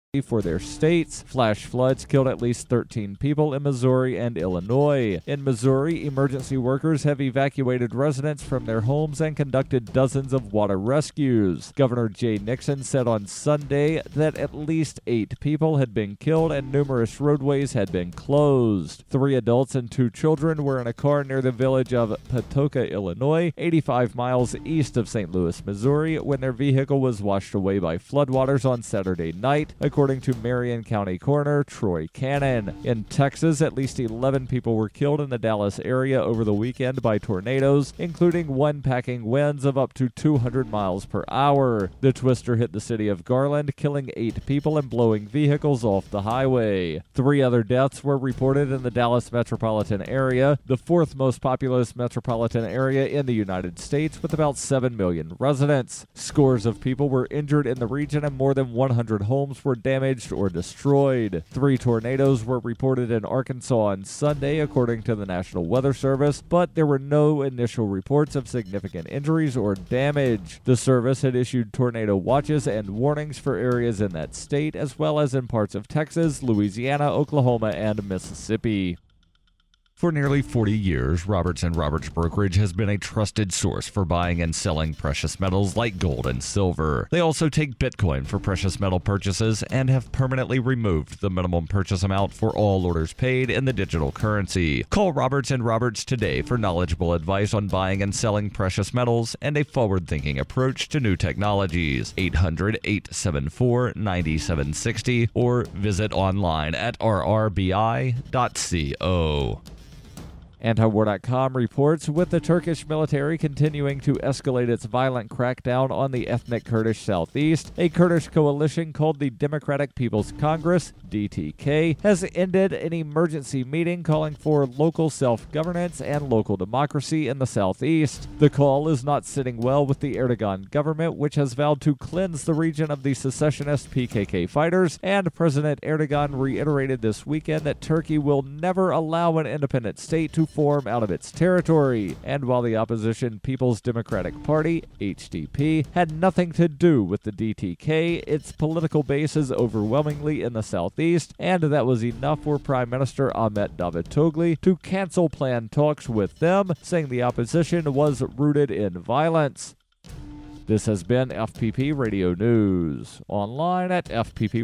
for their states. Flash floods killed at least 13 people in Missouri and Illinois. In Missouri, emergency workers have evacuated residents from their homes and conducted dozens of water rescues. Governor Jay Nixon said on Sunday that at least 8 people had been killed and numerous roadways had been closed. 3 adults and 2 children were in a car near the village of Patoka, Illinois, 85 miles east of St. Louis, Missouri, when their vehicle was washed away by floodwaters on Saturday night, according to Marion County Coroner Troy Cannon. In Texas, at least 11 people were killed in the Dallas area over the weekend by tornadoes, including one packing winds of up to 200 miles per hour. The twister hit the city of Garland, killing 8 people and blowing vehicles off the highway. 3 other deaths were reported in the Dallas metropolitan area, the 4th most populous metropolitan area in the United States, with about 7 million residents. Scores of people were injured in the region and more than 100 homes were damaged or destroyed. 3 tornadoes were reported in Arkansas on Sunday, according to the National Weather Service, but there were no initial reports of significant injuries or damage. The service had issued tornado watches and warnings for areas in that state, as well as in parts of Texas, Louisiana, Oklahoma, and Mississippi. For nearly 40 years, Roberts & Roberts Brokerage has been a trusted source for buying and selling precious metals like gold and silver. They also take Bitcoin for precious metal purchases and have permanently removed the minimum purchase amount for all orders paid in the digital currency. Call Roberts & Roberts today for knowledgeable advice on buying and selling precious metals and a forward-thinking approach to new technologies. 800-874-9760 or visit online at rrbi.co. Antiwar.com reports, with the Turkish military continuing to escalate its violent crackdown on the ethnic Kurdish southeast, a Kurdish coalition called the Democratic People's Congress, DTK, has ended an emergency meeting calling for local self-governance and local democracy in the southeast. The call is not sitting well with the Erdogan government, which has vowed to cleanse the region of the secessionist PKK fighters, and President Erdogan reiterated this weekend that Turkey will never allow an independent state to form out of its territory. And while the opposition People's Democratic Party, HDP, had nothing to do with the DTK, its political base is overwhelmingly in the southeast, and that was enough for Prime Minister Ahmet Davutoglu to cancel planned talks with them, saying the opposition was rooted in violence. This has been FPP Radio News, online at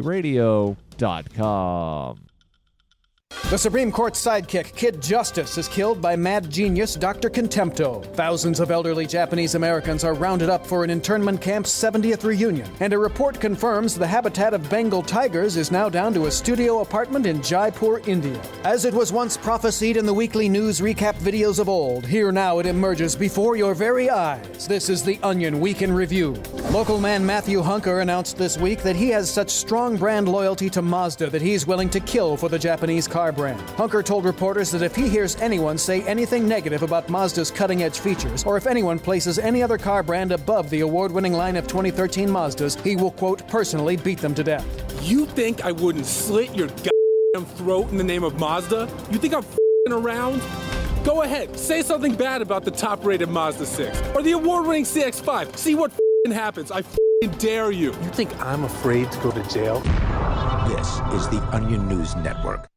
fppradio.com. The Supreme Court's sidekick, Kid Justice, is killed by mad genius Dr. Contempto. Thousands of elderly Japanese Americans are rounded up for an internment camp's 70th reunion, and a report confirms the habitat of Bengal tigers is now down to a studio apartment in Jaipur, India. As it was once prophesied in the weekly news recap videos of old, here now it emerges before your very eyes. This is the Onion Week in Review. Local man Matthew Hunker announced this week that he has such strong brand loyalty to Mazda that he's willing to kill for the Japanese car brand. Hunker told reporters that if he hears anyone say anything negative about Mazda's cutting-edge features, or if anyone places any other car brand above the award-winning line of 2013 Mazdas, he will, quote, personally beat them to death. You think I wouldn't slit your goddamn throat in the name of Mazda? You think I'm f***ing around? Go ahead, say something bad about the top-rated Mazda 6, or the award-winning CX-5. See what f***ing happens. I f***ing dare you. You think I'm afraid to go to jail? This is the Onion News Network.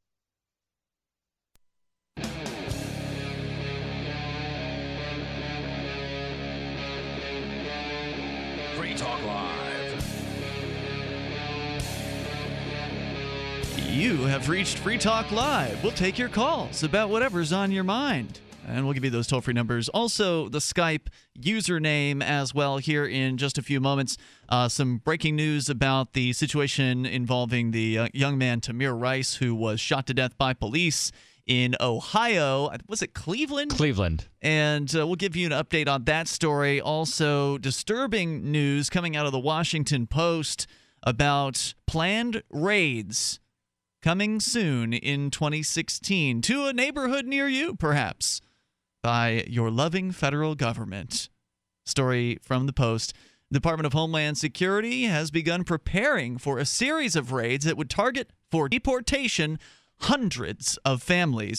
Free Talk Live. You have reached Free Talk Live. We'll take your calls about whatever's on your mind. And we'll give you those toll-free numbers. Also, the Skype username as well here in just a few moments. Some breaking news about the situation involving the young man Tamir Rice, who was shot to death by police in Ohio. Was it Cleveland? Cleveland. And we'll give you an update on that story. Also, disturbing news coming out of the Washington Post about planned raids coming soon in 2016 to a neighborhood near you, perhaps, by your loving federal government. Story from the Post. The Department of Homeland Security has begun preparing for a series of raids that would target for deportation hundreds of families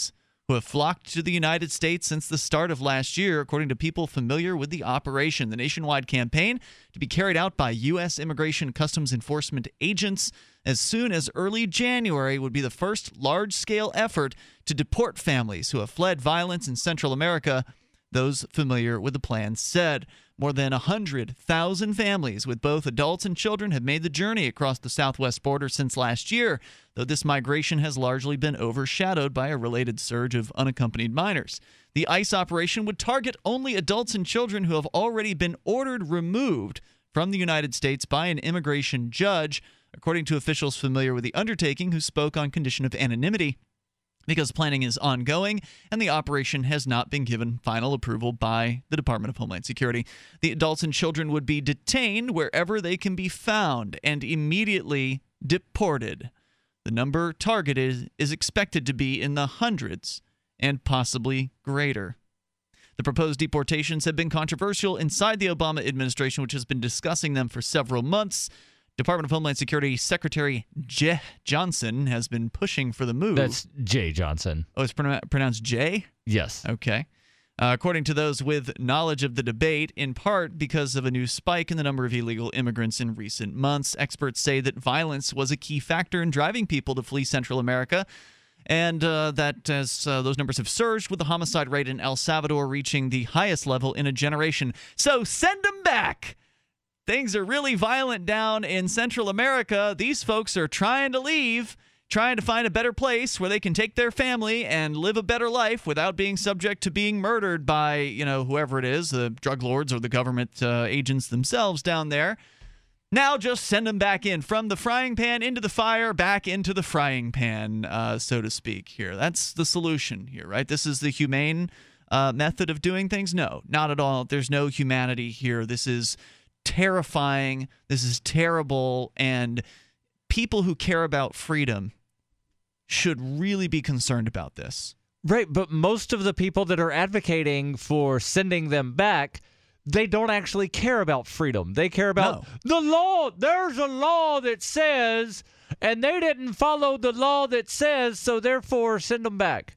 who have flocked to the United States since the start of last year, according to people familiar with the operation. The nationwide campaign, to be carried out by U.S. Immigration Customs Enforcement agents as soon as early January, would be the first large-scale effort to deport families who have fled violence in Central America. Those familiar with the plan said more than 100,000 families with both adults and children have made the journey across the southwest border since last year, though this migration has largely been overshadowed by a related surge of unaccompanied minors. The ICE operation would target only adults and children who have already been ordered removed from the United States by an immigration judge, according to officials familiar with the undertaking who spoke on condition of anonymity, because planning is ongoing and the operation has not been given final approval by the Department of Homeland Security. The adults and children would be detained wherever they can be found and immediately deported. The number targeted is expected to be in the hundreds and possibly greater. The proposed deportations have been controversial inside the Obama administration, which has been discussing them for several months. Department of Homeland Security Secretary J. Johnson has been pushing for the move. That's J. Johnson. Oh, it's pronounced J? Yes. Okay. According to those with knowledge of the debate, in part because of a new spike in the number of illegal immigrants in recent months, experts say that violence was a key factor in driving people to flee Central America, and that as those numbers have surged, with the homicide rate in El Salvador reaching the highest level in a generation. So send them back! Things are really violent down in Central America. These folks are trying to leave, trying to find a better place where they can take their family and live a better life without being subject to being murdered by, whoever it is, the drug lords or the government agents themselves down there. Now just send them back in, from the frying pan into the fire, back into the frying pan, so to speak here. That's the solution here, right? This is the humane method of doing things? No, not at all. There's no humanity here. This is terrifying. This is terrible. And people who care about freedom should really be concerned about this. Right, but most of the people that are advocating for sending them back, they don't actually care about freedom. They care about the law. There's a law that says, and they didn't follow the law that says, so therefore send them back.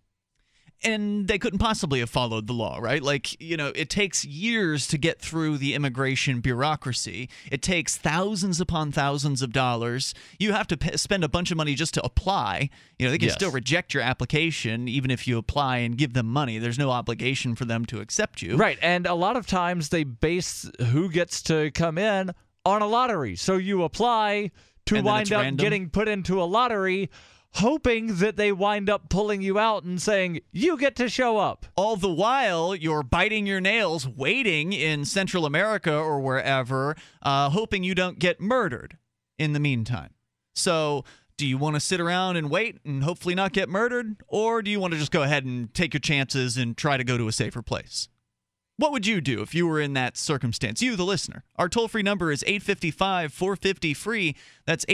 And they couldn't possibly have followed the law, right? Like, it takes years to get through the immigration bureaucracy. It takes thousands upon thousands of dollars. You have to spend a bunch of money just to apply. They can still reject your application even if you apply and give them money. There's no obligation for them to accept you. Right, and a lot of times they base who gets to come in on a lottery. So you apply to wind up random. Getting put into a lottery, hoping that they wind up pulling you out and saying, you get to show up. All the while, you're biting your nails, waiting in Central America or wherever, hoping you don't get murdered in the meantime. So do you want to sit around and wait and hopefully not get murdered? Or do you want to just go ahead and take your chances and try to go to a safer place? What would you do if you were in that circumstance? You, the listener. Our toll-free number is 855-450-FREE. That's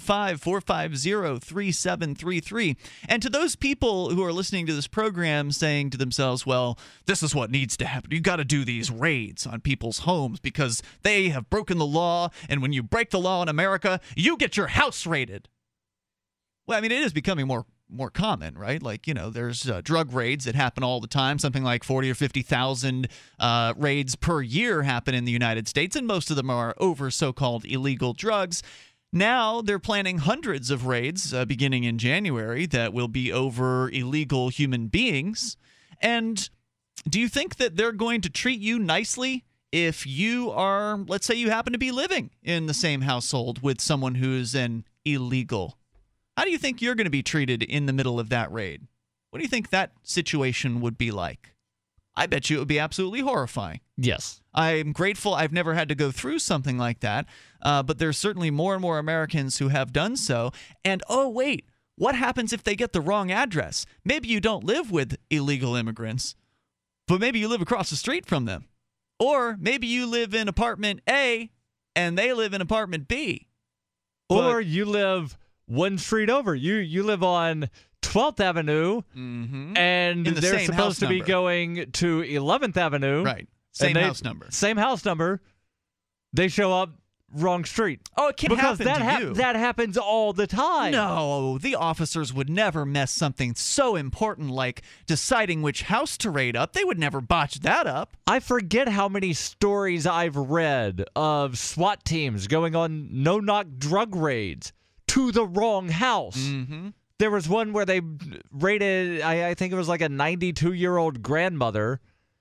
855-450-3733. And to those people who are listening to this program saying to themselves, well, this is what needs to happen. You've got to do these raids on people's homes because they have broken the law, and when you break the law in America, you get your house raided. Well, I mean, it is becoming more common, right? Like, there's drug raids that happen all the time. Something like 40 or 50,000 raids per year happen in the United States, and most of them are over so-called illegal drugs. Now they're planning hundreds of raids beginning in January that will be over illegal human beings. And do you think that they're going to treat you nicely if you are, let's say you happen to be living in the same household with someone who's an illegal? How do you think you're going to be treated in the middle of that raid? What do you think that situation would be like? I bet you it would be absolutely horrifying. Yes. I'm grateful I've never had to go through something like that, but there's certainly more and more Americans who have done so. And, oh, wait, what happens if they get the wrong address? Maybe you don't live with illegal immigrants, but maybe you live across the street from them. Or maybe you live in apartment A and they live in apartment B. Or you live one street over. You live on 12th Avenue, and they're supposed to be going to 11th Avenue. Right. Same house number. Same house number. They show up wrong street. Oh, it can't because happen to you. That happens all the time. No, the officers would never mess something so important like deciding which house to raid up. They would never botch that up. I forget how many stories I've read of SWAT teams going on no-knock drug raids to the wrong house. Mm-hmm. There was one where they raided, I think it was like a 92-year-old grandmother,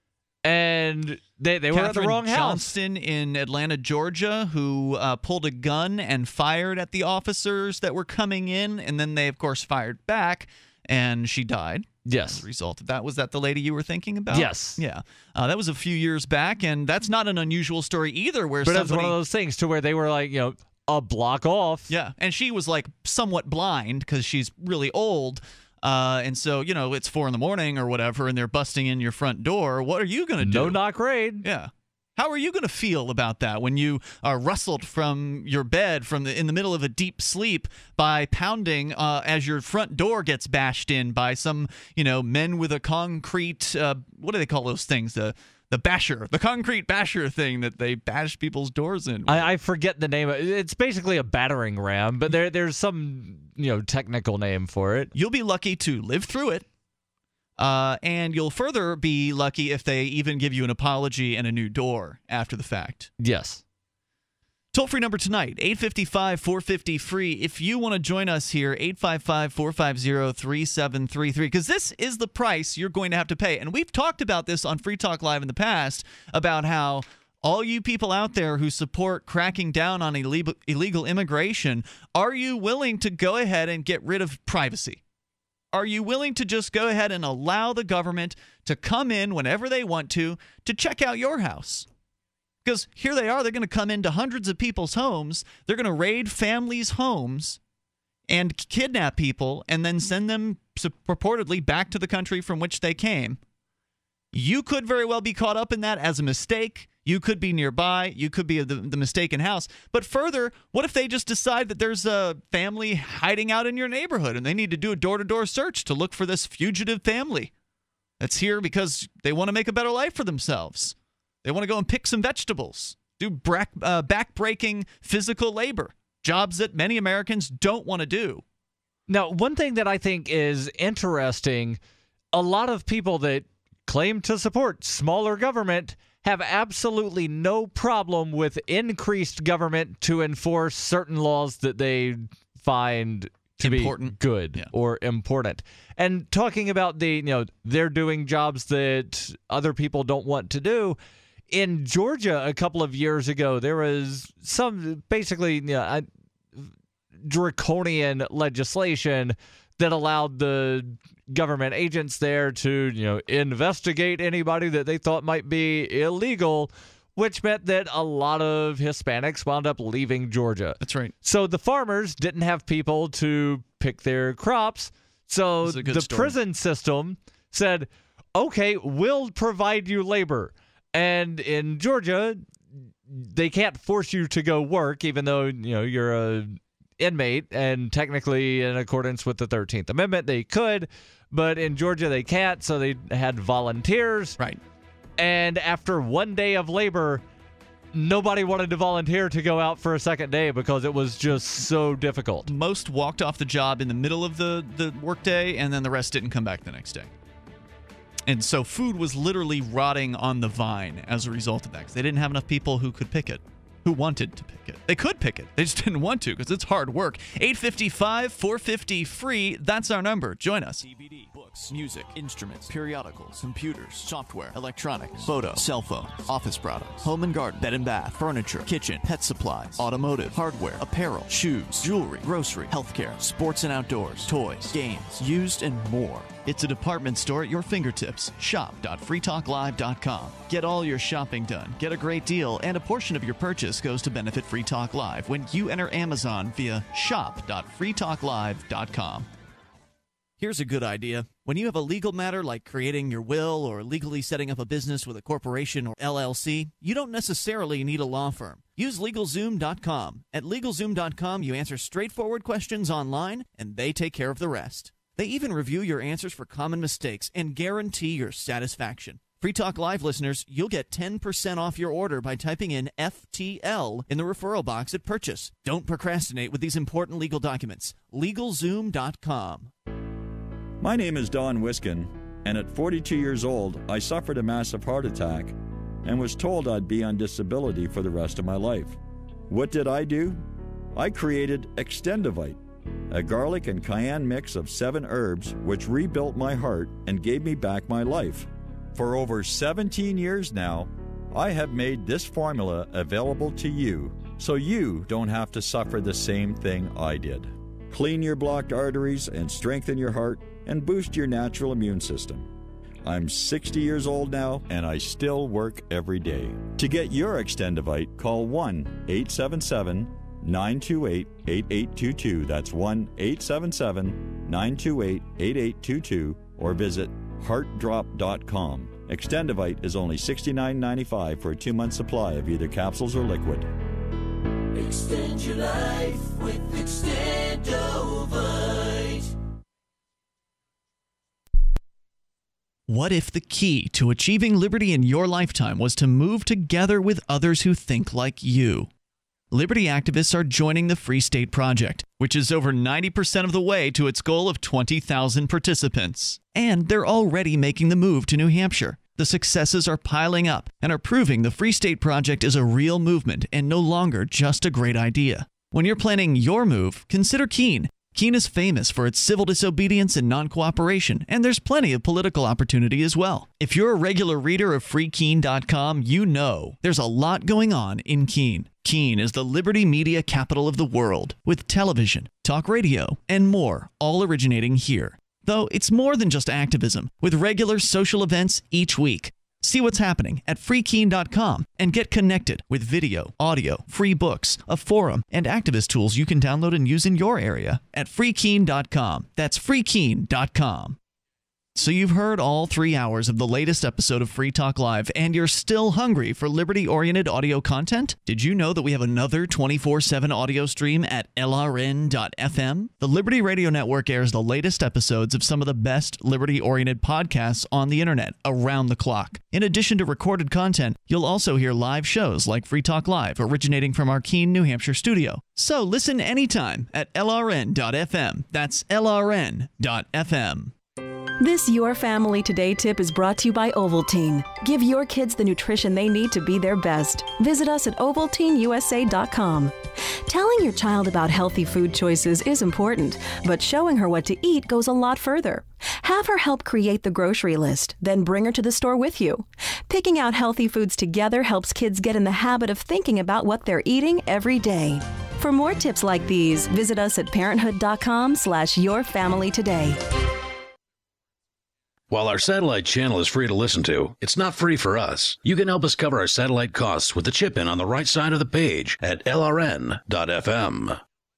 and they were at the wrong house. Johnston in Atlanta, Georgia, who pulled a gun and fired at the officers that were coming in, and then they, of course, fired back, and she died. Yes. As a result of that. Was that the lady you were thinking about? Yes. Yeah. That was a few years back, and that's not an unusual story either. But it's one of those things to where they were like, a block off. Yeah, and she was like somewhat blind because she's really old. And so, it's 4 a.m. or whatever, and they're busting in your front door. What are you going to do? No-knock raid. Yeah. How are you going to feel about that when you are rustled from your bed in the middle of a deep sleep by pounding as your front door gets bashed in by some, men with a concrete, what do they call those things? The basher, the concrete basher thing that they bash people's doors in. I forget the name. It's basically a battering ram, but there's some technical name for it. You'll be lucky to live through it, and you'll further be lucky if they even give you an apology and a new door after the fact. Yes. Toll-free number tonight, 855-450-FREE. If you want to join us here, 855-450-3733, because this is the price you're going to have to pay. And we've talked about this on Free Talk Live in the past, about how all you people out there who support cracking down on illegal immigration, are you willing to go ahead and get rid of privacy? Are you willing to just go ahead and allow the government to come in whenever they want to check out your house? Because here they are, they're going to come into hundreds of people's homes, they're going to raid families' homes and kidnap people and then send them purportedly back to the country from which they came. You could very well be caught up in that as a mistake. You could be nearby. You could be the mistaken house. But further, what if they just decide that there's a family hiding out in your neighborhood and they need to do a door-to-door search to look for this fugitive family that's here because they want to make a better life for themselves? They want to go and pick some vegetables, do back-breaking physical labor, jobs that many Americans don't want to do. Now, one thing that I think is interesting, a lot of people that claim to support smaller government have absolutely no problem with increased government to enforce certain laws that they find to be good or important. And talking about they're doing jobs that other people don't want to do. In Georgia, a couple of years ago, there was some basically draconian legislation that allowed the government agents there to, investigate anybody that they thought might be illegal, which meant that a lot of Hispanics wound up leaving Georgia. That's right. So the farmers didn't have people to pick their crops. So the prison system said, okay, we'll provide you labor. And in Georgia, they can't force you to go work, even though, you're a inmate, and technically in accordance with the 13th Amendment, they could, but in Georgia they can't, so they had volunteers. Right. And after one day of labor, nobody wanted to volunteer to go out for a second day because it was just so difficult. Most walked off the job in the middle of the workday, and then the rest didn't come back the next day. And so food was literally rotting on the vine as a result of that, because they didn't have enough people who could pick it, who wanted to pick it. They could pick it. They just didn't want to because it's hard work. 855-450-FREE. That's our number. Join us. DVD, books, music, instruments, periodicals, computers, software, electronics, photo, cell phones, office products, home and garden, bed and bath, furniture, kitchen, pet supplies, automotive, hardware, apparel, shoes, jewelry, grocery, healthcare, sports and outdoors, toys, games, used, and more. It's a department store at your fingertips. Shop.freetalklive.com. Get all your shopping done, get a great deal, and a portion of your purchase goes to benefit Free Talk Live when you enter Amazon via shop.freetalklive.com. Here's a good idea. When you have a legal matter like creating your will or legally setting up a business with a corporation or LLC, you don't necessarily need a law firm. Use LegalZoom.com. At LegalZoom.com, you answer straightforward questions online, and they take care of the rest. They even review your answers for common mistakes and guarantee your satisfaction. Free Talk Live listeners, you'll get 10% off your order by typing in FTL in the referral box at purchase. Don't procrastinate with these important legal documents. LegalZoom.com. My name is Don Wiskin, and at 42 years old, I suffered a massive heart attack and was told I'd be on disability for the rest of my life. What did I do? I created Extendivite, a garlic and cayenne mix of 7 herbs which rebuilt my heart and gave me back my life. For over 17 years now, I have made this formula available to you so you don't have to suffer the same thing I did. Clean your blocked arteries and strengthen your heart and boost your natural immune system. I'm 60 years old now and I still work every day. To get your Extendivite, call 1-877-928-8822. That's 1-877-928-8822 or visit heartdrop.com. Extendivite is only $69.95 for a 2-month supply of either capsules or liquid. Extend your life with Extendivite. What if the key to achieving liberty in your lifetime was to move together with others who think like you? Liberty activists are joining the Free State Project, which is over 90% of the way to its goal of 20,000 participants. And they're already making the move to New Hampshire. The successes are piling up and are proving the Free State Project is a real movement and no longer just a great idea. When you're planning your move, consider Keene. Keene is famous for its civil disobedience and non-cooperation, and there's plenty of political opportunity as well. If you're a regular reader of freekeene.com, you know there's a lot going on in Keene. Keene is the liberty media capital of the world, with television, talk radio, and more, all originating here. Though it's more than just activism, with regular social events each week. See what's happening at freekeene.com and get connected with video, audio, free books, a forum, and activist tools you can download and use in your area at freekeene.com. That's freekeene.com. So you've heard all 3 hours of the latest episode of Free Talk Live, and you're still hungry for liberty-oriented audio content? Did you know that we have another 24/7 audio stream at LRN.FM? The Liberty Radio Network airs the latest episodes of some of the best liberty-oriented podcasts on the internet around the clock. In addition to recorded content, you'll also hear live shows like Free Talk Live, originating from our Keene, New Hampshire studio. So listen anytime at LRN.FM. That's LRN.FM. This Your Family Today tip is brought to you by Ovaltine. Give your kids the nutrition they need to be their best. Visit us at ovaltineusa.com. Telling your child about healthy food choices is important, but showing her what to eat goes a lot further. Have her help create the grocery list, then bring her to the store with you. Picking out healthy foods together helps kids get in the habit of thinking about what they're eating every day. For more tips like these, visit us at parenthood.com/yourfamilytoday. While our satellite channel is free to listen to, it's not free for us. You can help us cover our satellite costs with the chip-in on the right side of the page at LRN.FM.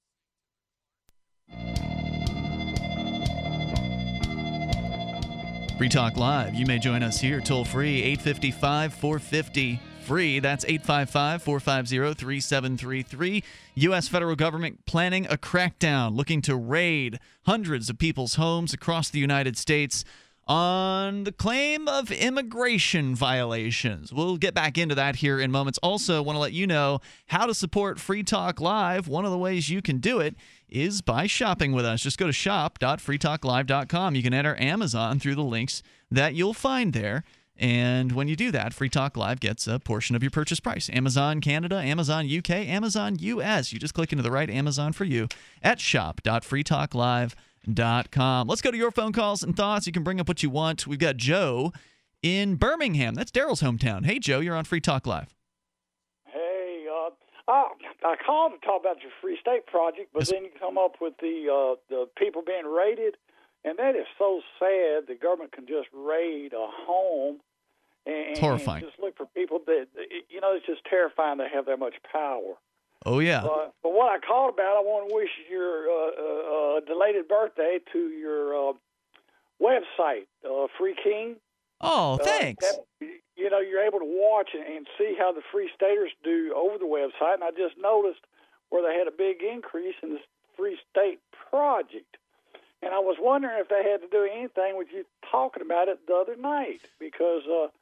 Free Talk Live. You may join us here toll-free, 855-450-FREE. That's 855-450-3733. U.S. federal government planning a crackdown, looking to raid hundreds of people's homes across the United States on the claim of immigration violations. We'll get back into that here in moments. Also, want to let you know how to support Free Talk Live. One of the ways you can do it is by shopping with us. Just go to shop.freetalklive.com. You can enter Amazon through the links that you'll find there. And when you do that, Free Talk Live gets a portion of your purchase price. Amazon Canada, Amazon UK, Amazon US. You just click into the right Amazon for you at shop.freetalklive.com. Let's go to your phone calls and thoughts. You can bring up what you want. We've got Joe in Birmingham. That's Darryl's hometown. Hey, Joe, you're on Free Talk Live. Hey, I called to talk about your Free State Project, but then you come up with the people being raided, and that is so sad. The government can just raid a home and horrifying. Just look for people that, it's just terrifying to have that much power. Oh, yeah. But what I called about, I want to wish your belated birthday to your website, Free King. Oh, thanks. You're able to watch and see how the Free Staters do over the website, and I just noticed where they had a big increase in the Free State Project. And I was wondering if they had to do anything with you talking about it the other night, because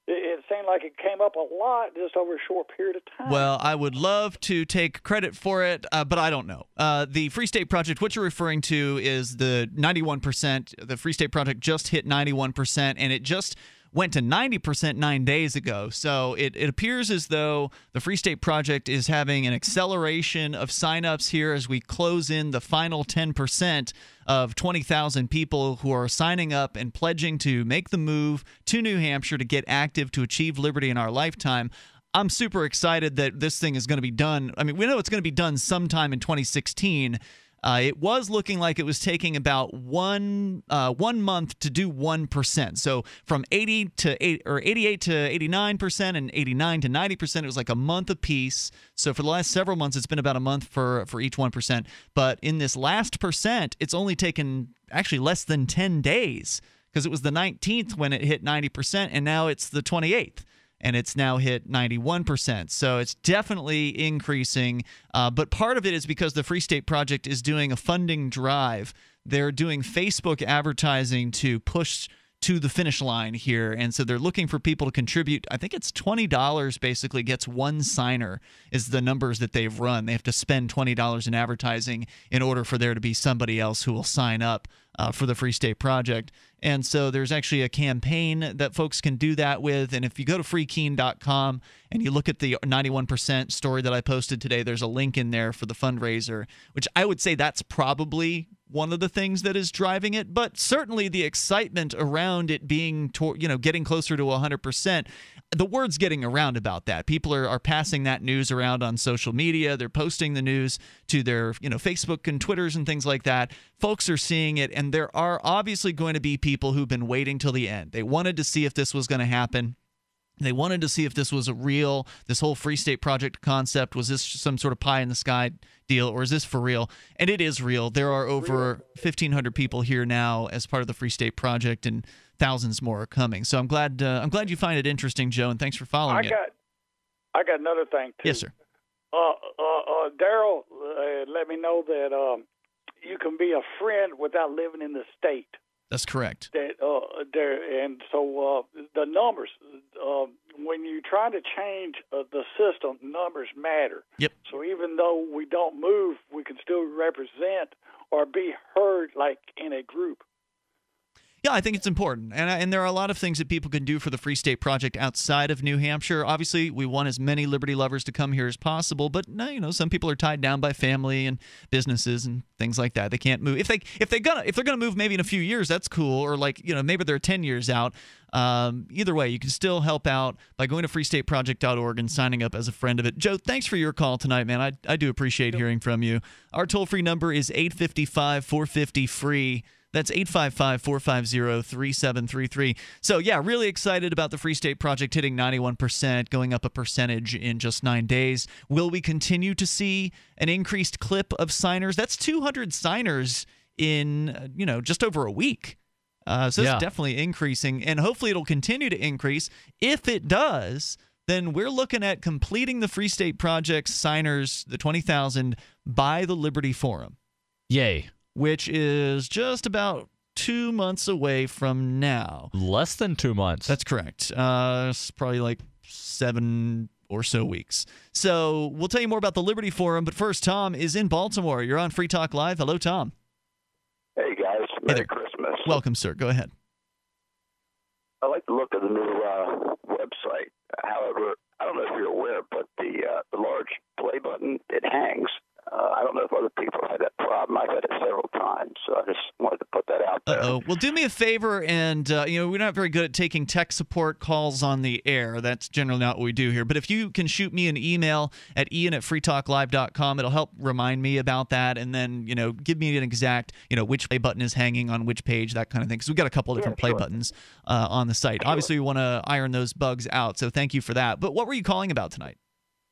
it seemed like it came up a lot just over a short period of time. Well, I would love to take credit for it, but I don't know. The Free State Project, what you're referring to is the 91%. The Free State Project just hit 91%, and it just went to 90% 9 days ago. So it appears as though the Free State Project is having an acceleration of signups here as we close in the final 10% of 20,000 people who are signing up and pledging to make the move to New Hampshire to get active to achieve liberty in our lifetime. I'm super excited that this thing is going to be done. I mean, we know it's going to be done sometime in 2016. It was looking like it was taking about one month to do 1%. So from 88 to 89% and 89 to 90%, it was like a month apiece. So for the last several months, it's been about a month for each 1%. But in this last percent, it's only taken actually less than 10 days because it was the 19th when it hit 90%, and now it's the 28th. And it's now hit 91%. So it's definitely increasing. But part of it is because the Free State Project is doing a funding drive. They're doing Facebook advertising to push to the finish line here. And so they're looking for people to contribute. I think it's $20 basically gets one signer is the numbers that they've run. They have to spend $20 in advertising in order for there to be somebody else who will sign up for the Free State Project. And so there's actually a campaign that folks can do that with. And if you go to freekeen.com and you look at the 91% story that I posted today, there's a link in there for the fundraiser, which I would say that's probably one of the things that is driving it. But certainly the excitement around it being, getting closer to 100%. The word's getting around about that. People are passing that news around on social media. They're posting the news to their Facebook and Twitters and things like that. Folks are seeing it, and there are obviously going to be people who've been waiting till the end. They wanted to see if this was going to happen. They wanted to see if this was this whole Free State Project concept, was this some sort of pie in the sky deal, or is this for real? And it is real. There are over 1,500 people here now as part of the Free State Project, and thousands more are coming. So I'm glad you find it interesting, Joe, and thanks for following it. I got another thing too. Yes, sir. Darryl let me know that you can be a friend without living in the state. That's correct. And so the numbers, when you try to change the system, numbers matter. Yep. So even though we don't move, we can still represent or be heard like in a group. Yeah, I think it's important. And there are a lot of things that people can do for the Free State Project outside of New Hampshire. Obviously, we want as many liberty lovers to come here as possible, but some people are tied down by family and businesses and things like that. They can't move. If they're gonna move maybe in a few years, that's cool. Or maybe they're 10 years out. Either way, you can still help out by going to freestateproject.org and signing up as a friend of it. Joe, thanks for your call tonight, man. I do appreciate hearing from you. Our toll-free number is 855-450-FREE. That's 855-450-3733. So, yeah, really excited about the Free State Project hitting 91%, going up a percentage in just 9 days. Will we continue to see an increased clip of signers? That's 200 signers in, just over a week. So it's definitely increasing, and hopefully it'll continue to increase. If it does, then we're looking at completing the Free State Project signers, the 20,000, by the Liberty Forum. Yay. Which is just about 2 months away from now. Less than 2 months. That's correct. It's probably like 7 or so weeks. So we'll tell you more about the Liberty Forum, but first, Tom is in Baltimore. You're on Free Talk Live. Hello, Tom. Hey, guys. Merry Christmas. Welcome, sir. Go ahead. I like the look of the new website. However, I don't know if you're aware, but the large play button, it hangs. I don't know if other people had that problem. I've had it several times, so I just wanted to put that out there. Well, do me a favor, and we're not very good at taking tech support calls on the air. That's generally not what we do here. But if you can shoot me an email at ian@freetalklive.com, it'll help remind me about that, and then give me an exact which play button is hanging on which page, that kind of thing. Because we've got a couple of different play buttons on the site. Sure. Obviously, we want to iron those bugs out. So thank you for that. But what were you calling about tonight?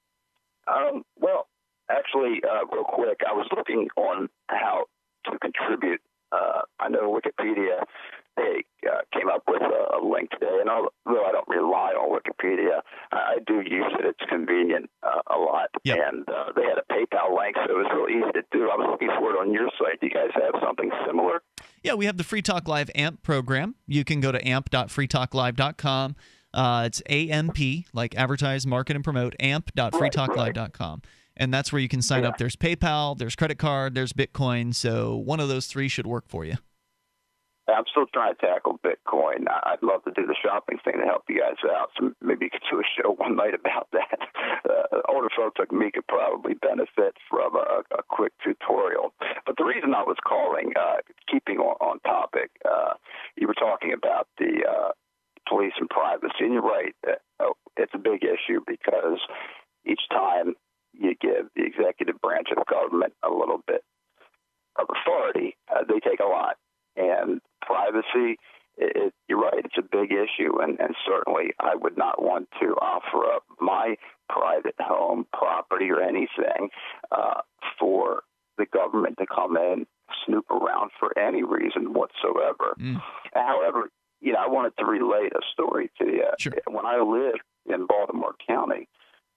Well. Actually, real quick, I was looking on how to contribute. I know Wikipedia, they came up with a link today, and although I don't rely on Wikipedia, I do use it. It's convenient a lot. Yep. And they had a PayPal link, so it was real easy to do. I was looking for it on your site. Do you guys have something similar? Yeah, we have the Free Talk Live AMP program. You can go to amp.freetalklive.com. It's AMP, like advertise, market, and promote, amp.freetalklive.com. And that's where you can sign up. There's PayPal, there's credit card, there's Bitcoin. So one of those three should work for you. I'm still trying to tackle Bitcoin. I'd love to do the shopping thing to help you guys out. So maybe you could do a show one night about that. Older folks like me could probably benefit from a quick tutorial. But the reason I was calling, keeping on topic, you were talking about the police and privacy. And you're right. It's a big issue because each time you give the executive branch of government a little bit of authority, they take a lot. And privacy, you're right, it's a big issue, and certainly I would not want to offer up my private home, property, or anything for the government to come in, snoop around for any reason whatsoever. However, I wanted to relate a story to you. Sure. When I lived in Baltimore County,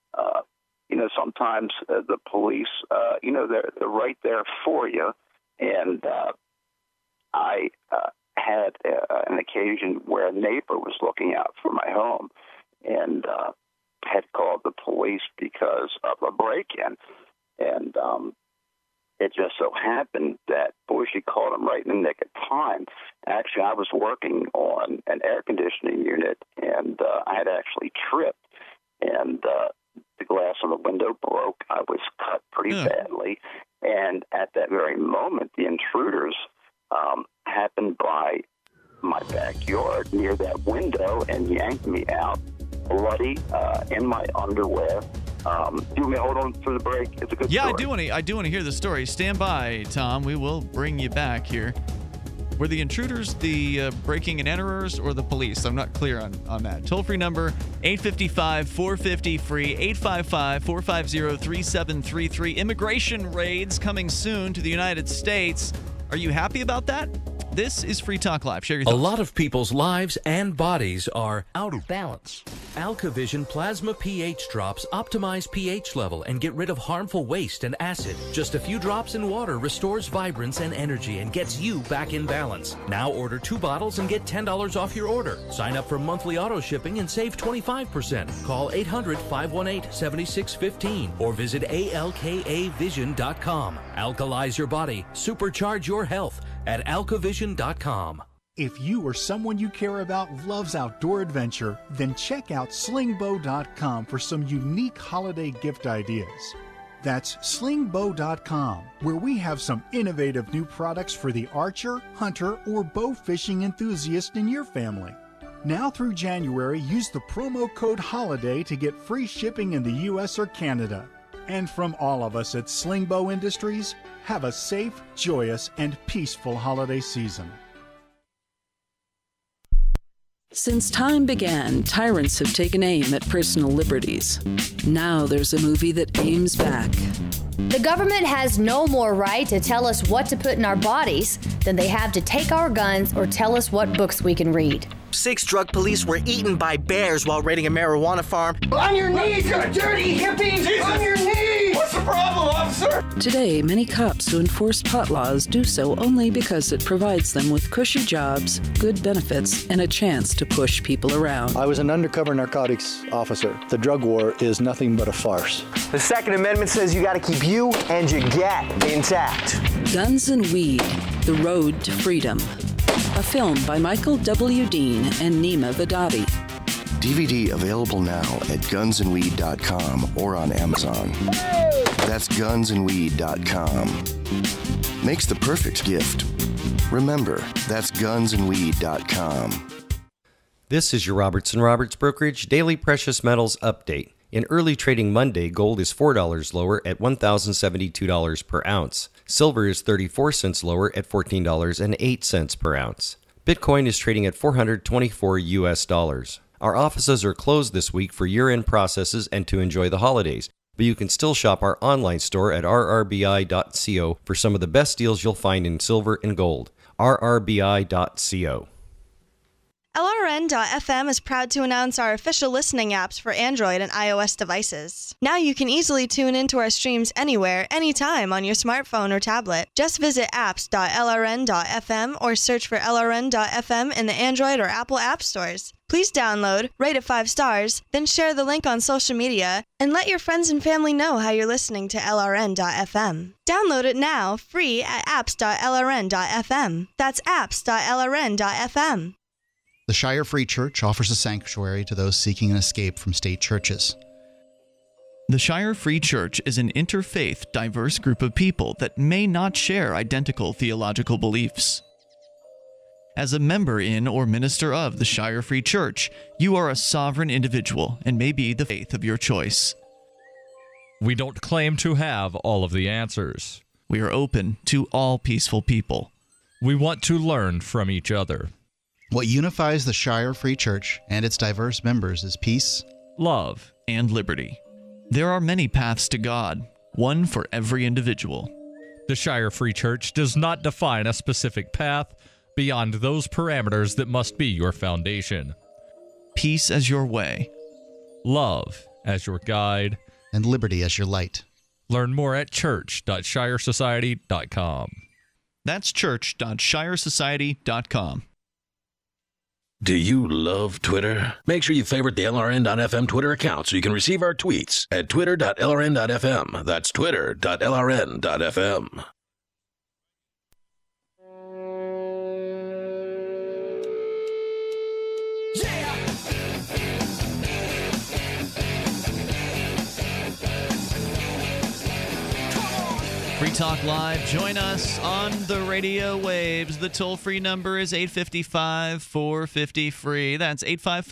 sometimes the police, they're right there for you, and I had an occasion where a neighbor was looking out for my home and had called the police because of a break-in. And it just so happened that, she called him right in the nick of time. Actually, I was working on an air conditioning unit, and I had actually tripped, and the glass on the window broke. I was cut pretty badly. And at that very moment, the intruders happened by my backyard near that window and yanked me out, bloody, in my underwear. Do you want me to hold on through the break? It's a good story. I do want to hear the story. Stand by, Tom. We will bring you back here. Were the intruders the breaking and enterers or the police? I'm not clear on that. Toll-free number, 855-450-FREE, 855-450-3733. Immigration raids coming soon to the United States. Are you happy about that? This is Free Talk Live. Share your thoughts. A lot of people's lives and bodies are out of balance. AlkaVision Plasma pH drops optimize pH level and get rid of harmful waste and acid. Just a few drops in water restores vibrance and energy and gets you back in balance. Now order 2 bottles and get $10 off your order. Sign up for monthly auto shipping and save 25%. Call 800-518-7615 or visit alkavision.com. Alkalize your body. Supercharge your health at alkavision.com. If you or someone you care about loves outdoor adventure, then check out slingbow.com for some unique holiday gift ideas. That's slingbow.com, where we have some innovative new products for the archer, hunter, or bow fishing enthusiast in your family. Now through January, use the promo code HOLIDAY to get free shipping in the U.S. or Canada. And from all of us at Slingbow Industries, have a safe, joyous, and peaceful holiday season. Since time began, tyrants have taken aim at personal liberties. Now there's a movie that aims back. The government has no more right to tell us what to put in our bodies than they have to take our guns or tell us what books we can read. 6 drug police were eaten by bears while raiding a marijuana farm. On your knees, you dirty hippies! Jesus. On your knees! What's the problem, officer? Today, many cops who enforce pot laws do so only because it provides them with cushy jobs, good benefits, and a chance to push people around. I was an undercover narcotics officer. The drug war is nothing but a farce. The Second Amendment says you got to keep you and your gat intact. Guns and Weed, The Road to Freedom. A film by Michael W. Dean and Nima Vadadi. DVD available now at gunsandweed.com or on Amazon. That's gunsandweed.com. Makes the perfect gift. Remember, that's gunsandweed.com. This is your Robertson Roberts Brokerage Daily Precious Metals Update. In early trading Monday, gold is $4 lower at $1,072 per ounce. Silver is 34 cents lower at $14.08 per ounce. Bitcoin is trading at $424 US. Our offices are closed this week for year-end processes and to enjoy the holidays, but you can still shop our online store at rrbi.co for some of the best deals you'll find in silver and gold. rrbi.co. LRN.FM is proud to announce our official listening apps for Android and iOS devices. Now you can easily tune into our streams anywhere, anytime on your smartphone or tablet. Just visit apps.lrn.fm or search for LRN.FM in the Android or Apple app stores. Please download, rate it 5 stars, then share the link on social media, and let your friends and family know how you're listening to LRN.FM. Download it now, free at apps.lrn.fm. That's apps.lrn.fm. The Shire Free Church offers a sanctuary to those seeking an escape from state churches. The Shire Free Church is an interfaith, diverse group of people that may not share identical theological beliefs. As a member in or minister of the Shire Free Church, you are a sovereign individual and may be the faith of your choice. We don't claim to have all of the answers. We are open to all peaceful people. We want to learn from each other. What unifies the Shire Free Church and its diverse members is peace, love, and liberty. There are many paths to God, one for every individual. The Shire Free Church does not define a specific path beyond those parameters that must be your foundation. Peace as your way, love as your guide, and liberty as your light. Learn more at church.shiresociety.com. That's church.shiresociety.com. Do you love Twitter? Make sure you favorite the LRN.FM Twitter account so you can receive our tweets at twitter.lrn.fm. That's twitter.lrn.fm. Free Talk Live. Join us on the radio waves. The toll-free number is 855-450-FREE. That's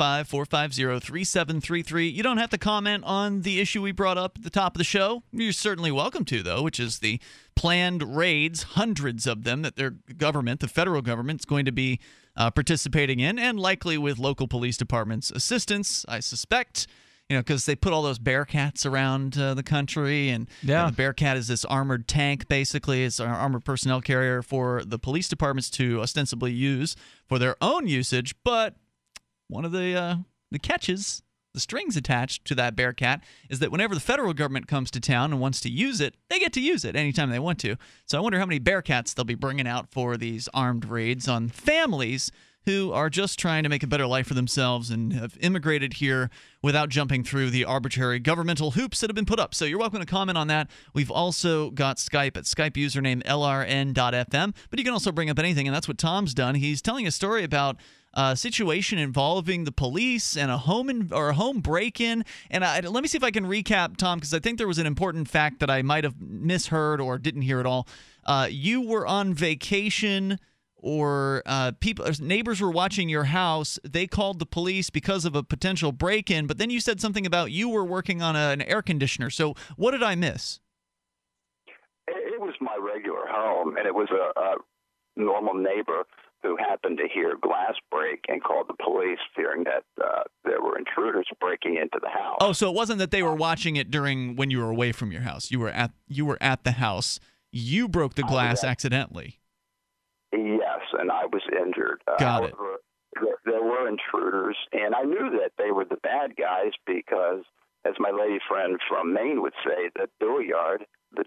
855-450-3733. You don't have to comment on the issue we brought up at the top of the show. You're certainly welcome to, though, which is the planned raids, hundreds of them, that their government, the federal government, is going to be participating in, and likely with local police departments' assistance, I suspect. You know, because they put all those Bearcats around the country, and the Bearcat is this armored tank, basically. It's an armored personnel carrier for the police departments to ostensibly use for their own usage. But one of the catches, the strings attached to that Bearcat, is that whenever the federal government comes to town and wants to use it, they get to use it anytime they want to. So I wonder how many Bearcats they'll be bringing out for these armed raids on families who are just trying to make a better life for themselves and have immigrated here without jumping through the arbitrary governmental hoops that have been put up. So you're welcome to comment on that. We've also got Skype at Skype username LRN.FM, but you can also bring up anything, and that's what Tom's done. He's telling a story about a situation involving the police and a home break-in. And let me see if I can recap, Tom, because I think there was an important fact that I might have misheard or didn't hear at all. You were on vacation, or neighbors were watching your house. They called the police because of a potential break-in, but then you said something about you were working on an air conditioner. So what did I miss? It was my regular home, and it was a normal neighbor who happened to hear glass break and called the police, fearing that there were intruders breaking into the house. Oh, so it wasn't that they were watching it during when you were away from your house. You were at the house. You broke the glass accidentally. Yes, and I was injured. Got it. There were intruders, and I knew that they were the bad guys because, as my lady friend from Maine would say, the dooryard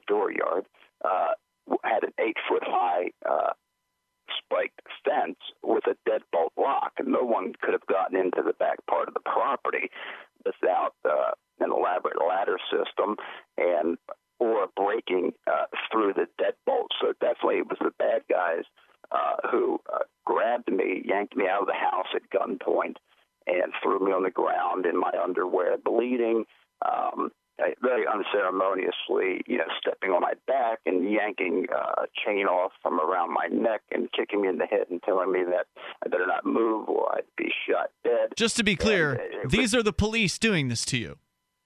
had an 8-foot-high spiked fence with a deadbolt lock, and no one could have gotten into the back part of the property without an elaborate ladder system or breaking through the deadbolt. So definitely it was the bad guys who grabbed me, yanked me out of the house at gunpoint, and threw me on the ground in my underwear, bleeding, very unceremoniously, stepping on my back and yanking a chain off from around my neck and kicking me in the head and telling me that I better not move or I'd be shot dead. Just to be clear, these are the police doing this to you.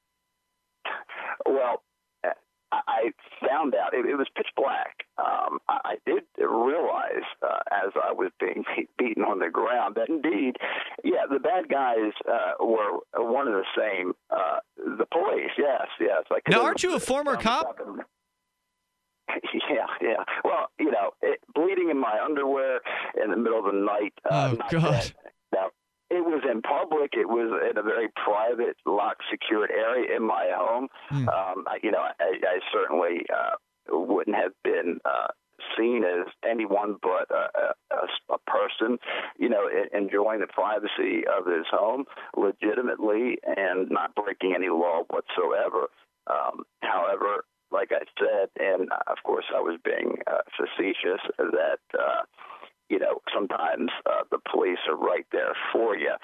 Well, I found out it was pitch black. I did realize as I was being beaten on the ground that indeed, the bad guys were one and the same. The police, yes. Now, aren't you a former cop? Yeah. Well, bleeding in my underwear in the middle of the night. Oh, God. Now, it public. It was in a very private, locked, secured area in my home. I certainly wouldn't have been seen as anyone but a person, enjoying the privacy of his home legitimately and not breaking any law whatsoever. However, like I said, and of course I was being facetious, that sometimes the police are right there for you.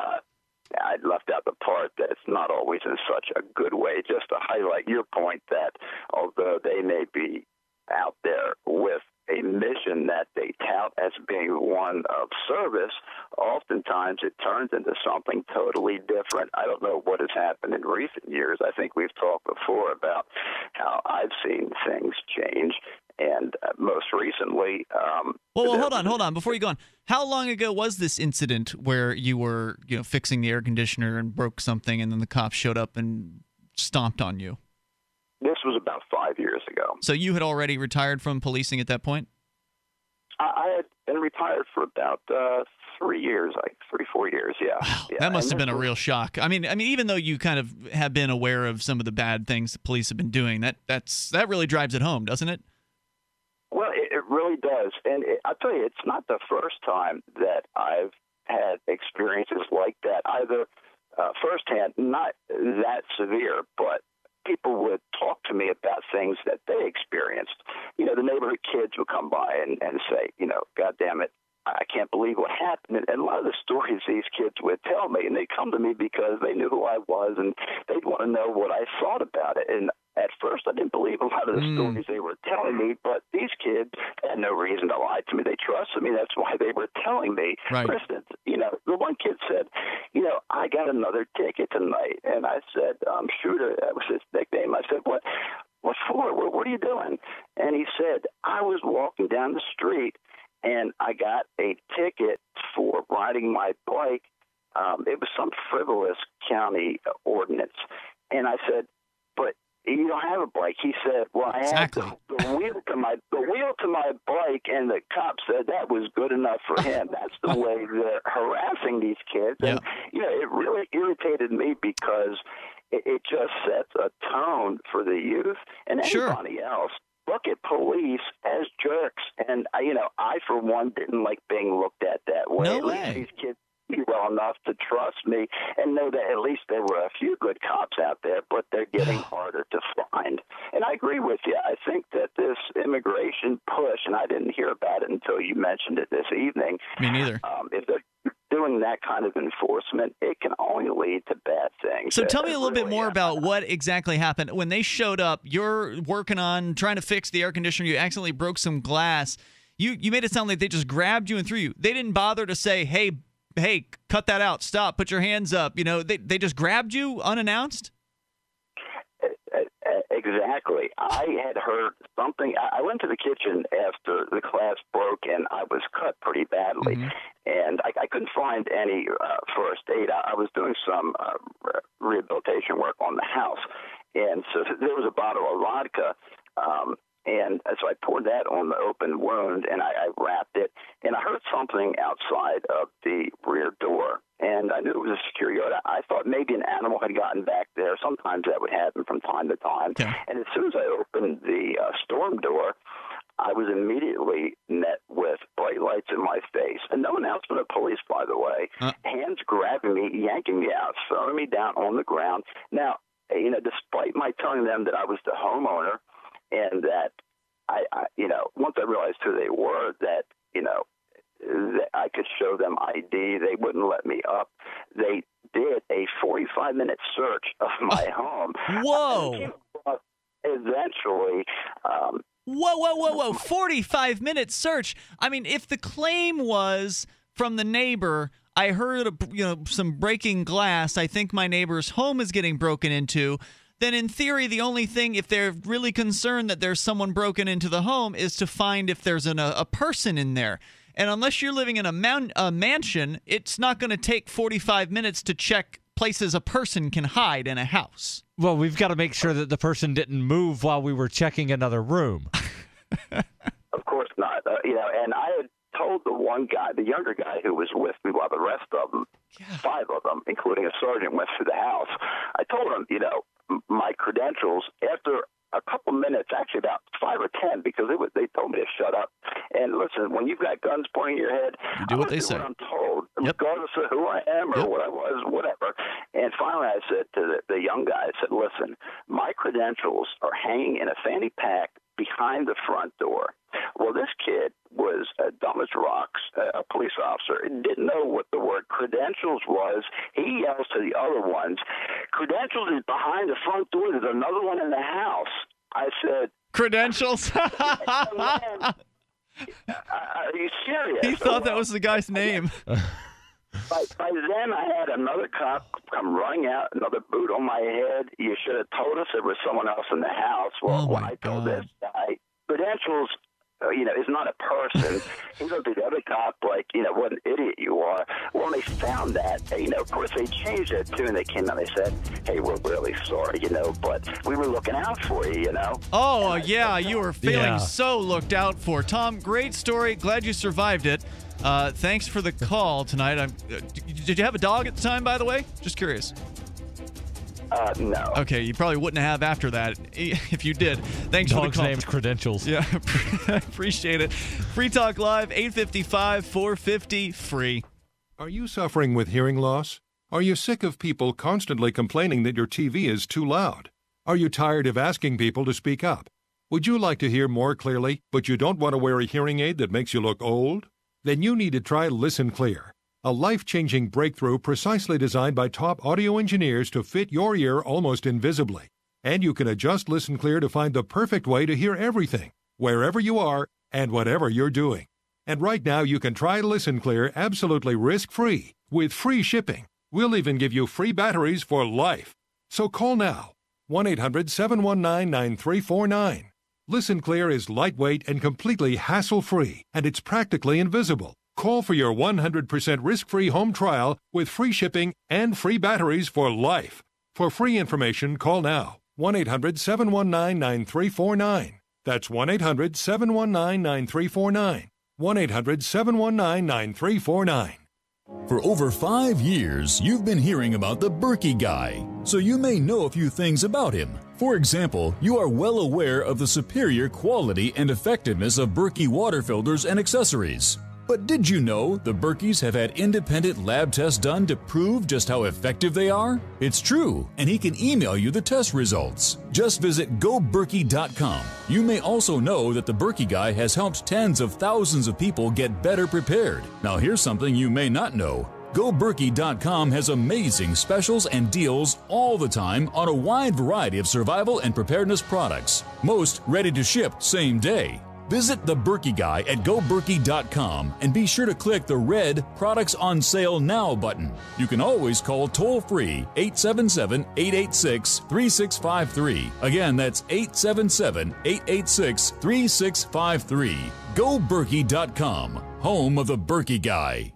I left out the part that it's not always in such a good way, just to highlight your point that although they may be out there with a mission that they tout as being one of service, oftentimes it turns into something totally different. I don't know what has happened in recent years. I think we've talked before about how I've seen things change, and most recently... Well, hold on. Before you go on, how long ago was this incident where you were fixing the air conditioner and broke something, and then the cops showed up and stomped on you? This was about 5 years ago. So you had already retired from policing at that point? I had been retired for about 3 years, 4 years, yeah. Wow, that must have been a real shock. I mean, even though you kind of have been aware of some of the bad things the police have been doing, that really drives it home, doesn't it? Well, it really does. And I'll tell you, it's not the first time that I've had experiences like that, either firsthand, not that severe, but people would talk to me about things that they experienced. The neighborhood kids would come by and say, God damn it, I can't believe what happened. And a lot of the stories these kids would tell me, and they come to me because they knew who I was, and they'd want to know what I thought about it. And at first, I didn't believe a lot of the stories they were telling me, but these kids had no reason to lie to me. They trusted me. That's why they were telling me. Right. For instance, the one kid said, I got another ticket tonight. And I said, Shooter, that was his nickname. I said, what for? What are you doing? And he said, I was walking down the street, and I got a ticket for riding my bike. It was some frivolous county ordinance. And I said, but you don't have a bike. He said, well, I have the wheel to my bike, and the cop said that was good enough for him. That's the way they're harassing these kids. And, it really irritated me because it just sets a tone for the youth and anybody else. Look at police as jerks. And, I, for one, didn't like being looked at that way. No way. These kids me well enough to trust me and know that at least there were a few good cops out there, but they're getting harder to find. And I agree with you. I think that this immigration push, and I didn't hear about it until you mentioned it this evening. Me neither. If they're doing that kind of enforcement, it can only lead to bad things. So tell me a little bit more about what exactly happened. When they showed up, you're working on trying to fix the air conditioner. You accidentally broke some glass. You made it sound like they just grabbed you and threw you. They didn't bother to say, hey, cut that out. Stop. Put your hands up. They just grabbed you unannounced? Exactly. I had heard something. I went to the kitchen after the glass broke, and I was cut pretty badly. Mm-hmm. And I couldn't find any first aid. I was doing some rehabilitation work on the house. And so there was a bottle of vodka. And so I poured that on the open wound, and I wrapped it. And I heard something outside of the rear door, and I knew it was a security guard. I thought maybe an animal had gotten back there. Sometimes that would happen from time to time. Okay. And as soon as I opened the storm door, I was immediately met with bright lights in my face. And no announcement of police, by the way. Hands grabbing me, yanking me out, throwing me down on the ground. Now, despite my telling them that I was the homeowner, and that I once I realized who they were, that that I could show them ID, they wouldn't let me up. They did a 45-minute search of my home. Whoa! Eventually. Whoa! 45-minute search. I mean, if the claim was from the neighbor, I heard some breaking glass. I think my neighbor's home is getting broken into. Then in theory, the only thing, if they're really concerned that there's someone broken into the home, is to find if there's a person in there. And unless you're living in a mansion, it's not going to take 45 minutes to check places a person can hide in a house. Well, we've got to make sure that the person didn't move while we were checking another room. Of course not. And I had told the one guy, the younger guy who was with me, while the rest of them, 5 of them, including a sergeant, went through the house. I told him, my credentials after a couple minutes, actually about 5 or 10, because they told me to shut up. And listen, when you've got guns pointing at your head, you do what they say. What I'm told, regardless of who I am or what I was, whatever. And finally, I said to the young guy, I said, listen, my credentials are hanging in a fanny pack behind the front door. Well, this kid was dumb as rocks, a police officer, didn't know what the word credentials was. He yells to the other ones, credentials is behind the front door. There's another one in the house. I said, credentials? Are you serious? He thought that was the guy's name. By then, I had another cop come running out, another boot on my head. You should have told us there was someone else in the house. Well, when I told this guy, credentials, is not a person. He looked at the other cop like, what an idiot you are. Well, when they found that, of course, they changed it, too, and they came out and they said, hey, we're really sorry, but we were looking out for you, Oh, yeah, you were feeling so looked out for. Tom, great story. Glad you survived it. Thanks for the call tonight. Did you have a dog at the time, by the way? Just curious. No. Okay, you probably wouldn't have after that if you did. Thanks for the call. Dog's name's credentials. Yeah, appreciate it. Free Talk Live, 855-450, free. Are you suffering with hearing loss? Are you sick of people constantly complaining that your TV is too loud? Are you tired of asking people to speak up? Would you like to hear more clearly, but you don't want to wear a hearing aid that makes you look old? Then you need to try Listen Clear, a life-changing breakthrough precisely designed by top audio engineers to fit your ear almost invisibly. And you can adjust Listen Clear to find the perfect way to hear everything, wherever you are and whatever you're doing. And right now you can try Listen Clear absolutely risk-free with free shipping. We'll even give you free batteries for life. So call now, 1-800-719-9349. Listen Clear is lightweight and completely hassle-free, and it's practically invisible. Call for your 100% risk-free home trial with free shipping and free batteries for life. For free information, call now, 1-800-719-9349. That's 1-800-719-9349. 1-800-719-9349. For over 5 years, you've been hearing about the Berkey guy, so you may know a few things about him. For example, you are well aware of the superior quality and effectiveness of Berkey water filters and accessories. But did you know the Berkeys have had independent lab tests done to prove just how effective they are? It's true, and he can email you the test results. Just visit GoBerkey.com. You may also know that the Berkey guy has helped tens of thousands of people get better prepared. Now here's something you may not know. GoBerkey.com has amazing specials and deals all the time on a wide variety of survival and preparedness products. Most ready to ship same day. Visit the Berkey Guy at GoBerkey.com and be sure to click the red Products on Sale Now button. You can always call toll-free 877-886-3653. Again, that's 877-886-3653. GoBerkey.com, home of the Berkey Guy.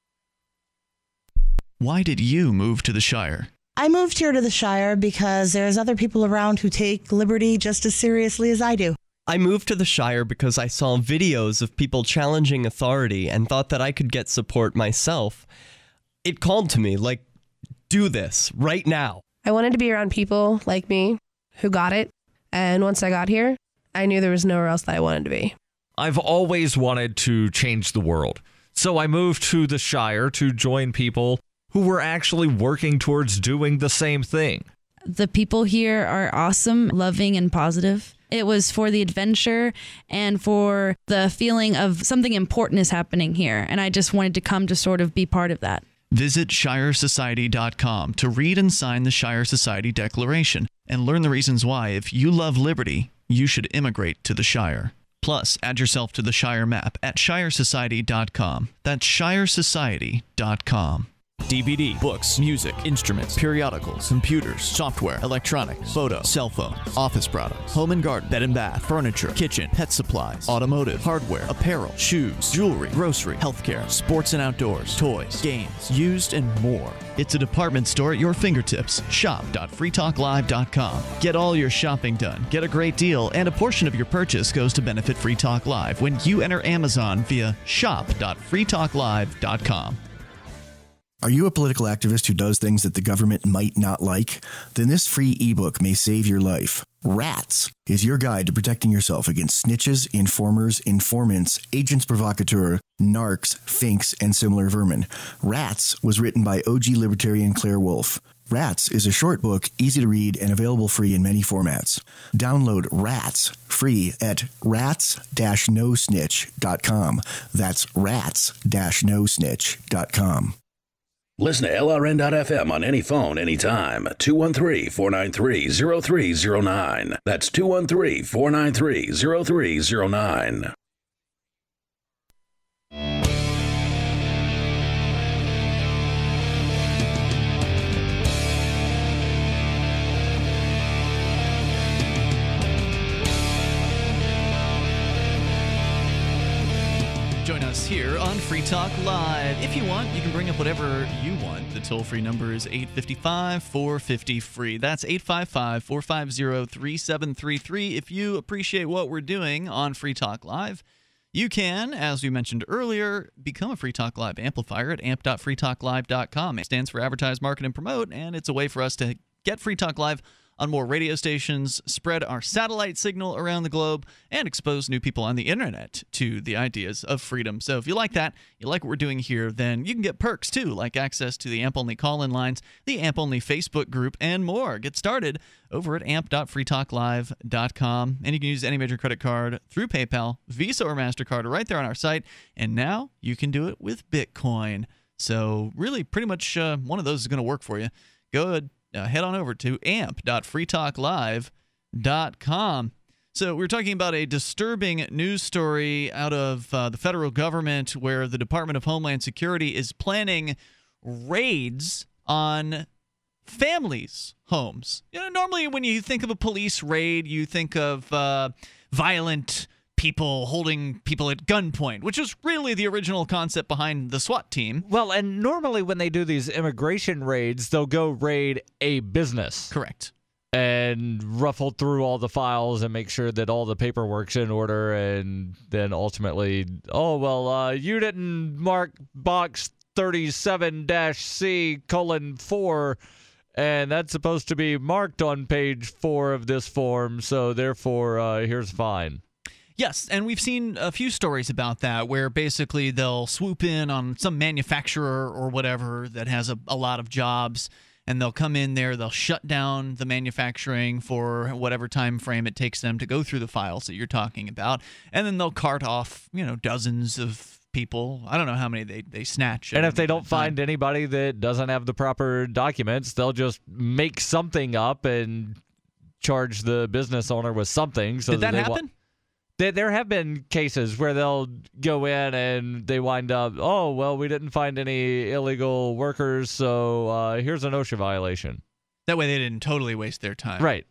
Why did you move to the Shire? I moved here to the Shire because there's other people around who take liberty just as seriously as I do. I moved to the Shire because I saw videos of people challenging authority and thought that I could get support myself. It called to me, like, do this right now. I wanted to be around people like me who got it. And once I got here, I knew there was nowhere else that I wanted to be. I've always wanted to change the world. So I moved to the Shire to join people who were actually working towards doing the same thing. The people here are awesome, loving, and positive. It was for the adventure and for the feeling of something important is happening here. And I just wanted to come to sort of be part of that. Visit ShireSociety.com to read and sign the Shire Society Declaration and learn the reasons why, if you love liberty, you should immigrate to the Shire. Plus, add yourself to the Shire map at ShireSociety.com. That's ShireSociety.com. DVD, books, music, instruments, periodicals, computers, software, electronics, photo, cell phone, office products, home and garden, bed and bath, furniture, kitchen, pet supplies, automotive, hardware, apparel, shoes, jewelry, grocery, healthcare, sports and outdoors, toys, games, used, and more. It's a department store at your fingertips. Shop.freetalklive.com. Get all your shopping done, get a great deal, and a portion of your purchase goes to benefit Free Talk Live when you enter Amazon via shop.freetalklive.com. Are you a political activist who does things that the government might not like? Then this free ebook may save your life. Rats is your guide to protecting yourself against snitches, informers, informants, agents provocateur, narcs, finks, and similar vermin. Rats was written by OG libertarian Claire Wolfe. Rats is a short book, easy to read, and available free in many formats. Download Rats free at rats-nosnitch.com. That's rats-nosnitch.com. Listen to LRN.FM on any phone, anytime. 213-493-0309. That's 213-493-0309. Join us here on Free Talk Live. If you want, you can bring up whatever you want. The toll-free number is 855-450-FREE. That's 855-450-3733. If you appreciate what we're doing on Free Talk Live, you can, as we mentioned earlier, become a Free Talk Live amplifier at amp.freetalklive.com. It stands for Advertise, Market, and Promote, and it's a way for us to get Free Talk Live on more radio stations, spread our satellite signal around the globe, and expose new people on the internet to the ideas of freedom. So if you like that, you like what we're doing here, then you can get perks too, like access to the AMP-only call-in lines, the AMP-only Facebook group, and more. Get started over at amp.freetalklive.com, and you can use any major credit card through PayPal, Visa, or MasterCard right there on our site, and now you can do it with Bitcoin. So really, pretty much one of those is going to work for you. Go ahead. Head on over to amp.freetalklive.com. So we're talking about a disturbing news story out of the federal government where the Department of Homeland Security is planning raids on families' homes. You know, normally when you think of a police raid, you think of violent people holding people at gunpoint, which was really the original concept behind the SWAT team. Well, and normally when they do these immigration raids, they'll go raid a business. Correct. And ruffle through all the files and make sure that all the paperwork's in order, and then ultimately, you didn't mark box 37-C:4, and that's supposed to be marked on page 4 of this form, so therefore, here's a fine. Yes, and we've seen a few stories about that where basically they'll swoop in on some manufacturer or whatever that has a lot of jobs, and they'll come in there, they'll shut down the manufacturing for whatever time frame it takes them to go through the files that you're talking about, and then they'll cart off, dozens of people. I don't know how many they snatch. And if they don't find anybody that doesn't have the proper documents, they'll just make something up and charge the business owner with something. So Did that happen? There have been cases where they'll go in and they wind up, we didn't find any illegal workers, so here's an OSHA violation. That way they didn't totally waste their time. Right.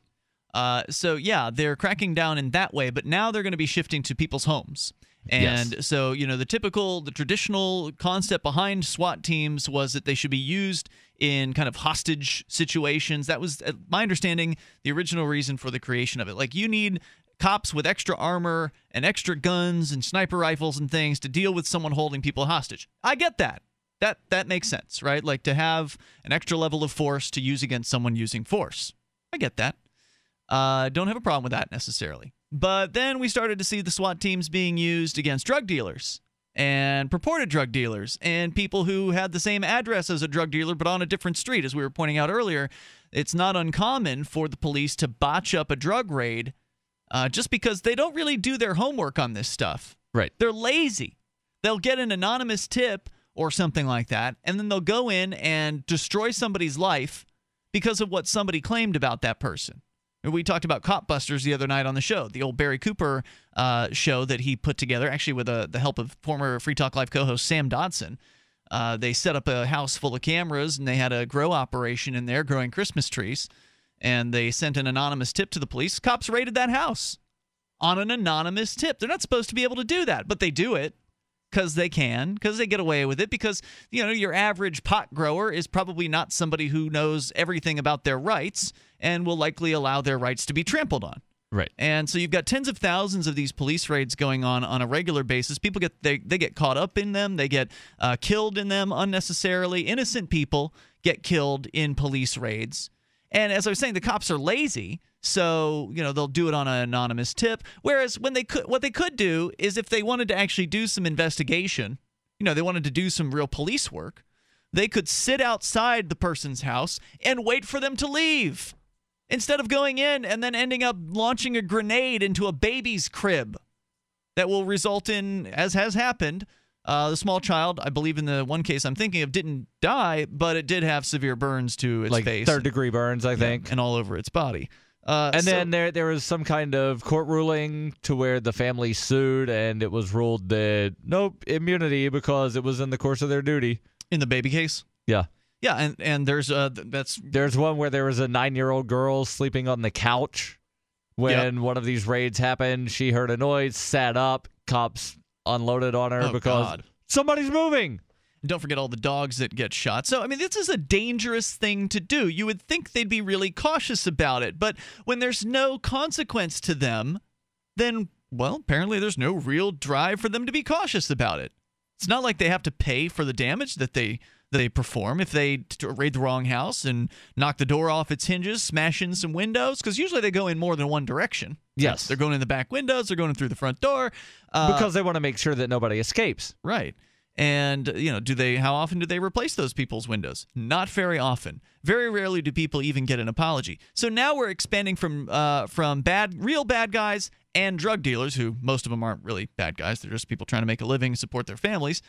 So, yeah, they're cracking down in that way, but now they're going to be shifting to people's homes. And so, the traditional concept behind SWAT teams was that they should be used in kind of hostage situations. That was, my understanding, the original reason for the creation of it. Like, you need cops with extra armor and extra guns and sniper rifles and things to deal with someone holding people hostage. I get that. That makes sense, right? Like to have an extra level of force to use against someone using force. I get that. Don't have a problem with that necessarily. But then we started to see the SWAT teams being used against drug dealers and purported drug dealers and people who had the same address as a drug dealer but on a different street. As we were pointing out earlier, it's not uncommon for the police to botch up a drug raid just because they don't really do their homework on this stuff. Right. They're lazy. They'll get an anonymous tip or something like that, and then they'll go in and destroy somebody's life because of what somebody claimed about that person. We talked about Cop Busters the other night on the show, the old Barry Cooper show that he put together, actually with the help of former Free Talk Live co-host Sam Dodson. They set up a house full of cameras, and they had a grow operation in there growing Christmas trees. And they sent an anonymous tip to the police. Cops raided that house on an anonymous tip. They're not supposed to be able to do that, but they do it because they can, because they get away with it, because your average pot grower is probably not somebody who knows everything about their rights and will likely allow their rights to be trampled on. Right. And so you've got tens of thousands of these police raids going on a regular basis. People they get caught up in them. They get killed in them unnecessarily. Innocent people get killed in police raids. And as I was saying, the cops are lazy, so they'll do it on an anonymous tip. Whereas what they could do is, if they wanted to actually do some investigation, they wanted to do some real police work, they could sit outside the person's house and wait for them to leave, instead of going in and then ending up launching a grenade into a baby's crib that will result in, as has happened, the small child, I believe in the one case I'm thinking of, didn't die, but it did have severe burns to its face. Like third-degree burns, I think. And all over its body. Then there was some kind of court ruling to where the family sued, and it was ruled that, nope, immunity, because it was in the course of their duty. In the baby case? Yeah. Yeah, and there's there's one where there was a 9-year-old girl sleeping on the couch when one of these raids happened. She heard a noise, sat up, cops unloaded on her because somebody's moving. And don't forget all the dogs that get shot. So, I mean, this is a dangerous thing to do. You would think they'd be really cautious about it, but when there's no consequence to them, then, well, apparently there's no real drive for them to be cautious about it. It's not like they have to pay for the damage that they perform if they raid the wrong house and knock the door off its hinges, smash in some windows, because usually they go in more than one direction. Yes. They're going in the back windows, they're going in through the front door. Because they want to make sure that nobody escapes. Right. And, how often do they replace those people's windows? Not very often. Very rarely do people even get an apology. So now we're expanding from real bad guys and drug dealers, who most of them aren't really bad guys. They're just people trying to make a living and support their families.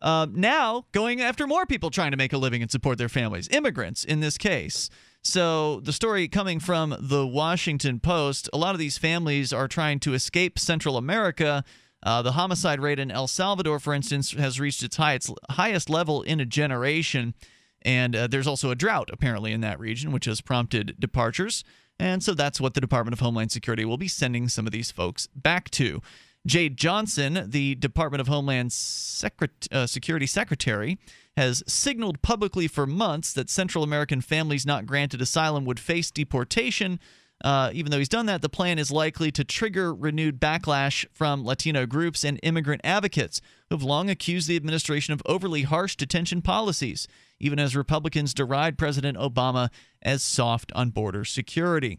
Now going after more people trying to make a living and support their families. Immigrants, in this case. So the story coming from the Washington Post, a lot of these families are trying to escape Central America. The homicide rate in El Salvador, for instance, has reached its highest level in a generation. And there's also a drought, apparently, in that region, which has prompted departures. And so that's what the Department of Homeland Security will be sending some of these folks back to. Jade Johnson, the Department of Homeland Security Secretary, has signaled publicly for months that Central American families not granted asylum would face deportation. Even though he's done that, the plan is likely to trigger renewed backlash from Latino groups and immigrant advocates who have long accused the administration of overly harsh detention policies, even as Republicans deride President Obama as soft on border security.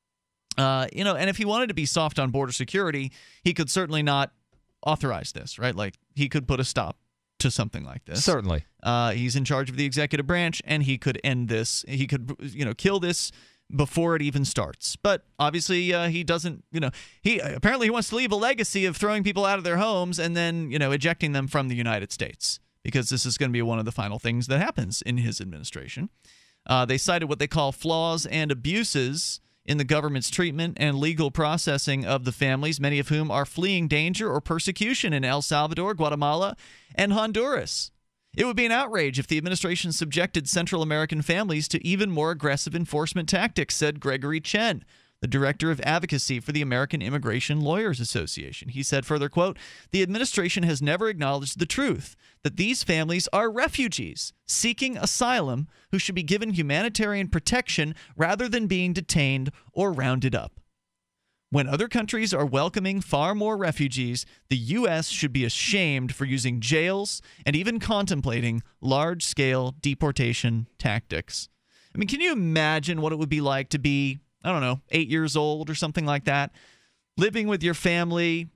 And if he wanted to be soft on border security, he could certainly not authorize this, right? Like, he could put a stop to something like this. Certainly. He's in charge of the executive branch, and he could end this. He could, kill this before it even starts. But obviously, he doesn't, he wants to leave a legacy of throwing people out of their homes and then, ejecting them from the United States, because this is going to be one of the final things that happens in his administration. They cited what they call flaws and abuses in the government's treatment and legal processing of the families, many of whom are fleeing danger or persecution in El Salvador, Guatemala, and Honduras. It would be an outrage if the administration subjected Central American families to even more aggressive enforcement tactics, said Gregory Chen, the director of advocacy for the American Immigration Lawyers Association. He said further, quote, "The administration has never acknowledged the truth that these families are refugees seeking asylum who should be given humanitarian protection rather than being detained or rounded up. When other countries are welcoming far more refugees, the U.S. should be ashamed for using jails and even contemplating large-scale deportation tactics." I mean, can you imagine what it would be like to be, 8 years old or something like that, living with your family?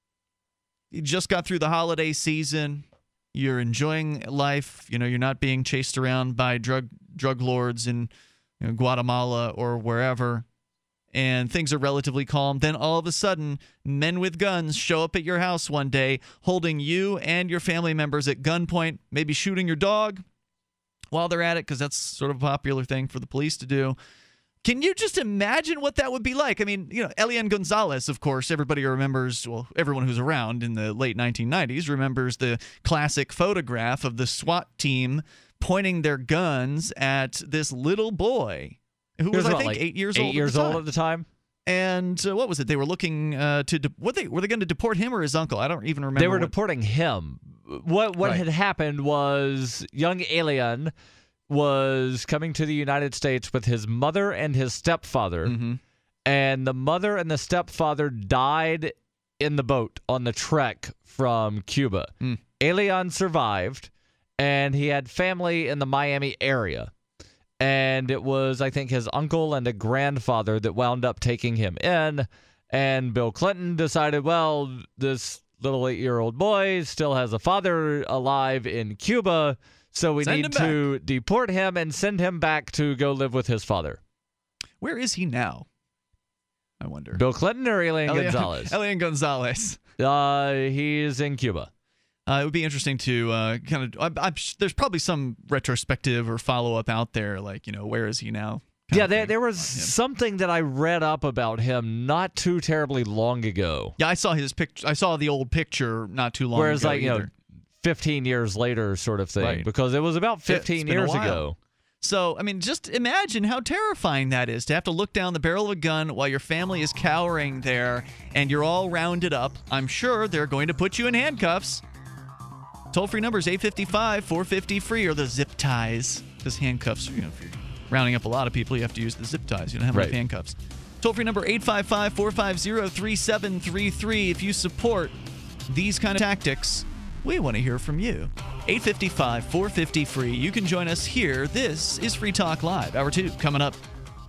You just got through the holiday season. You're enjoying life. You're not being chased around by drug lords in Guatemala or wherever. And things are relatively calm. Then all of a sudden, men with guns show up at your house one day, holding you and your family members at gunpoint, maybe shooting your dog while they're at it, because that's sort of a popular thing for the police to do. Can you just imagine what that would be like? I mean, Elian Gonzalez, of course, everybody remembers, well, everyone who's around in the late 1990s remembers the classic photograph of the SWAT team pointing their guns at this little boy who was, I think, 8 years old. 8 years old at the time. And what was it? They were looking to were they going to deport him or his uncle? I don't even remember. They were deporting him. What had happened was young Alien was coming to the United States with his mother and his stepfather, and the mother and the stepfather died in the boat on the trek from Cuba. Elian survived, and he had family in the Miami area. And it was, I think, his uncle and a grandfather that wound up taking him in. And Bill Clinton decided, well, this little 8-year-old boy still has a father alive in Cuba, so we need to deport him and send him back to go live with his father. Where is he now? I wonder. Bill Clinton or Elian Gonzalez? Elian Gonzalez. He's in Cuba. It would be interesting to there's probably some retrospective or follow-up out there, like, where is he now? Yeah, there was something that I read up about him not too terribly long ago. Yeah, I saw his picture. I saw the old picture not too long Whereas, ago. 15 years later sort of thing, Right. because it was about 15 years ago. So, I mean, just imagine how terrifying that is to have to look down the barrel of a gun while your family is cowering there and you're all rounded up. I'm sure they're going to put you in handcuffs. Toll-free number is 855-450-FREE or the zip ties, because handcuffs, if you're rounding up a lot of people, you have to use the zip ties. You don't have enough handcuffs. Toll-free number 855-450-3733. If you support these kind of tactics, we want to hear from you. 855-450-FREE. You can join us here. This is Free Talk Live. Hour 2 coming up.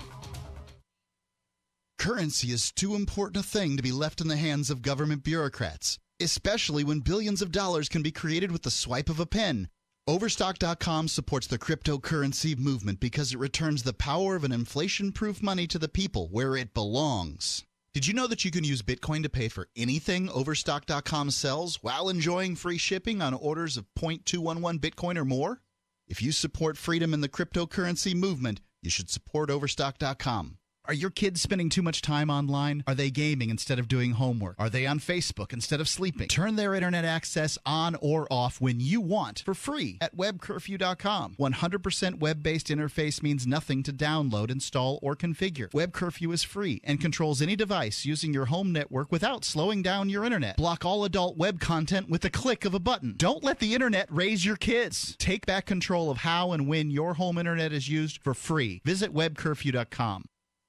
Currency is too important a thing to be left in the hands of government bureaucrats, especially when billions of dollars can be created with the swipe of a pen. Overstock.com supports the cryptocurrency movement because it returns the power of an inflation-proof money to the people where it belongs. Did you know that you can use Bitcoin to pay for anything Overstock.com sells while enjoying free shipping on orders of 0.211 Bitcoin or more? If you support freedom in the cryptocurrency movement, you should support Overstock.com. Are your kids spending too much time online? Are they gaming instead of doing homework? Are they on Facebook instead of sleeping? Turn their internet access on or off when you want for free at webcurfew.com. 100% web-based interface means nothing to download, install, or configure. Web Curfew is free and controls any device using your home network without slowing down your internet. Block all adult web content with the click of a button. Don't let the internet raise your kids. Take back control of how and when your home internet is used for free. Visit webcurfew.com.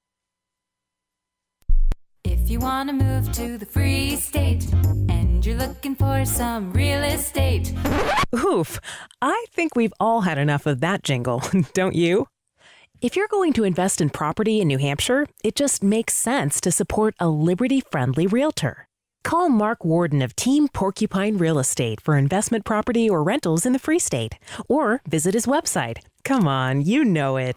If you want to move to the free state and you're looking for some real estate. Oof, I think we've all had enough of that jingle, don't you? If you're going to invest in property in New Hampshire, it just makes sense to support a Liberty-friendly realtor. Call Mark Warden of Team Porcupine Real Estate for investment property or rentals in the Free State. Or visit his website. Come on, you know it.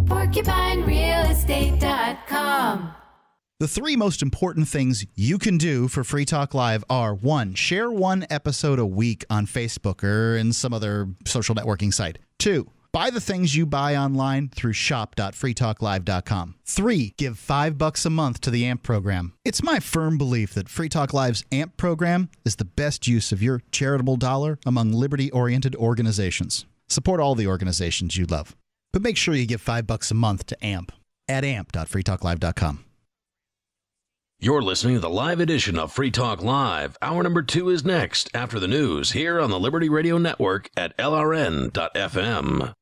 PorcupineRealEstate.com. The 3 most important things you can do for Free Talk Live are: 1, share 1 episode a week on Facebook or in some other social networking site. 2, buy the things you buy online through shop.freetalklive.com. 3, give $5 a month to the AMP program. It's my firm belief that Free Talk Live's AMP program is the best use of your charitable dollar among liberty-oriented organizations. Support all the organizations you love, but make sure you give $5 a month to AMP at amp.freetalklive.com. You're listening to the live edition of Free Talk Live. Hour number 2 is next after the news here on the Liberty Radio Network at LRN.FM.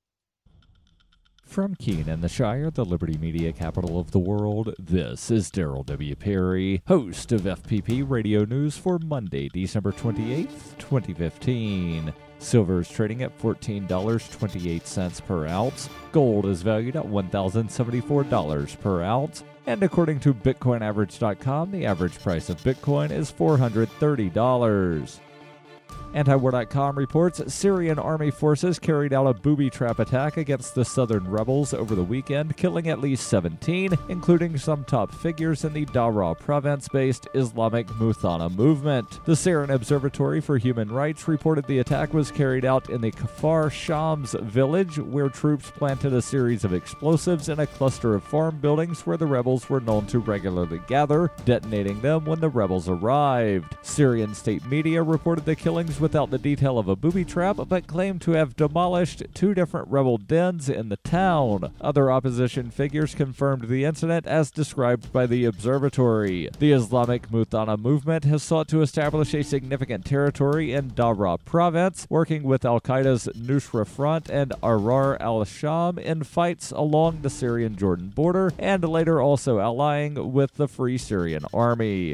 From Keene and the Shire, the Liberty Media capital of the world, this is Darryl W. Perry, host of FPP Radio News for Monday, December 28th, 2015. Silver is trading at $14.28 per ounce. Gold is valued at $1,074 per ounce. And according to BitcoinAverage.com, the average price of Bitcoin is $430. Antiwar.com reports Syrian army forces carried out a booby trap attack against the southern rebels over the weekend, killing at least 17, including some top figures in the Daraa province-based Islamic Muthanna movement. The Syrian Observatory for Human Rights reported the attack was carried out in the Kfar Shams village, where troops planted a series of explosives in a cluster of farm buildings where the rebels were known to regularly gather, detonating them when the rebels arrived. Syrian state media reported the killings without the detail of a booby trap, but claimed to have demolished 2 different rebel dens in the town. Other opposition figures confirmed the incident as described by the observatory. The Islamic Muthanna movement has sought to establish a significant territory in Daraa province, working with Al-Qaeda's Nusra Front and Arar al-Sham in fights along the Syrian-Jordan border, and later also allying with the Free Syrian Army.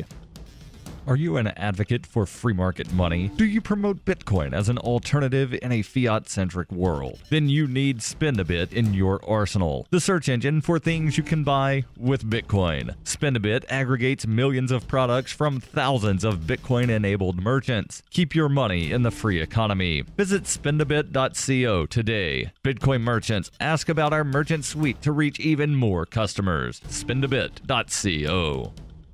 Are you an advocate for free market money? Do you promote Bitcoin as an alternative in a fiat-centric world? Then you need Spendabit in your arsenal, the search engine for things you can buy with Bitcoin. Spendabit aggregates millions of products from thousands of Bitcoin-enabled merchants. Keep your money in the free economy. Visit spendabit.co today. Bitcoin merchants, ask about our merchant suite to reach even more customers. Spendabit.co.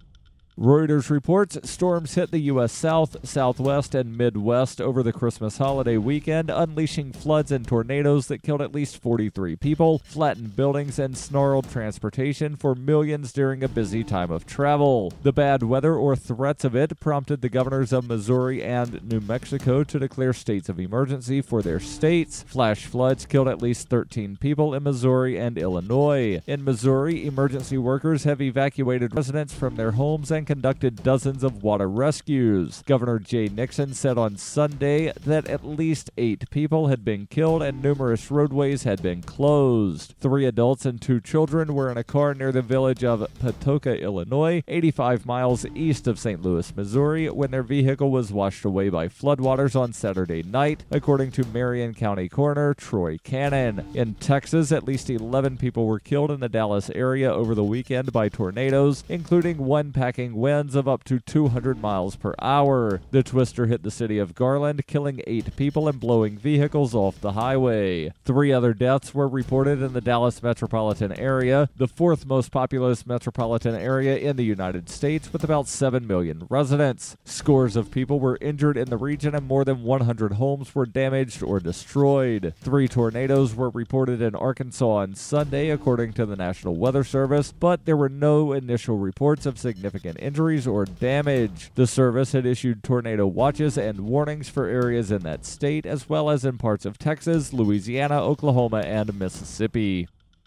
Reuters reports storms hit the U.S. South, Southwest, and Midwest over the Christmas holiday weekend, unleashing floods and tornadoes that killed at least 43 people, flattened buildings, and snarled transportation for millions during a busy time of travel. The bad weather, or threats of it, prompted the governors of Missouri and New Mexico to declare states of emergency for their states. Flash floods killed at least 13 people in Missouri and Illinois. In Missouri, emergency workers have evacuated residents from their homes and conducted dozens of water rescues. Governor Jay Nixon said on Sunday that at least 8 people had been killed and numerous roadways had been closed. 3 adults and 2 children were in a car near the village of Patoka, Illinois, 85 miles east of St. Louis, Missouri, when their vehicle was washed away by floodwaters on Saturday night, according to Marion County Coroner Troy Cannon. In Texas, at least 11 people were killed in the Dallas area over the weekend by tornadoes, including one packing winds of up to 200 miles per hour. The twister hit the city of Garland, killing 8 people and blowing vehicles off the highway. 3 other deaths were reported in the Dallas metropolitan area, the 4th most populous metropolitan area in the United States, with about 7 million residents. Scores of people were injured in the region and more than 100 homes were damaged or destroyed. 3 tornadoes were reported in Arkansas on Sunday, according to the National Weather Service, but there were no initial reports of significant injuries or damage. The service had issued tornado watches and warnings for areas in that state, as well as in parts of Texas, Louisiana, Oklahoma, and Mississippi.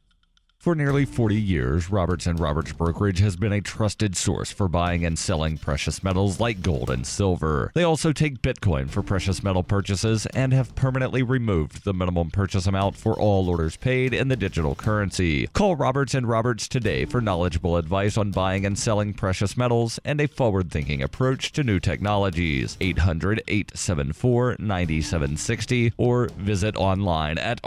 For nearly 40 years, Roberts & Roberts Brokerage has been a trusted source for buying and selling precious metals like gold and silver. They also take Bitcoin for precious metal purchases and have permanently removed the minimum purchase amount for all orders paid in the digital currency. Call Roberts & Roberts today for knowledgeable advice on buying and selling precious metals and a forward-thinking approach to new technologies. 800-874-9760 or visit online at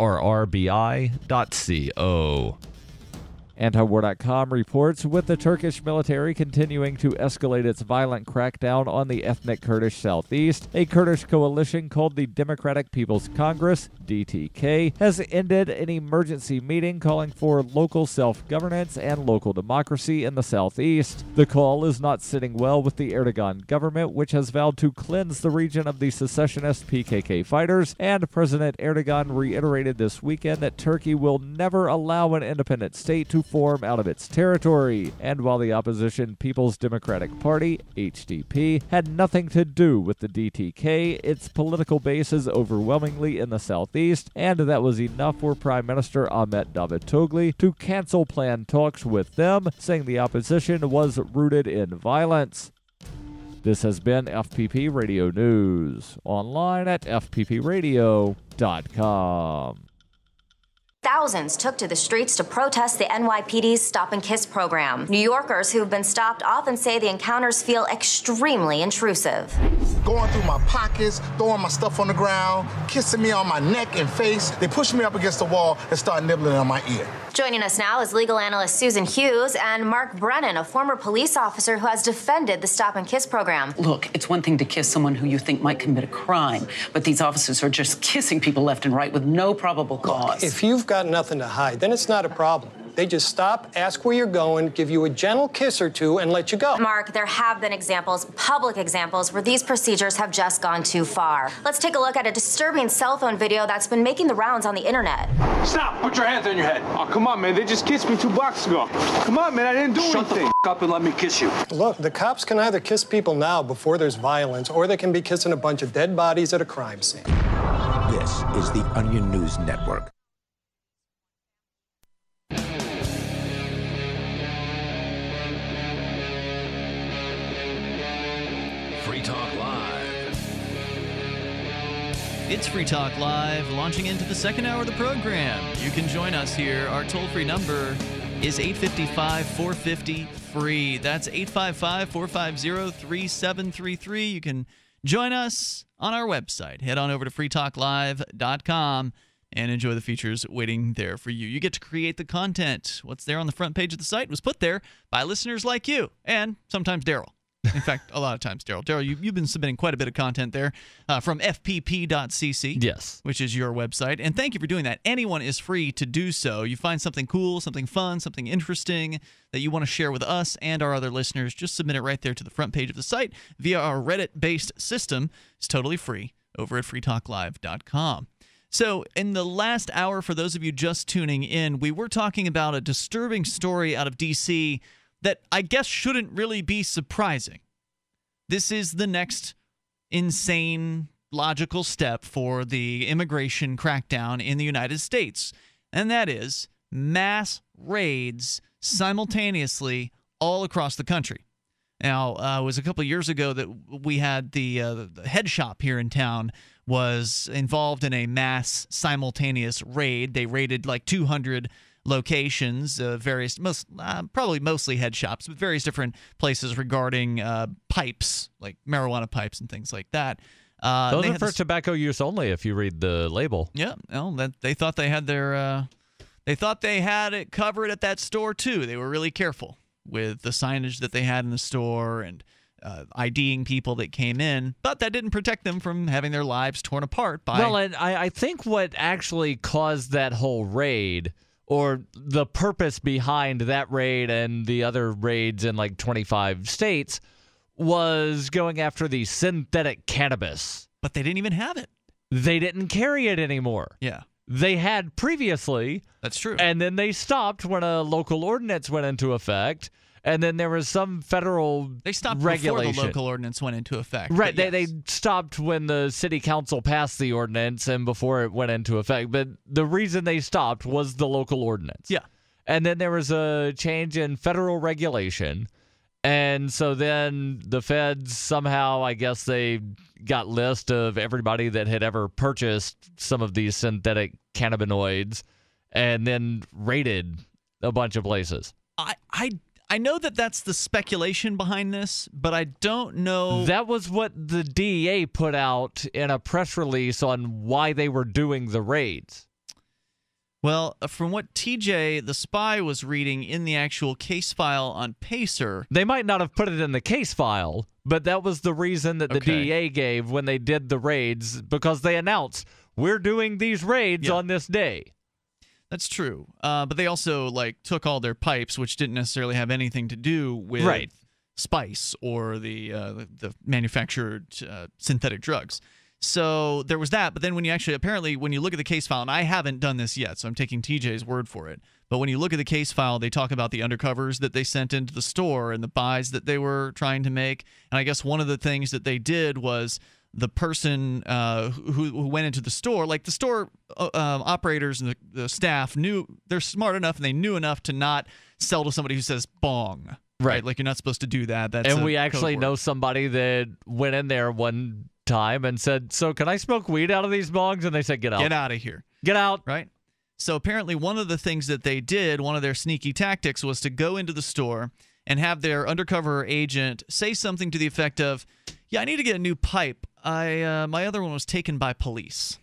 rrbi.co. Antiwar.com reports, with the Turkish military continuing to escalate its violent crackdown on the ethnic Kurdish southeast, a Kurdish coalition called the Democratic People's Congress, DTK, has ended an emergency meeting calling for local self-governance and local democracy in the southeast. The call is not sitting well with the Erdogan government, which has vowed to cleanse the region of the secessionist PKK fighters, and President Erdogan reiterated this weekend that Turkey will never allow an independent state to form out of its territory. And while the opposition People's Democratic Party, HDP, had nothing to do with the DTK, its political base is overwhelmingly in the southeast, and that was enough for Prime Minister Ahmet Davutoglu to cancel planned talks with them, saying the opposition was rooted in violence. This has been FPP Radio News, online at fppradio.com. Thousands took to the streets to protest the NYPD's Stop and Kiss program. New Yorkers who've been stopped often say the encounters feel extremely intrusive. Going through my pockets, throwing my stuff on the ground, kissing me on my neck and face. They push me up against the wall and start nibbling on my ear. Joining us now is legal analyst Susan Hughes and Mark Brennan, a former police officer who has defended the Stop and Kiss program. Look, it's one thing to kiss someone who you think might commit a crime, but these officers are just kissing people left and right with no probable cause. If you've got nothing to hide, then it's not a problem. They just stop, ask where you're going, give you a gentle kiss or two, and let you go. Mark, there have been examples, public examples, where these procedures have just gone too far. Let's take a look at a disturbing cell phone video that's been making the rounds on the internet. Stop! Put your hands on your head. Oh, come on, man. They just kissed me 2 blocks ago. Come on, man. I didn't do anything. Shut the f*** up and let me kiss you. Look, the cops can either kiss people now before there's violence, or they can be kissing a bunch of dead bodies at a crime scene. This is the Onion News Network. Free Talk Live. It's Free Talk Live, launching into the second hour of the program. You can join us here. Our toll-free number is 855-450-FREE. That's 855-450-3733. You can join us on our website. Head on over to freetalklive.com and enjoy the features waiting there for you. You get to create the content. What's there on the front page of the site was put there by listeners like you and sometimes Darryl. In fact, a lot of times, Darryl. Darryl, you've been submitting quite a bit of content there from fpp.cc. Yes. Which is your website. And thank you for doing that. Anyone is free to do so. You find something cool, something fun, something interesting that you want to share with us and our other listeners, just submit it right there to the front page of the site via our Reddit-based system. It's totally free over at freetalklive.com. So in the last hour, for those of you just tuning in, we were talking about a disturbing story out of D.C. that I guess shouldn't really be surprising. This is the next insane, logical step for the immigration crackdown in the United States, and that is mass raids simultaneously all across the country. Now, it was a couple of years ago that we had the head shop here in town was involved in a mass simultaneous raid. They raided like 200 locations, probably mostly head shops, but various different places regarding pipes, like marijuana pipes and things like that. Those are for tobacco use only, if you read the label. Yeah, well, they thought they had they thought they had it covered at that store too. They were really careful with the signage that they had in the store and IDing people that came in, but that didn't protect them from having their lives torn apart by. Well, and I think what actually caused that whole raid, or the purpose behind that raid and the other raids in like 25 states, was going after the synthetic cannabis. But they didn't even have it. They didn't carry it anymore. Yeah. They had previously. That's true. And then they stopped when a local ordinance went into effect. And then there was some federal They stopped regulation. before the local ordinance went into effect. Right. Yes. They stopped when the city council passed the ordinance and before it went into effect. But the reason they stopped was the local ordinance. Yeah. And then there was a change in federal regulation. And so then the feds somehow, I guess they got list of everybody that had ever purchased some of these synthetic cannabinoids and then raided a bunch of places. I know that that's the speculation behind this, but I don't know. That was what the DEA put out in a press release on why they were doing the raids. Well, from what TJ, the spy, was reading in the actual case file on Pacer. They might not have put it in the case file, but that was the reason that the DEA gave when they did the raids, because they announced, we're doing these raids on this day. That's true. But they also took all their pipes, which didn't necessarily have anything to do with spice or the manufactured synthetic drugs. So there was that. But then when you look at the case file, and I haven't done this yet, so I'm taking TJ's word for it. But when you look at the case file, they talk about the undercovers that they sent into the store and the buys that they were trying to make. And I guess one of the things that they did was the person who went into the store, like the store operators and the staff they're smart enough and they knew enough to not sell to somebody who says bong. Right. Like, you're not supposed to do that. And we actually know somebody that went in there one time and said, so can I smoke weed out of these bongs? And they said, get out. Get out of here. Get out. Right. So apparently one of the things that they did, one of their sneaky tactics, was to go into the store and have their undercover agent say something to the effect of, yeah, I need to get a new pipe. My other one was taken by police.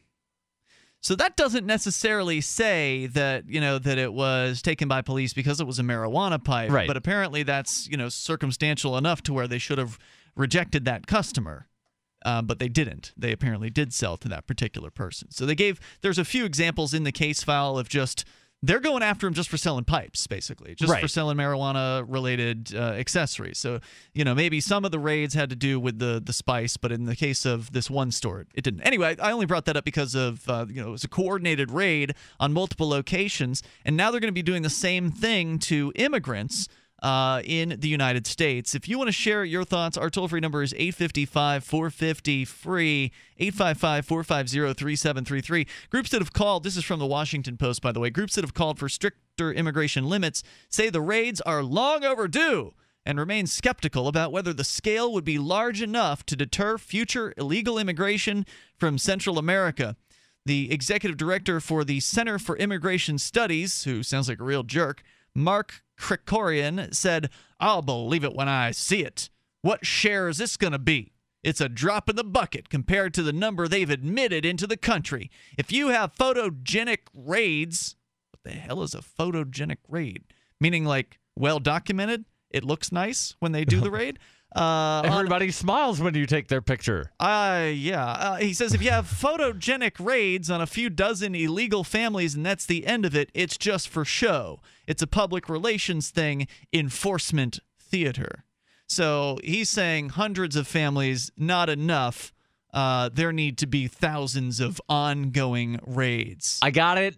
So that doesn't necessarily say that, that it was taken by police because it was a marijuana pipe. Right. But apparently that's, circumstantial enough to where they should have rejected that customer. But they didn't. They apparently did sell to that particular person. So there's a few examples in the case file of just they're going after him just for selling pipes, basically, just for selling marijuana-related accessories. So, maybe some of the raids had to do with the spice, but in the case of this one store, it didn't. Anyway, I only brought that up because of, it was a coordinated raid on multiple locations, and now they're going to be doing the same thing to immigrants in the United States. If you want to share your thoughts, our toll-free number is 855-450-FREE, 855-450-3733. Groups that have called, this is from the Washington Post, by the way, groups that have called for stricter immigration limits say the raids are long overdue and remain skeptical about whether the scale would be large enough to deter future illegal immigration from Central America. The executive director for the Center for Immigration Studies, who sounds like a real jerk, Mark Krikorian, said, "I'll believe it when I see it. What share is this going to be? It's a drop in the bucket compared to the number they've admitted into the country. If you have photogenic raids," what the hell is a photogenic raid? Meaning like well documented? It looks nice when they do the raid? Everybody smiles when you take their picture. He says if you have photogenic raids on a few dozen illegal families and that's the end of it, it's just for show. It's a public relations thing, enforcement theater. So he's saying hundreds of families, not enough. There need to be thousands of ongoing raids. I got it.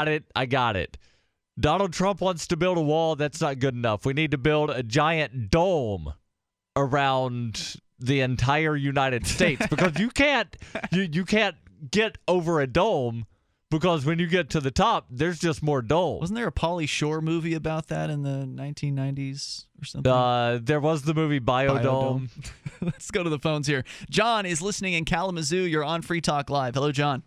Donald Trump wants to build a wall. That's not good enough. We need to build a giant dome around the entire United States because you can't get over a dome because when you get to the top, there's just more dome. Wasn't there a Pauly Shore movie about that in the 1990s or something? There was the movie Biodome. Let's go to the phones here. John is listening in Kalamazoo. You're on Free Talk Live. Hello, John.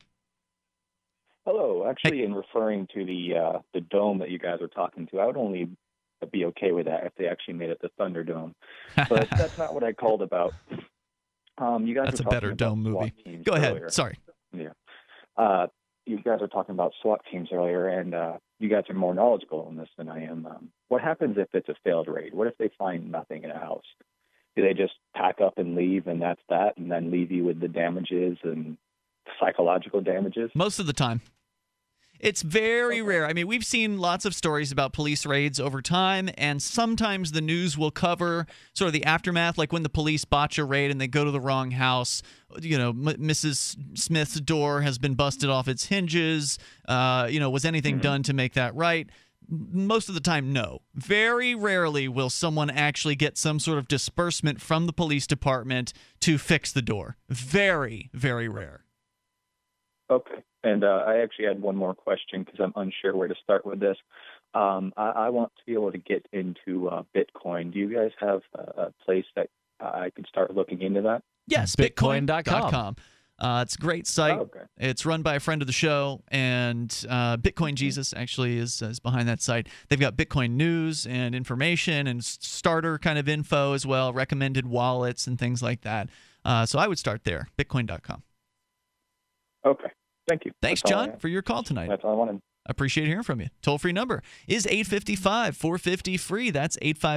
Hello. Actually, in referring to the dome that you guys are talking to, I would only be okay with that if they actually made it the Thunderdome. But that's not what I called about. You guys that's are a better dome movie. Go ahead. Earlier. Sorry. Yeah. You guys are talking about SWAT teams earlier, and you guys are more knowledgeable on this than I am. What happens if it's a failed raid? What if they find nothing in a house? Do they just pack up and leave, and that's that, and then leave you with the damages and psychological damages? Most of the time. It's very rare. I mean, we've seen lots of stories about police raids over time, and sometimes the news will cover sort of the aftermath, like when the police botch a raid and they go to the wrong house. Mrs. Smith's door has been busted off its hinges. Was anything done to make that right? Most of the time, no. Very rarely will someone actually get some sort of disbursement from the police department to fix the door. Very, very rare. Okay. And I actually had one more question because I'm unsure where to start with this. I want to be able to get into Bitcoin. Do you guys have a place that I can start looking into that? Yes, Bitcoin.com. It's a great site. Oh, okay. It's run by a friend of the show, and Bitcoin Jesus actually is behind that site. They've got Bitcoin news and information and starter kind of info as well, recommended wallets and things like that. So I would start there, Bitcoin.com. Okay. Thank you. Thanks, John, for your call tonight. That's all I wanted. I appreciate hearing from you. Toll-free number is 855-450-FREE. That's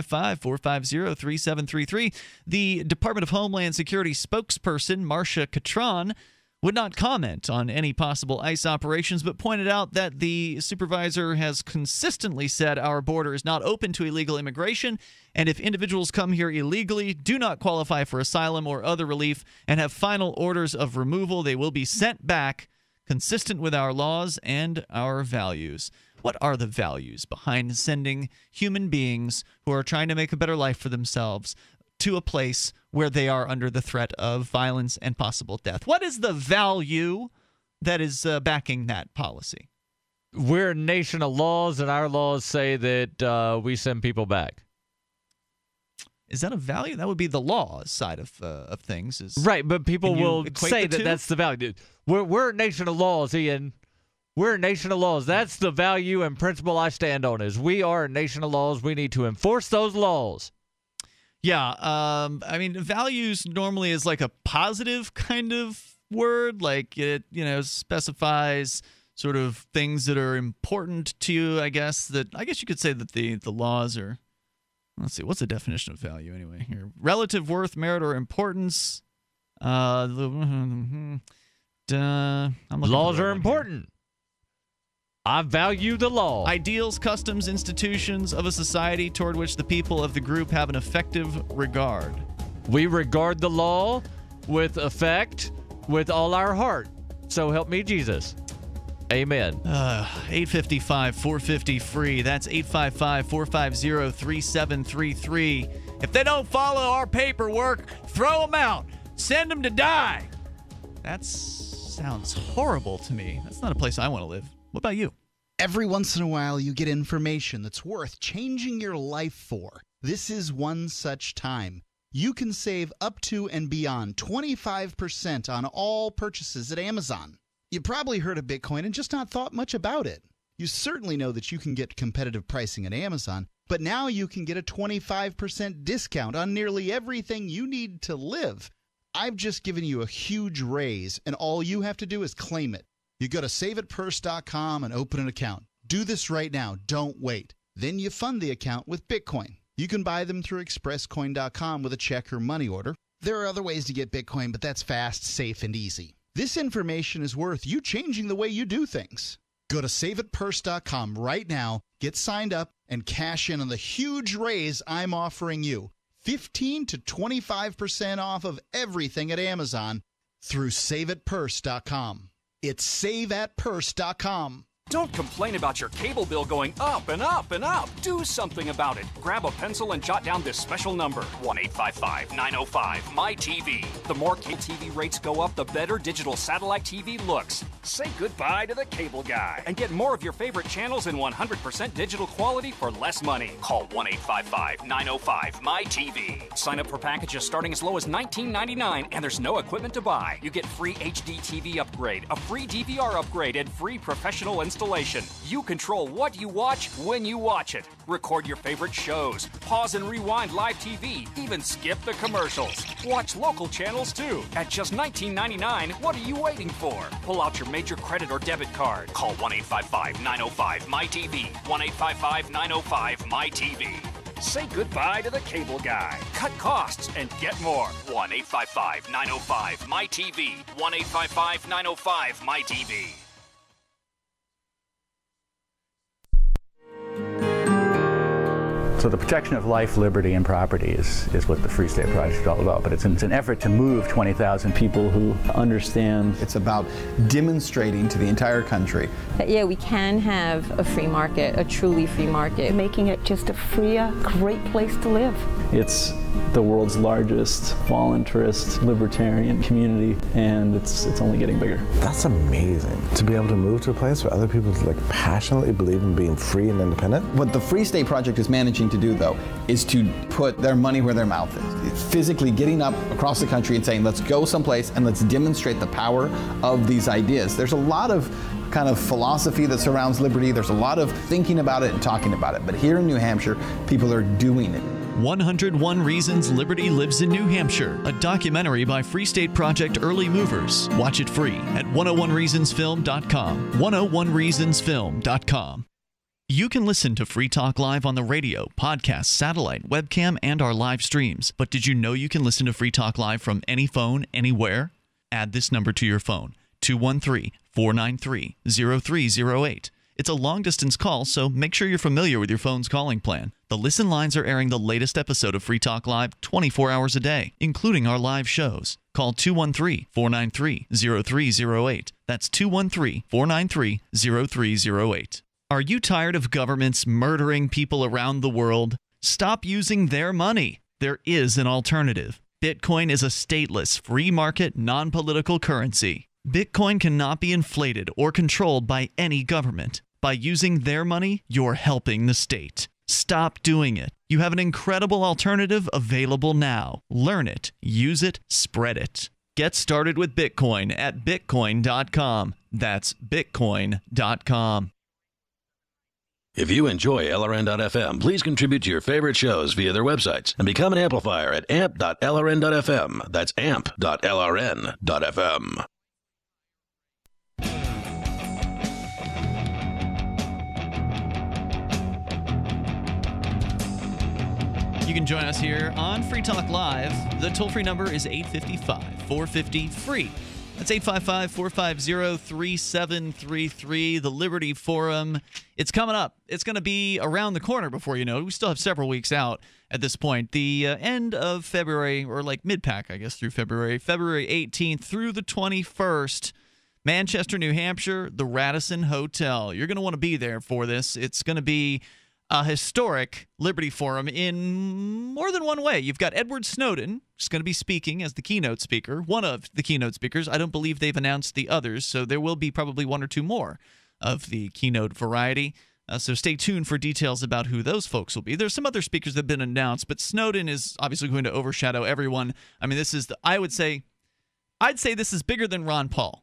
855-450-3733. The Department of Homeland Security spokesperson, Marcia Catron, would not comment on any possible ICE operations, but pointed out that the supervisor has consistently said our border is not open to illegal immigration, and if individuals come here illegally, do not qualify for asylum or other relief, and have final orders of removal, they will be sent back, consistent with our laws and our values. What are the values behind sending human beings who are trying to make a better life for themselves to a place where they are under the threat of violence and possible death? What is the value that is backing that policy? We're a nation of laws, and our laws say that we send people back. Is that a value? That would be the law side of things. Right, but people will say that that's the value. We're a nation of laws, Ian. We're a nation of laws. That's the value and principle I stand on, is we are a nation of laws. We need to enforce those laws. Yeah, I mean, values normally is like a positive kind of word, like it, specifies sort of things that are important to you, I guess you could say that the laws are, let's see, what's the definition of value anyway here? Relative worth, merit, or importance. Laws are important. I value the law. Ideals, customs, institutions of a society toward which the people of the group have an effective regard. We regard the law with effect with all our heart. So help me, Jesus. Amen. 855-450-FREE. That's 855-450-3733. If they don't follow our paperwork, throw them out. Send them to die. That sounds horrible to me. That's not a place I want to live. What about you? Every once in a while, you get information that's worth changing your life for. This is one such time. You can save up to and beyond 25% on all purchases at Amazon. You probably heard of Bitcoin and just not thought much about it. You certainly know that you can get competitive pricing at Amazon, but now you can get a 25% discount on nearly everything you need to live. I've just given you a huge raise, and all you have to do is claim it. You go to saveitpurse.com and open an account. Do this right now. Don't wait. Then you fund the account with Bitcoin. You can buy them through expresscoin.com with a check or money order. There are other ways to get Bitcoin, but that's fast, safe, and easy. This information is worth you changing the way you do things. Go to saveitpurse.com right now, get signed up, and cash in on the huge raise I'm offering you. 15 to 25% off of everything at Amazon through saveitpurse.com. It's saveatpurse.com. Don't complain about your cable bill going up and up and up. Do something about it. Grab a pencil and jot down this special number, 1-855-905-MY-TV. The more cable TV rates go up, the better digital satellite TV looks. Say goodbye to the cable guy and get more of your favorite channels in 100% digital quality for less money. Call 1-855-905-MY-TV. Sign up for packages starting as low as $19.99, and there's no equipment to buy. You get free HD TV upgrade, a free DVR upgrade, and free professional installation. You control what you watch when you watch it. Record your favorite shows, pause and rewind live TV, even skip the commercials. Watch local channels too. At just $19.99, what are you waiting for? Pull out your major credit or debit card. Call 1-855-905-MY-TV. 1-855-905-MY-TV. Say goodbye to the cable guy. Cut costs and get more. 1-855-905-MY-TV. 1-855-905-MY-TV. So the protection of life, liberty, and property is what the Free State Project is all about. But it's an effort to move 20,000 people who understand. It's about demonstrating to the entire country that, yeah, we can have a free market, a truly free market. Making it just a freer, great place to live. It's the world's largest voluntarist libertarian community, and it's only getting bigger. That's amazing, to be able to move to a place where other people passionately believe in being free and independent. What the Free State Project is managing to do, though, is to put their money where their mouth is. Physically getting up across the country and saying, let's go someplace and let's demonstrate the power of these ideas. There's a lot of kind of philosophy that surrounds liberty. There's a lot of thinking about it and talking about it. But here in New Hampshire, people are doing it. 101 Reasons Liberty Lives in New Hampshire, a documentary by Free State Project Early Movers. Watch it free at 101reasonsfilm.com. 101reasonsfilm.com. You can listen to Free Talk Live on the radio, podcast, satellite, webcam, and our live streams. But did you know you can listen to Free Talk Live from any phone, anywhere? Add this number to your phone, 213-493-0308. It's a long-distance call, so make sure you're familiar with your phone's calling plan. The listen lines are airing the latest episode of Free Talk Live 24 hours a day, including our live shows. Call 213-493-0308. That's 213-493-0308. Are you tired of governments murdering people around the world? Stop using their money. There is an alternative. Bitcoin is a stateless, free market, non-political currency. Bitcoin cannot be inflated or controlled by any government. By using their money, you're helping the state. Stop doing it. You have an incredible alternative available now. Learn it, use it, spread it. Get started with Bitcoin at Bitcoin.com. That's Bitcoin.com. If you enjoy LRN.FM, please contribute to your favorite shows via their websites and become an amplifier at amp.lrn.fm. That's amp.lrn.fm. You can join us here on Free Talk Live. The toll-free number is 855-450-FREE. That's 855-450-3733, the Liberty Forum. It's coming up. It's going to be around the corner before you know it. We still have several weeks out at this point. The end of February, or like mid-pack, I guess, through February 18th through the 21st. Manchester, New Hampshire, the Radisson Hotel. You're going to want to be there for this. It's going to be a historic Liberty Forum in more than one way. You've got Edward Snowden, who's going to be speaking as the keynote speaker, one of the keynote speakers. I don't believe they've announced the others, so there will be probably one or two more of the keynote variety. So stay tuned for details about who those folks will be. There's some other speakers that have been announced, but Snowden is obviously going to overshadow everyone. I mean, this is I'd say this is bigger than Ron Paul.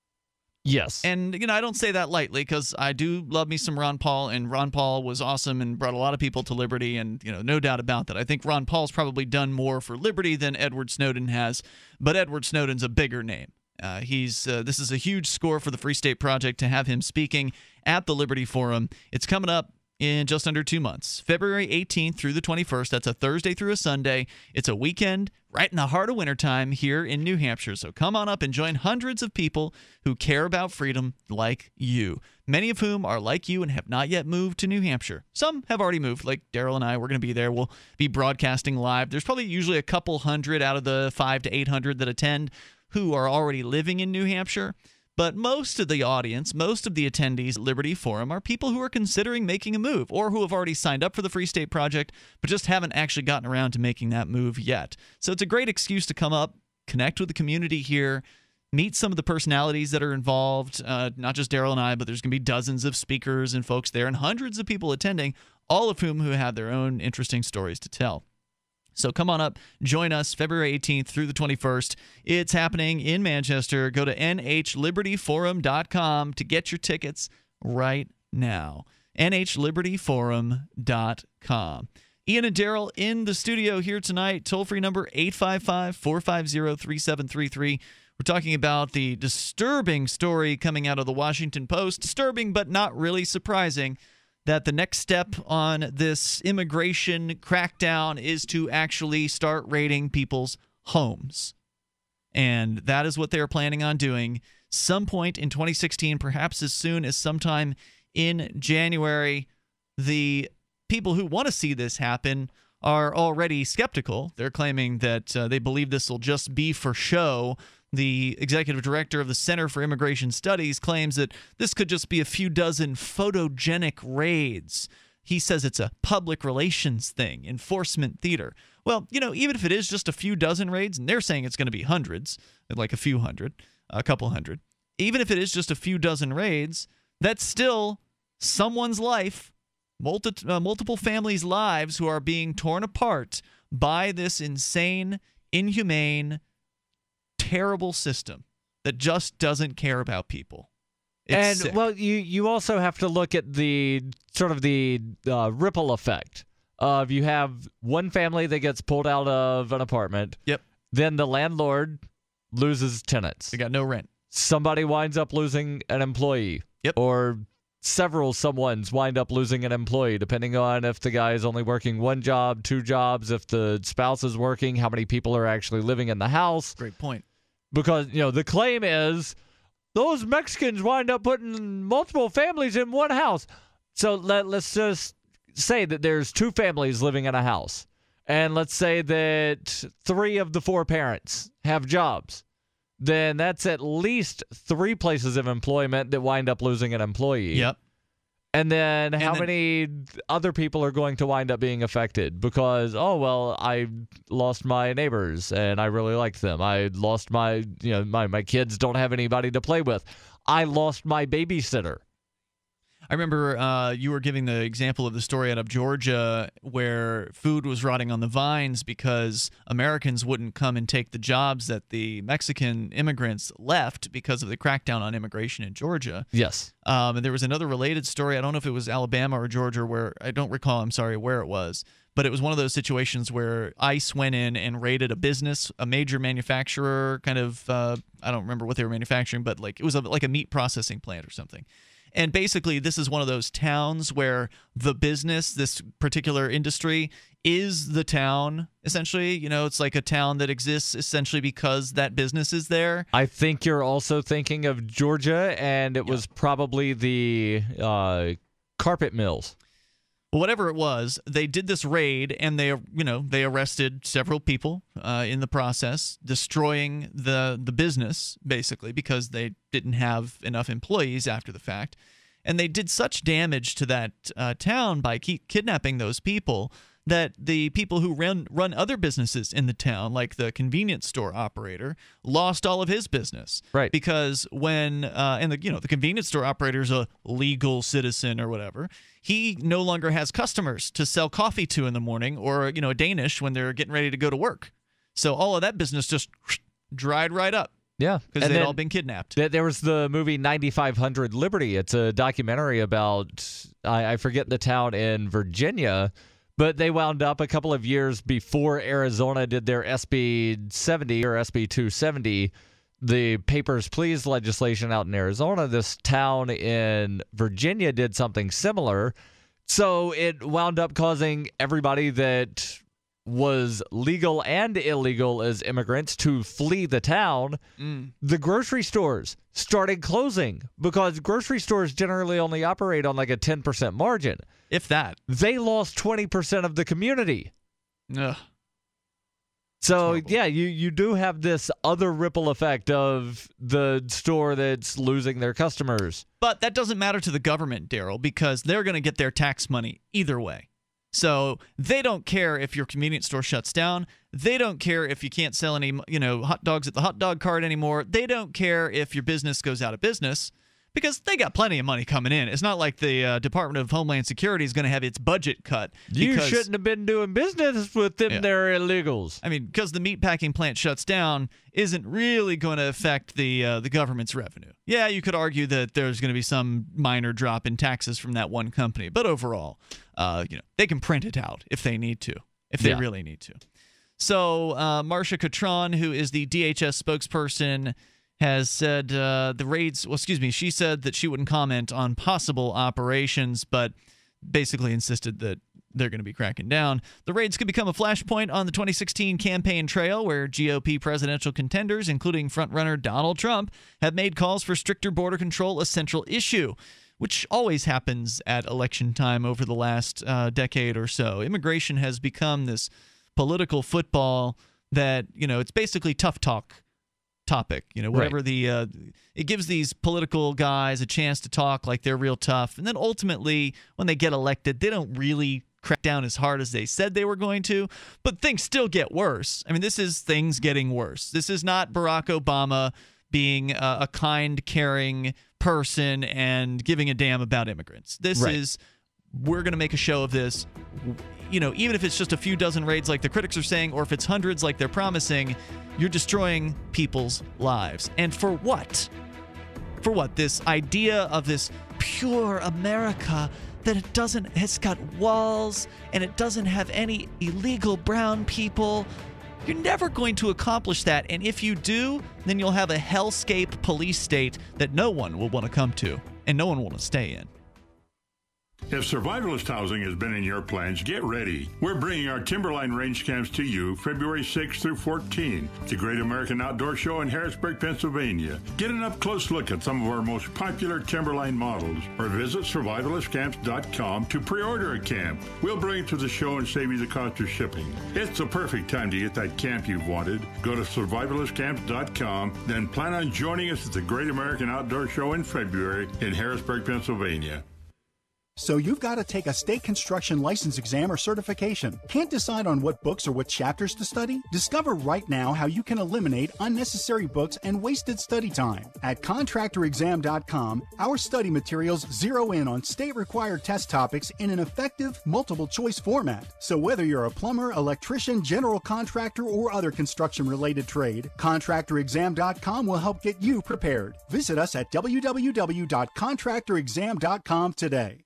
Yes. And, I don't say that lightly because I do love me some Ron Paul, and Ron Paul was awesome and brought a lot of people to liberty, and, no doubt about that. I think Ron Paul's probably done more for liberty than Edward Snowden has, but Edward Snowden's a bigger name. This is a huge score for the Free State Project to have him speaking at the Liberty Forum. It's coming up in just under 2 months, February 18th through the 21st. That's a Thursday through a Sunday. It's a weekend right in the heart of wintertime here in New Hampshire. So come on up and join hundreds of people who care about freedom like you, many of whom are like you and have not yet moved to New Hampshire. Some have already moved, like Darryl and I. We're going to be there. We'll be broadcasting live. There's probably usually a couple hundred out of the 500 to 800 that attend who are already living in New Hampshire. But most of the audience, most of the attendees at Liberty Forum are people who are considering making a move or who have already signed up for the Free State Project but just haven't actually gotten around to making that move yet. So it's a great excuse to come up, connect with the community here, meet some of the personalities that are involved, not just Darryl and I, but there's going to be dozens of speakers and folks there and hundreds of people attending, all of whom who have their own interesting stories to tell. So come on up, join us February 18th through the 21st. It's happening in Manchester. Go to nhlibertyforum.com to get your tickets right now. nhlibertyforum.com. Ian and Darryl in the studio here tonight. Toll-free number 855-450-3733. We're talking about the disturbing story coming out of the Washington Post. Disturbing but not really surprising, that the next step on this immigration crackdown is to actually start raiding people's homes. And that is what they're planning on doing some point in 2016, perhaps as soon as sometime in January. The people who want to see this happen are already skeptical. They're claiming that they believe this will just be for show. The executive director of the Center for Immigration Studies claims that this could just be a few dozen photogenic raids. He says it's a public relations thing, enforcement theater. Well, even if it is just a few dozen raids, and they're saying it's going to be hundreds, like a few hundred, a couple hundred, even if it is just a few dozen raids, that's still someone's life, multiple families' lives who are being torn apart by this insane, inhumane, terrible system that just doesn't care about people. It's sick. Well, you also have to look at the sort of the ripple effect of you have one family that gets pulled out of an apartment. Yep. Then the landlord loses tenants. They got no rent. Somebody winds up losing an employee. Yep. Or several someones wind up losing an employee, depending on if the guy is only working one job, two jobs, if the spouse is working, how many people are actually living in the house. Great point. Because, the claim is those Mexicans wind up putting multiple families in one house. So let's just say that there's two families living in a house. And let's say that 3 of the 4 parents have jobs. Then that's at least 3 places of employment that wind up losing an employee. Yep. And then how many other people are going to wind up being affected? Because, I lost my neighbors and I really liked them. I lost my kids don't have anybody to play with. I lost my babysitter. I remember you were giving the example of the story out of Georgia where food was rotting on the vines because Americans wouldn't come and take the jobs that the Mexican immigrants left because of the crackdown on immigration in Georgia. Yes. And there was another related story. I don't know if it was Alabama or Georgia where I don't recall. I'm sorry where it was. But it was one of those situations where ICE went in and raided a business, a major manufacturer, kind of, I don't remember what they were manufacturing, but it was like a meat processing plant or something. And basically, this is one of those towns where the business, this particular industry, is the town, essentially. It's like a town that exists essentially because that business is there. I think you're also thinking of Georgia, and it was probably the carpet mills. Whatever it was, they did this raid, and they arrested several people in the process, destroying the business, basically, because they didn't have enough employees after the fact. And they did such damage to that town by kidnapping those people that the people who run other businesses in the town, like the convenience store operator, lost all of his business. Right. Because when the convenience store operator is a legal citizen or whatever, he no longer has customers to sell coffee to in the morning, or a Danish when they're getting ready to go to work. So all of that business just dried right up. Yeah, because they'd all been kidnapped. There was the movie 9500 Liberty. It's a documentary about, I forget the town in Virginia, but they wound up a couple of years before Arizona did their SB 70 or SB 270, the Papers, Please legislation out in Arizona. This town in Virginia did something similar. So it wound up causing everybody that was legal and illegal as immigrants to flee the town. The grocery stores started closing because grocery stores generally only operate on like a 10% margin. If that. They lost 20% of the community. Ugh. So, yeah, you do have this other ripple effect of the store that's losing their customers. But that doesn't matter to the government, Darryl, because they're going to get their tax money either way. So they don't care if your convenience store shuts down. They don't care if you can't sell any, hot dogs at the hot dog cart anymore. They don't care if your business goes out of business, because they got plenty of money coming in. It's not like the Department of Homeland Security is going to have its budget cut. You shouldn't have been doing business with them. They're illegals. I mean, because the meatpacking plant shuts down isn't really going to affect the government's revenue. Yeah, you could argue that there's going to be some minor drop in taxes from that one company, but overall, they can print it out if they need to, if they really need to. So Marcia Catron, who is the DHS spokesperson, has said she said that she wouldn't comment on possible operations, but basically insisted that they're going to be cracking down. The raids could become a flashpoint on the 2016 campaign trail, where GOP presidential contenders, including frontrunner Donald Trump, have made calls for stricter border control a central issue, which always happens at election time over the last decade or so. Immigration has become this political football that, it's basically tough talk topic, whatever right. It gives these political guys a chance to talk like they're real tough, and then ultimately when they get elected, they don't really crack down as hard as they said they were going to, but things still get worse. I mean, this is things getting worse. This is not Barack Obama being a kind, caring person and giving a damn about immigrants. This right. is, we're going to make a show of this. Even if it's just a few dozen raids like the critics are saying, or if it's hundreds like they're promising, you're destroying people's lives. And for what? For what? This idea of this pure America that it's got walls and it doesn't have any illegal brown people. You're never going to accomplish that. And if you do, then you'll have a hellscape police state that no one will want to come to and no one will want to stay in. If survivalist housing has been in your plans, get ready. We're bringing our Timberline Range Camps to you February 6th through 14th. It's a Great American Outdoor Show in Harrisburg, Pennsylvania. Get an up-close look at some of our most popular Timberline models, or visit survivalistcamps.com to pre-order a camp. We'll bring it to the show and save you the cost of shipping. It's the perfect time to get that camp you've wanted. Go to survivalistcamps.com, then plan on joining us at the Great American Outdoor Show in February in Harrisburg, Pennsylvania. So you've got to take a state construction license exam or certification. Can't decide on what books or what chapters to study? Discover right now how you can eliminate unnecessary books and wasted study time. At contractorexam.com, our study materials zero in on state-required test topics in an effective, multiple-choice format. So whether you're a plumber, electrician, general contractor, or other construction-related trade, contractorexam.com will help get you prepared. Visit us at www.contractorexam.com today.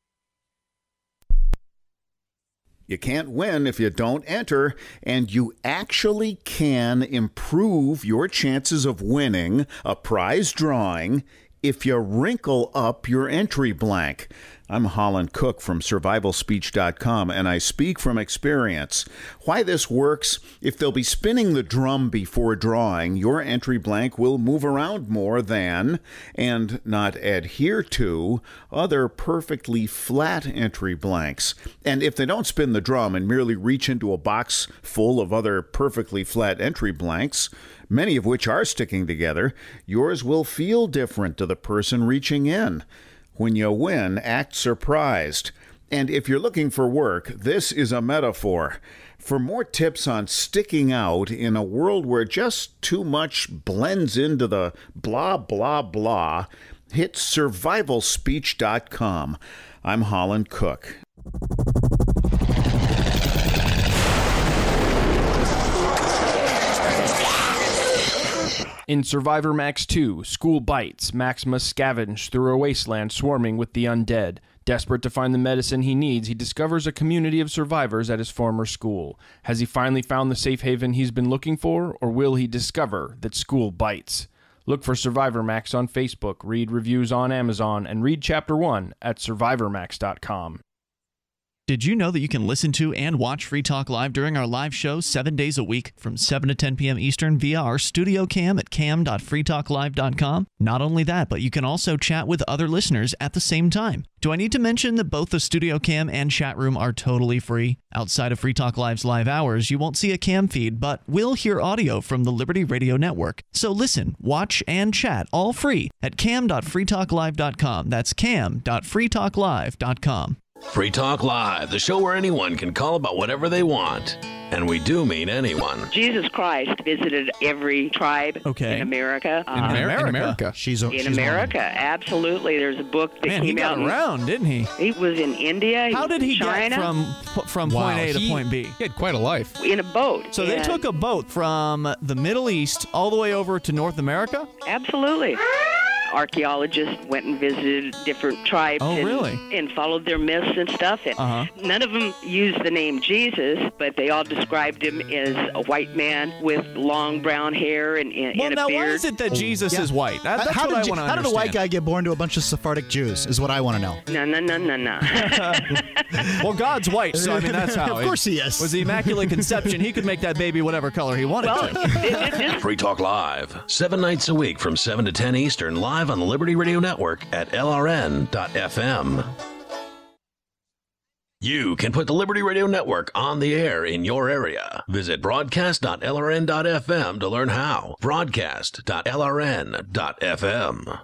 You can't win if you don't enter, and you actually can improve your chances of winning a prize drawing if you wrinkle up your entry blank. I'm Holland Cook from survivalspeech.com, and I speak from experience. Why this works: if they'll be spinning the drum before drawing, your entry blank will move around more than, and not adhere to, other perfectly flat entry blanks. And if they don't spin the drum and merely reach into a box full of other perfectly flat entry blanks, many of which are sticking together, yours will feel different to the person reaching in. When you win, act surprised. And if you're looking for work, this is a metaphor. For more tips on sticking out in a world where just too much blends into the blah, blah, blah, hit survivalspeech.com. I'm Holland Cook. In Survivor Max 2, School Bites, Max must scavenge through a wasteland swarming with the undead. Desperate to find the medicine he needs, he discovers a community of survivors at his former school. Has he finally found the safe haven he's been looking for, or will he discover that school bites? Look for Survivor Max on Facebook, read reviews on Amazon, and read Chapter 1 at survivormax.com. Did you know that you can listen to and watch Free Talk Live during our live show 7 days a week from 7 to 10 p.m. Eastern via our studio cam at cam.freetalklive.com? Not only that, but you can also chat with other listeners at the same time. Do I need to mention that both the studio cam and chat room are totally free? Outside of Free Talk Live's live hours, you won't see a cam feed, but will hear audio from the Liberty Radio Network. So listen, watch, and chat all free at cam.freetalklive.com. That's cam.freetalklive.com. Free Talk Live, the show where anyone can call about whatever they want. And we do mean anyone. Jesus Christ visited every tribe in America. In America? She's America, absolutely. There's a book that came out. He got around, didn't he? He was in India. How did he China. get from point A to point B? He had quite a life. In a boat. So they took a boat from the Middle East all the way over to North America? Absolutely. Archaeologists went and visited different tribes and followed their myths and stuff. And none of them used the name Jesus, but they all described him as a white man with long brown hair and a beard. Why is it that Jesus is white? That's what I want to understand. How did a white guy get born to a bunch of Sephardic Jews, is what I want to know. No. Well, God's white, so I mean, that's how. Of course he is. Was the Immaculate Conception. He could make that baby whatever color he wanted to. Free Talk Live, 7 nights a week from 7 to 10 Eastern, live on the Liberty Radio Network at LRN.FM. You can put the Liberty Radio Network on the air in your area. Visit broadcast.lrn.fm to learn how. Broadcast.lrn.fm.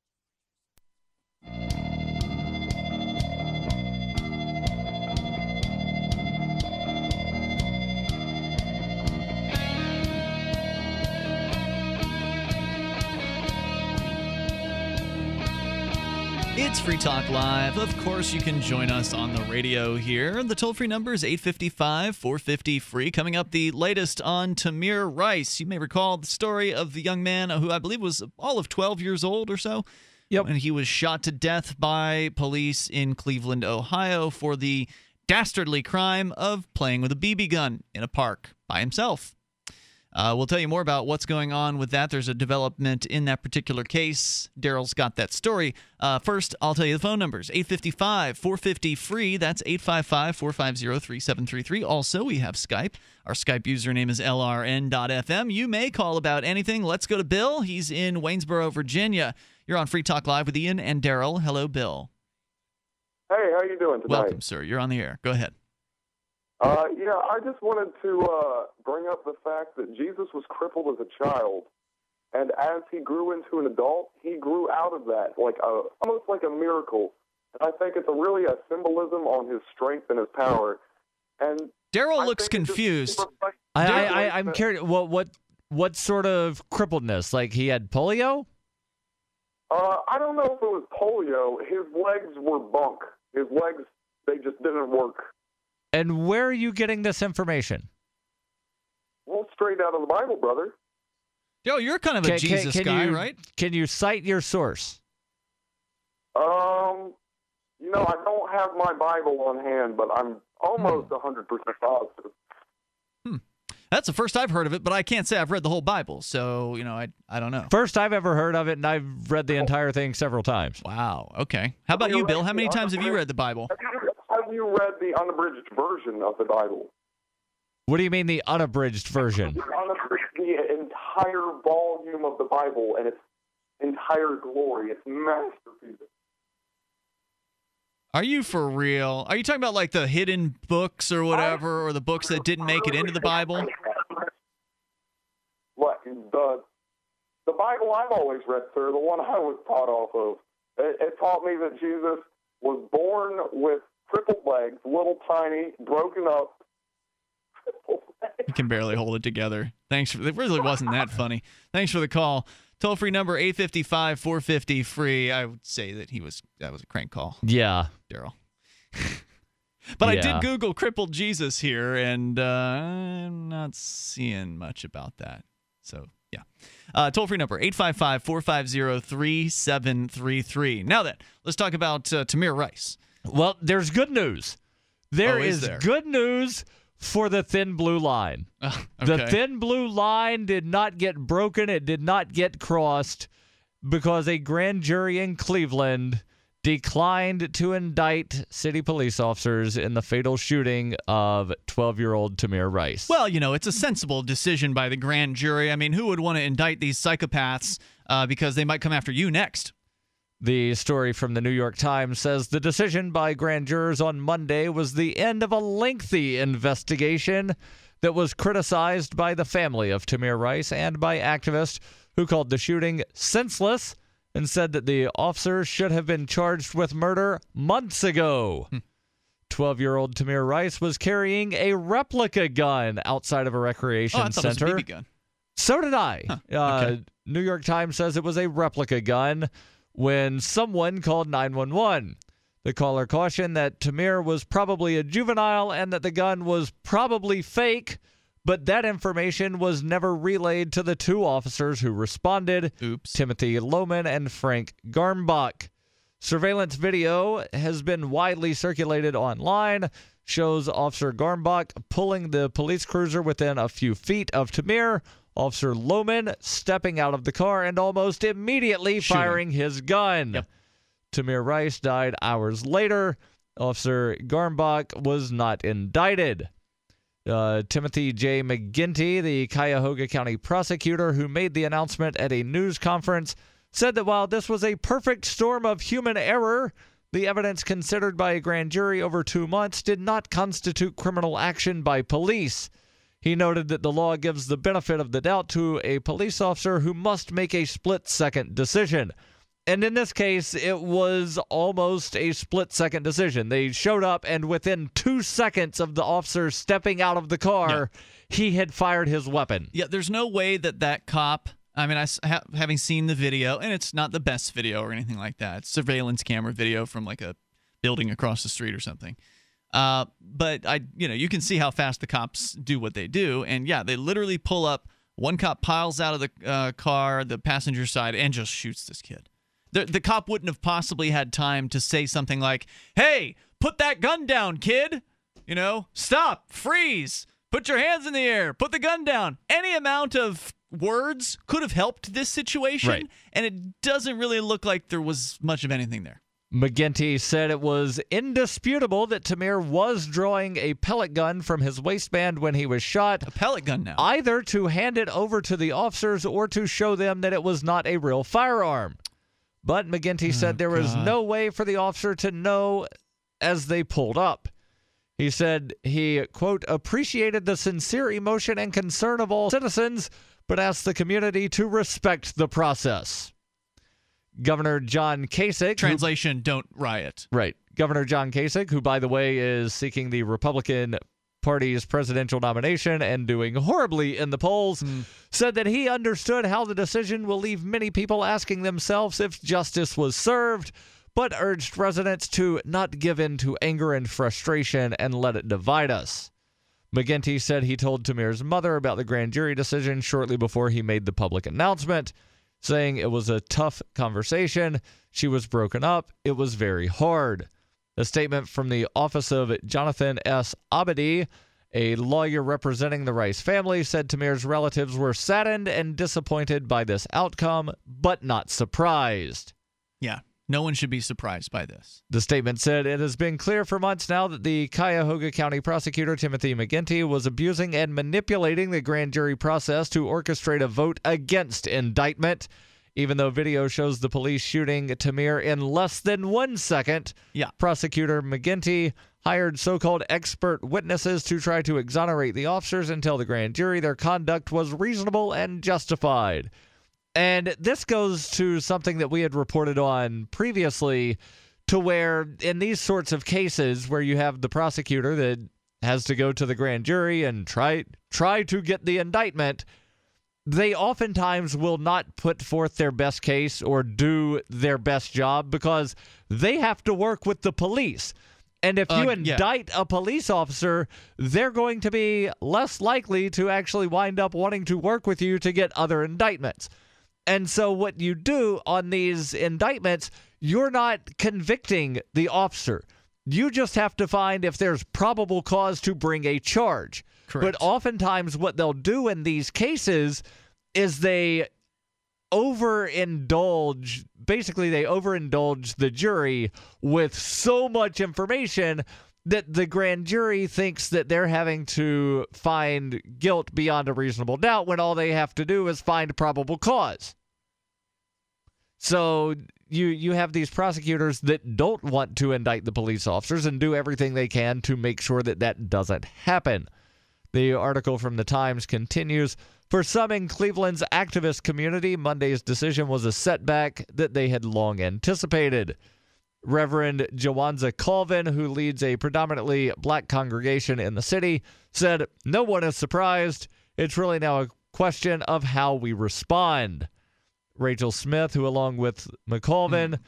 It's Free Talk Live. Of course, you can join us on the radio here. The toll-free number is 855-450-FREE. Coming up, the latest on Tamir Rice. You may recall the story of the young man who I believe was all of 12 years old or so. Yep. And he was shot to death by police in Cleveland, Ohio for the dastardly crime of playing with a BB gun in a park by himself. We'll tell you more about what's going on with that. There's a development in that particular case. Darryl's got that story. First, I'll tell you the phone numbers. 855-450-FREE. That's 855-450-3733. Also, we have Skype. Our Skype username is LRN.FM. You may call about anything. Let's go to Bill. He's in Waynesboro, Virginia. You're on Free Talk Live with Ian and Darryl. Hello, Bill. Hey, how you doing tonight? Welcome, sir. You're on the air. Go ahead. I just wanted to bring up the fact that Jesus was crippled as a child, and as he grew into an adult, he grew out of that, almost like a miracle. And I think it's really a symbolism on his strength and his power. And Darryl looks confused. I'm curious. What sort of crippledness? Like he had polio? I don't know if it was polio. His legs were bunk. His legs, they just didn't work. And where are you getting this information? Well, straight out of the Bible, brother. Yo, you're kind of a Jesus guy, right? Can you cite your source? I don't have my Bible on hand, but I'm almost 100% positive. That's the first I've heard of it, but I can't say I've read the whole Bible, so, I don't know. First I've ever heard of it, and I've read the entire thing several times. Wow, okay. How about you, Bill? How many times have you read the Bible? Have you read the unabridged version of the Bible? What do you mean the unabridged version? The entire volume of the Bible and its entire glory, its masterpiece. Are you for real? Are you talking about like the hidden books or whatever, or the books that didn't make it into the Bible? What, the Bible I've always read, sir, the one I was taught off of, it taught me that Jesus was born with crippled legs, little tiny, broken up. You can barely hold it together. Thanks. It really wasn't that funny. Thanks for the call. Toll-free number 855-450-FREE. I would say that that was a crank call. Yeah. Darryl. But yeah. I did Google crippled Jesus here, and I'm not seeing much about that. So, yeah. Toll-free number 855-450-3733. Now then, let's talk about Tamir Rice. Well, there's good news. There is good news for the thin blue line. Okay. The thin blue line did not get broken. It did not get crossed because a grand jury in Cleveland declined to indict city police officers in the fatal shooting of 12-year-old Tamir Rice. Well, it's a sensible decision by the grand jury. I mean, who would want to indict these psychopaths because they might come after you next? The story from the New York Times says the decision by grand jurors on Monday was the end of a lengthy investigation that was criticized by the family of Tamir Rice and by activists who called the shooting senseless and said that the officer should have been charged with murder months ago. 12-year-old Tamir Rice was carrying a replica gun outside of a recreation center. It was a BB gun. So did I. Huh. Okay. New York Times says it was a replica gun when someone called 911. The caller cautioned that Tamir was probably a juvenile and that the gun was probably fake, but that information was never relayed to the two officers who responded, Timothy Lohman and Frank Garmbach. Surveillance video has been widely circulated online, shows Officer Garmbach pulling the police cruiser within a few feet of Tamir, Officer Lohman stepping out of the car and almost immediately firing his gun. Yep. Tamir Rice died hours later. Officer Garmbach was not indicted. Timothy J. McGinty, the Cuyahoga County prosecutor who made the announcement at a news conference, said that while this was a perfect storm of human error, the evidence considered by a grand jury over 2 months did not constitute criminal action by police. He noted that the law gives the benefit of the doubt to a police officer who must make a split-second decision. And in this case, it was almost a split-second decision. They showed up, and within 2 seconds of the officer stepping out of the car, he had fired his weapon. Yeah, there's no way that cop, I mean, having seen the video, and it's not the best video or anything like that. It's surveillance camera video from like a building across the street or something. But you can see how fast the cops do what they do, and yeah, they literally pull up. One cop piles out of the car, the passenger side, and just shoots this kid. The cop wouldn't have possibly had time to say something like, "Hey, put that gun down, kid. Stop, freeze, put your hands in the air, put the gun down." Any amount of words could have helped this situation, right. And it doesn't really look like there was much of anything there. McGinty said it was indisputable that Tamir was drawing a pellet gun from his waistband when he was shot. A pellet gun now. Either to hand it over to the officers or to show them that it was not a real firearm. But McGinty said there was no way for the officer to know as they pulled up. He said he, quote, appreciated the sincere emotion and concern of all citizens, but asked the community to respect the process. Governor John Kasich. Translation, don't riot. Right. Governor John Kasich, who, by the way, is seeking the Republican Party's presidential nomination and doing horribly in the polls, said that he understood how the decision will leave many people asking themselves if justice was served, but urged residents to not give in to anger and frustration and let it divide us. McGinty said he told Tamir's mother about the grand jury decision shortly before he made the public announcement, saying it was a tough conversation. She was broken up. It was very hard. A statement from the office of Jonathan S. Abadi, A lawyer representing the Rice family said Tamir's relatives were saddened and disappointed by this outcome, but not surprised. Yeah, no one should be surprised by this. The statement said it has been clear for months now that the Cuyahoga County prosecutor Timothy McGinty was abusing and manipulating the grand jury process to orchestrate a vote against indictment. Even though video shows the police shooting Tamir in less than 1 second, prosecutor McGinty hired so-called expert witnesses to try to exonerate the officers and tell the grand jury their conduct was reasonable and justified. And this goes to something that we had reported on previously, to where in these sorts of cases where you have the prosecutor that has to go to the grand jury and try to get the indictment, they oftentimes will not put forth their best case or do their best job because they have to work with the police. And if you indict a police officer, they're going to be less likely to actually wind up wanting to work with you to get other indictments. And so what you do on these indictments, you're not convicting the officer. You just have to find if there's probable cause to bring a charge. Correct. But oftentimes what they'll do in these cases is they overindulge the jury with so much information that the grand jury thinks that they're having to find guilt beyond a reasonable doubt when all they have to do is find probable cause. So you have these prosecutors that don't want to indict the police officers and do everything they can to make sure that that doesn't happen. The article from the Times continues, for some in Cleveland's activist community, Monday's decision was a setback that they had long anticipated. Reverend Jawanza Colvin, who leads a predominantly black congregation in the city, said, "No one is surprised. It's really now a question of how we respond." Rachel Smith, who along with Mr.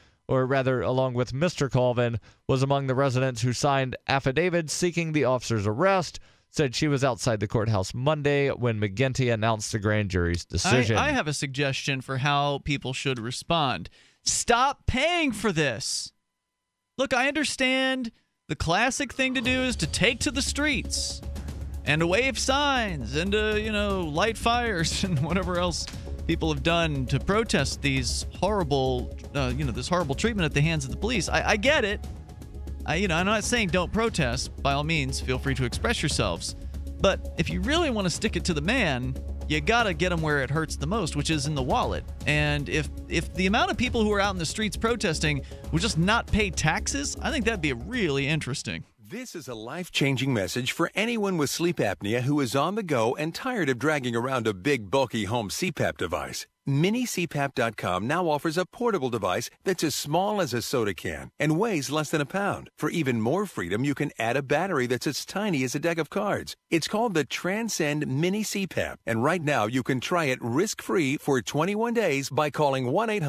Colvin, was among the residents who signed affidavits seeking the officer's arrest, said she was outside the courthouse Monday when McGinty announced the grand jury's decision. I have a suggestion for how people should respond. Stop paying for this. Look, I understand the classic thing to do is to take to the streets and to wave signs and to, light fires and whatever else people have done to protest these horrible, this horrible treatment at the hands of the police. I get it. I'm not saying don't protest. By all means, feel free to express yourselves. But if you really want to stick it to the man, you got to get them where it hurts the most, which is in the wallet. And if the amount of people who are out in the streets protesting would just not pay taxes, I think that'd be really interesting. This is a life-changing message for anyone with sleep apnea who is on the go and tired of dragging around a big, bulky home CPAP device. MiniCPAP.com now offers a portable device that's as small as a soda can and weighs less than a pound. For even more freedom, you can add a battery that's as tiny as a deck of cards. It's called the Transcend Mini CPAP, and right now you can try it risk-free for 21 days by calling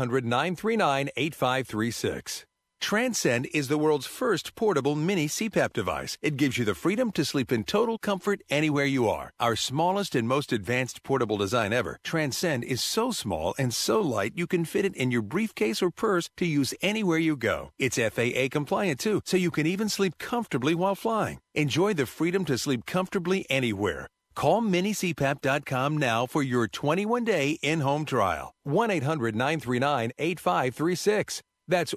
1-800-939-8536. Transcend is the world's first portable mini CPAP device. It gives you the freedom to sleep in total comfort anywhere you are. Our smallest and most advanced portable design ever, Transcend is so small and so light you can fit it in your briefcase or purse to use anywhere you go. It's FAA compliant too, so you can even sleep comfortably while flying. Enjoy the freedom to sleep comfortably anywhere. Call minicpap.com now for your 21-day in-home trial. 1-800-939-8536. That's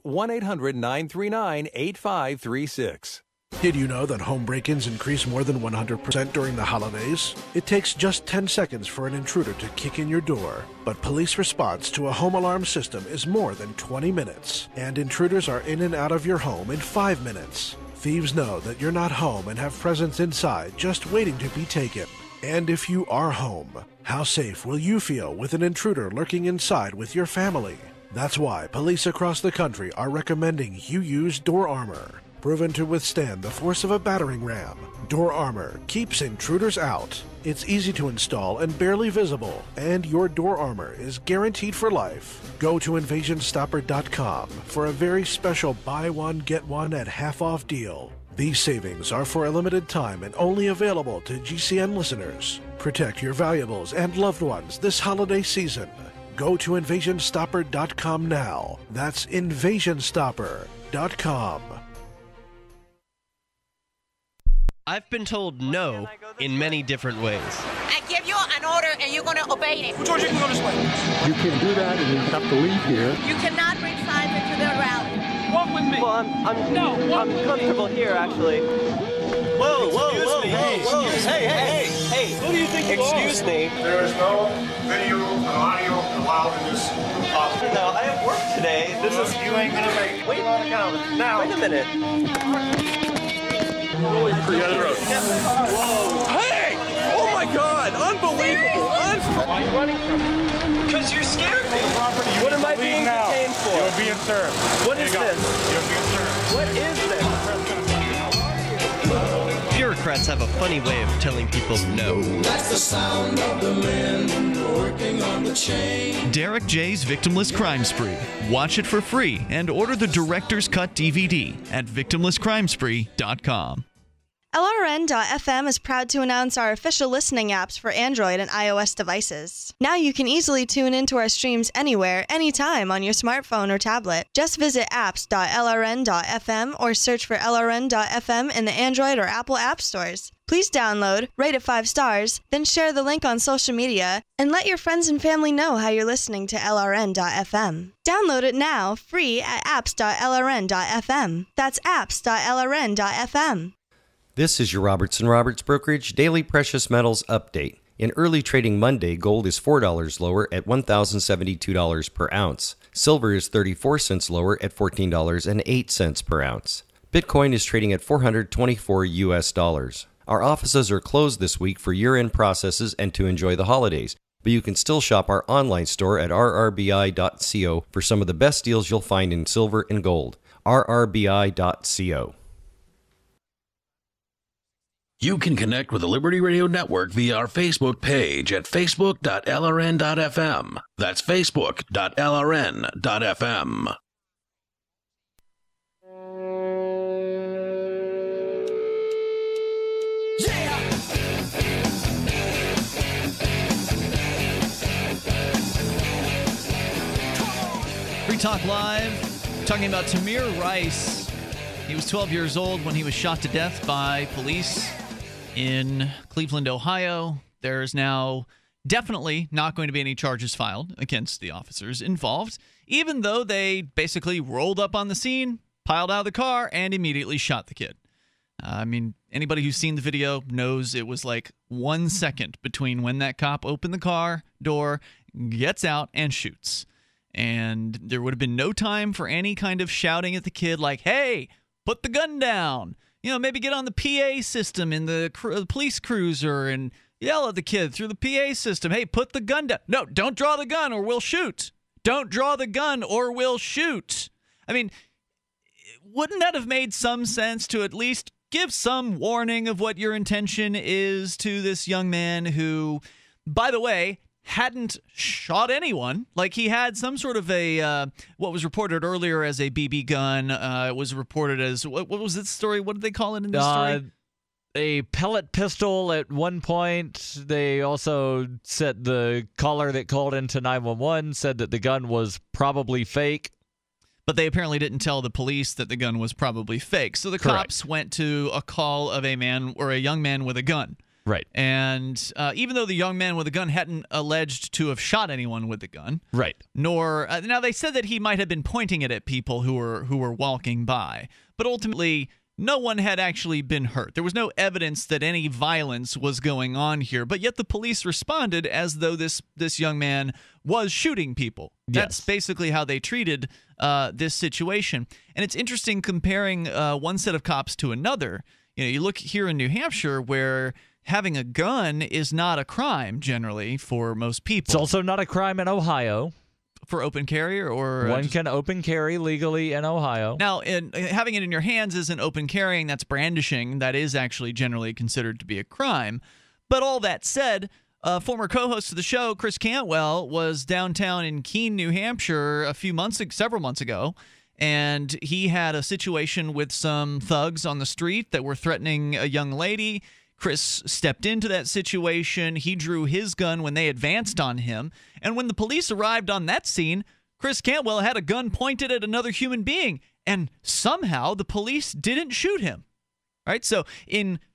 1-800-939-8536. Did you know that home break-ins increase more than 100% during the holidays? It takes just 10 seconds for an intruder to kick in your door, but police response to a home alarm system is more than 20 minutes, and intruders are in and out of your home in 5 minutes. Thieves know that you're not home and have presents inside just waiting to be taken. And if you are home, how safe will you feel with an intruder lurking inside with your family? That's why police across the country are recommending you use Door Armor. Proven to withstand the force of a battering ram, Door Armor keeps intruders out. It's easy to install and barely visible, and your Door Armor is guaranteed for life. Go to InvasionStopper.com for a very special buy one, get one at half off deal. These savings are for a limited time and only available to GCN listeners. Protect your valuables and loved ones this holiday season. Go to InvasionStopper.com now. That's InvasionStopper.com. I've been told no in many different ways. I give you an order and you're going to obey it. George, you can go this way. You can't do that and you have to leave here. You cannot bring signs into the rally. Walk with me. Well, I'm comfortable here, actually. Whoa, hey. Who do you think you are? Excuse me. There is no video and audio allowed in this office. No, I have work today. This is... You ain't going to make it. Wait now. Wait a minute. Whoa. Hey! Oh my God! Unbelievable! Why are you running from me? Because you're scared me. What am I being detained for? You're being served. What is this? You're being served. What is this? Bureaucrats have a funny way of telling people no. That's the sound of the men working on the chain. Derek J's Victimless Crime Spree. Watch it for free and order the Director's Cut DVD at victimlesscrimespree.com. LRN.FM is proud to announce our official listening apps for Android and iOS devices. Now you can easily tune into our streams anywhere, anytime on your smartphone or tablet. Just visit apps.lrn.fm or search for LRN.FM in the Android or Apple app stores. Please download, rate it 5 stars, then share the link on social media, and let your friends and family know how you're listening to LRN.FM. Download it now, free at apps.lrn.fm. That's apps.lrn.fm. This is your Robertson Roberts Brokerage Daily Precious Metals Update. In early trading Monday, gold is $4 lower at $1,072 per ounce. Silver is 34 cents lower at $14.08 per ounce. Bitcoin is trading at $424 US. Our offices are closed this week for year-end processes and to enjoy the holidays, but you can still shop our online store at rrbi.co for some of the best deals you'll find in silver and gold. rrbi.co. You can connect with the Liberty Radio Network via our Facebook page at facebook.lrn.fm. That's facebook.lrn.fm. Free Talk Live, talking about Tamir Rice. He was 12 years old when he was shot to death by police in Cleveland, Ohio. There's now definitely not going to be any charges filed against the officers involved, even though they basically rolled up on the scene, piled out of the car, and immediately shot the kid. I mean, anybody who's seen the video knows it was like 1 second between when that cop opened the car door, gets out, and shoots. And there would have been no time for any kind of shouting at the kid like, hey, put the gun down. You know, maybe get on the PA system in the police cruiser and yell at the kid through the PA system. Hey, put the gun down. No, don't draw the gun or we'll shoot. Don't draw the gun or we'll shoot. I mean, wouldn't that have made some sense to at least give some warning of what your intention is to this young man who, by the way, hadn't shot anyone? Like, he had some sort of a, what was reported earlier as a BB gun. It was reported as, what was this story? What did they call it in this story? A pellet pistol at one point. They also said the caller that called into 911 said that the gun was probably fake. But they apparently didn't tell the police that the gun was probably fake. So the cops went to a call of a man or a young man with a gun. Right. And even though the young man with the gun hadn't alleged to have shot anyone with the gun, right? Nor now they said that he might have been pointing it at people who were walking by, but ultimately no one had actually been hurt. There was no evidence that any violence was going on here, but yet the police responded as though this young man was shooting people. That's basically how they treated this situation. And it's interesting comparing one set of cops to another. You know, you look here in New Hampshire where having a gun is not a crime generally for most people. It's also not a crime in Ohio. For open carry or one can open carry legally in Ohio. Now, having it in your hands isn't open carrying. That's brandishing. That is actually generally considered to be a crime. But all that said, former co-host of the show, Chris Cantwell, was downtown in Keene, New Hampshire several months ago. And he had a situation with some thugs on the street that were threatening a young lady. Chris stepped into that situation. He drew his gun when they advanced on him. And when the police arrived on that scene, Chris Cantwell had a gun pointed at another human being. And somehow the police didn't shoot him. Right? So in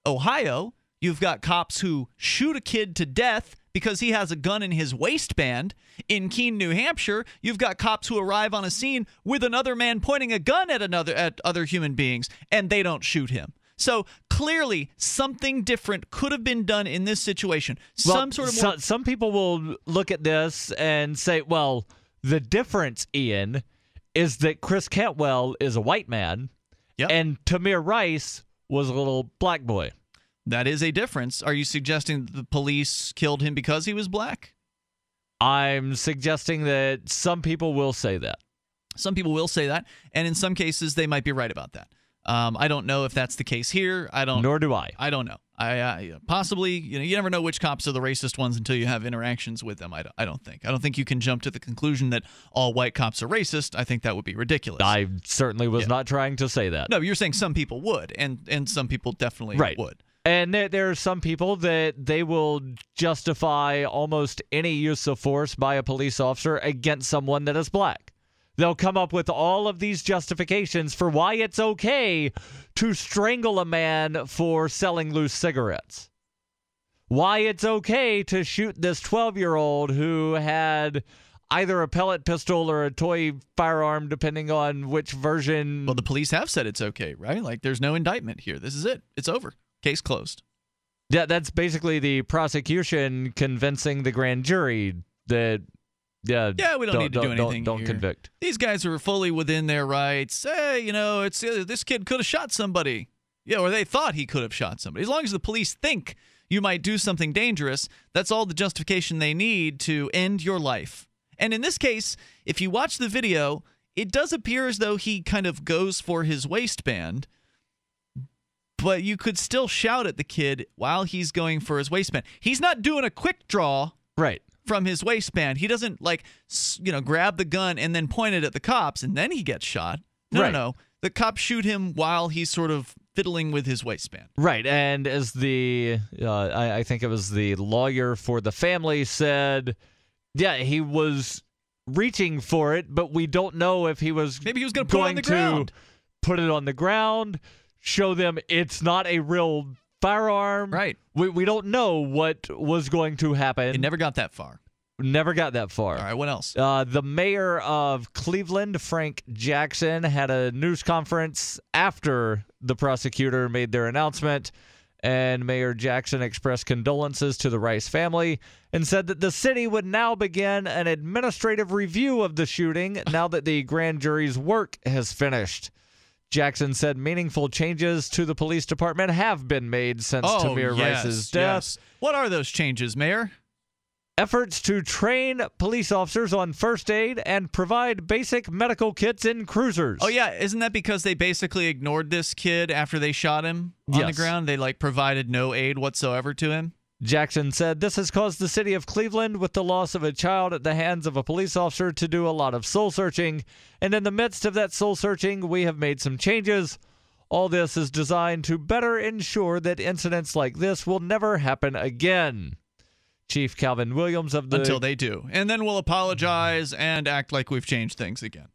Ohio, you've got cops who shoot a kid to death because he has a gun in his waistband. In Keene, New Hampshire, you've got cops who arrive on a scene with another man pointing a gun at other human beings, and they don't shoot him. So clearly, something different could have been done in this situation. Some people will look at this and say, well, the difference, Ian, is that Chris Cantwell is a white man, and Tamir Rice was a little black boy. That is a difference. Are you suggesting that the police killed him because he was black? I'm suggesting that some people will say that. Some people will say that, and in some cases, they might be right about that. I don't know if that's the case here. Nor do I. I don't know. I possibly, you never know which cops are the racist ones until you have interactions with them. I don't think you can jump to the conclusion that all white cops are racist. I think that would be ridiculous. I certainly was not trying to say that. No, you're saying some people would, and some people definitely would. And there are some people that they will justify almost any use of force by a police officer against someone that is black. They'll come up with all of these justifications for why it's okay to strangle a man for selling loose cigarettes. Why it's okay to shoot this 12-year-old who had either a pellet pistol or a toy firearm, depending on which version. Well, the police have said it's okay, right? Like, there's no indictment here. This is it. It's over. Case closed. Yeah, that's basically the prosecution convincing the grand jury that, we don't need to do anything. Don't convict. These guys are fully within their rights. Hey, it's this kid could have shot somebody. Yeah, or they thought he could have shot somebody. As long as the police think you might do something dangerous, that's all the justification they need to end your life. And in this case, if you watch the video, it does appear as though he kind of goes for his waistband, but you could still shout at the kid while he's going for his waistband. He's not doing a quick draw from his waistband. He doesn't, grab the gun and then point it at the cops, and then he gets shot. No. The cops shoot him while he's sort of fiddling with his waistband. Right, and as I think it was the lawyer for the family said, he was reaching for it, but we don't know if he was maybe he was going to put it on the ground. Put it on the ground, show them it's not a real firearm. Right. We don't know what was going to happen. It never got that far. Never got that far. All right, what else? The mayor of Cleveland, Frank Jackson, had a news conference after the prosecutor made their announcement, and Mayor Jackson expressed condolences to the Rice family and said that the city would now begin an administrative review of the shooting now that the grand jury's work has finished. Jackson said meaningful changes to the police department have been made since Tamir Rice's death. Yes. What are those changes, Mayor? Efforts to train police officers on first aid and provide basic medical kits in cruisers. Oh, yeah. Isn't that because they basically ignored this kid after they shot him on the ground? They, provided no aid whatsoever to him? Jackson said this has caused the city of Cleveland, with the loss of a child at the hands of a police officer, to do a lot of soul searching. And in the midst of that soul searching, we have made some changes. All this is designed to better ensure that incidents like this will never happen again. Chief Calvin Williams of the... Until they do. And then we'll apologize and act like we've changed things again.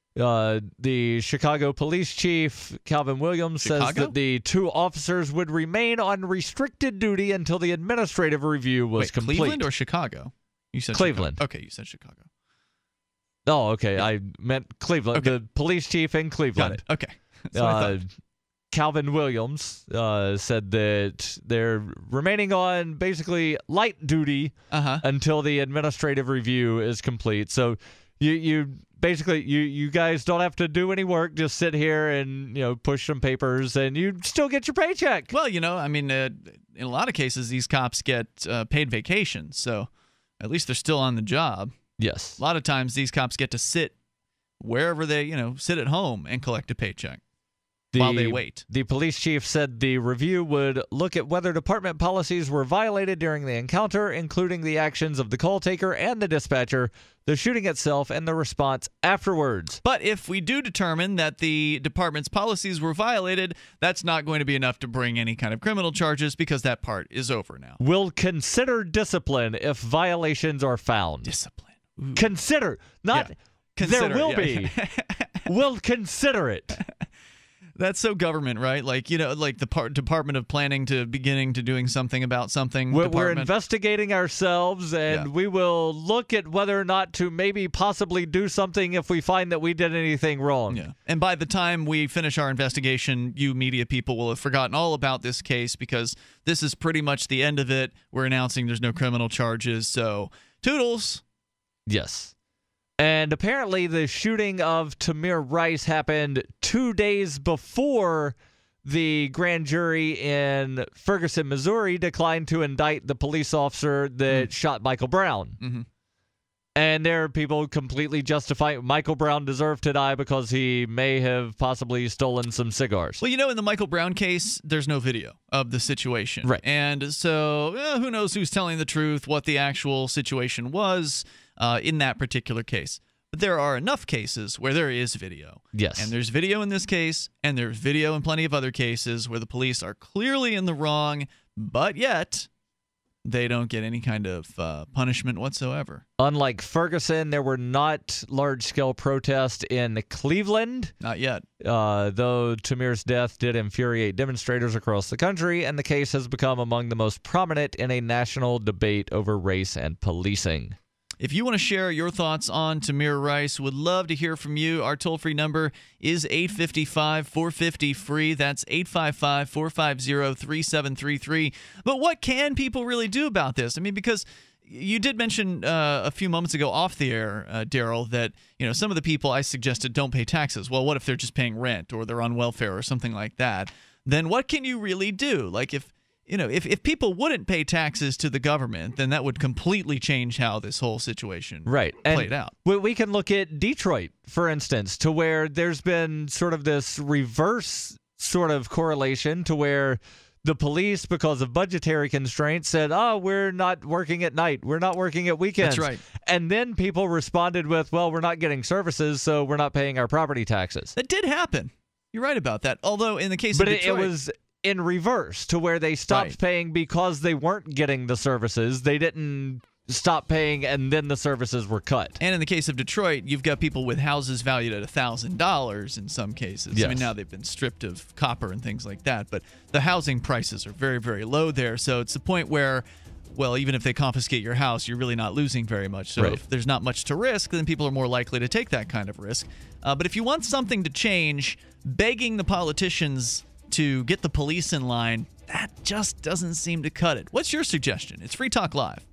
The Chicago police chief, Calvin Williams, says that the two officers would remain on restricted duty until the administrative review was complete. Cleveland or Chicago? You said Cleveland. Chicago. Okay, you said Chicago. Oh, okay. Yeah. I meant Cleveland. Okay. The police chief in Cleveland. Got it. Okay. That's what I thought. Calvin Williams said that they're remaining on basically light duty until the administrative review is complete. So you basically you guys don't have to do any work. Just sit here and push some papers, and you still get your paycheck. Well, in a lot of cases, these cops get paid vacations, so at least they're still on the job. Yes. A lot of times, these cops get to sit wherever they sit at home and collect a paycheck. While they wait. The police chief said the review would look at whether department policies were violated during the encounter, including the actions of the call taker and the dispatcher, the shooting itself, and the response afterwards. But if we do determine that the department's policies were violated, that's not going to be enough to bring any kind of criminal charges, because that part is over now. We'll consider discipline if violations are found. Discipline. Ooh. Consider. Not there will be. We'll consider it. That's so government, right? Like, like the Department of Planning to beginning to doing something about something. We're investigating ourselves, and we will look at whether or not to maybe possibly do something if we find that we did anything wrong. Yeah. And by the time we finish our investigation, you media people will have forgotten all about this case because this is pretty much the end of it. We're announcing there's no criminal charges. So, toodles. Yes. And apparently the shooting of Tamir Rice happened 2 days before the grand jury in Ferguson, Missouri declined to indict the police officer that shot Michael Brown. Mm-hmm. And there are people completely justifying Michael Brown deserved to die because he may have possibly stolen some cigars. Well, in the Michael Brown case, there's no video of the situation. Right. And so who knows who's telling the truth, what the actual situation was in that particular case. But there are enough cases where there is video. Yes. And there's video in this case, and there's video in plenty of other cases where the police are clearly in the wrong, but yet they don't get any kind of punishment whatsoever. Unlike Ferguson, there were not large-scale protests in Cleveland. Not yet. Though Tamir's death did infuriate demonstrators across the country, and the case has become among the most prominent in a national debate over race and policing. If you want to share your thoughts on Tamir Rice, would love to hear from you. Our toll-free number is 855-450-FREE. That's 855-450-3733. But what can people really do about this? I mean, because you did mention a few moments ago off the air, Darryl, that some of the people I suggested don't pay taxes. Well, what if they're just paying rent or they're on welfare or something like that? Then what can you really do? Like if people wouldn't pay taxes to the government, then that would completely change how this whole situation played out. We can look at Detroit, for instance, to where there's been sort of this reverse sort of correlation to where the police, because of budgetary constraints, said, we're not working at night. We're not working at weekends. That's right. And then people responded with, well, we're not getting services, so we're not paying our property taxes. That did happen. You're right about that. Although in the case of Detroit, it was in reverse to where they stopped paying because they weren't getting the services. They didn't stop paying and then the services were cut. And in the case of Detroit, you've got people with houses valued at $1,000 in some cases. Yes. I mean, now they've been stripped of copper and things like that, but the housing prices are very, very low there. So it's the point where, well, even if they confiscate your house, you're really not losing very much. So if there's not much to risk, then people are more likely to take that kind of risk. But if you want something to change, begging the politicians to get the police in line, that just doesn't seem to cut it. What's your suggestion? It's Free Talk Live.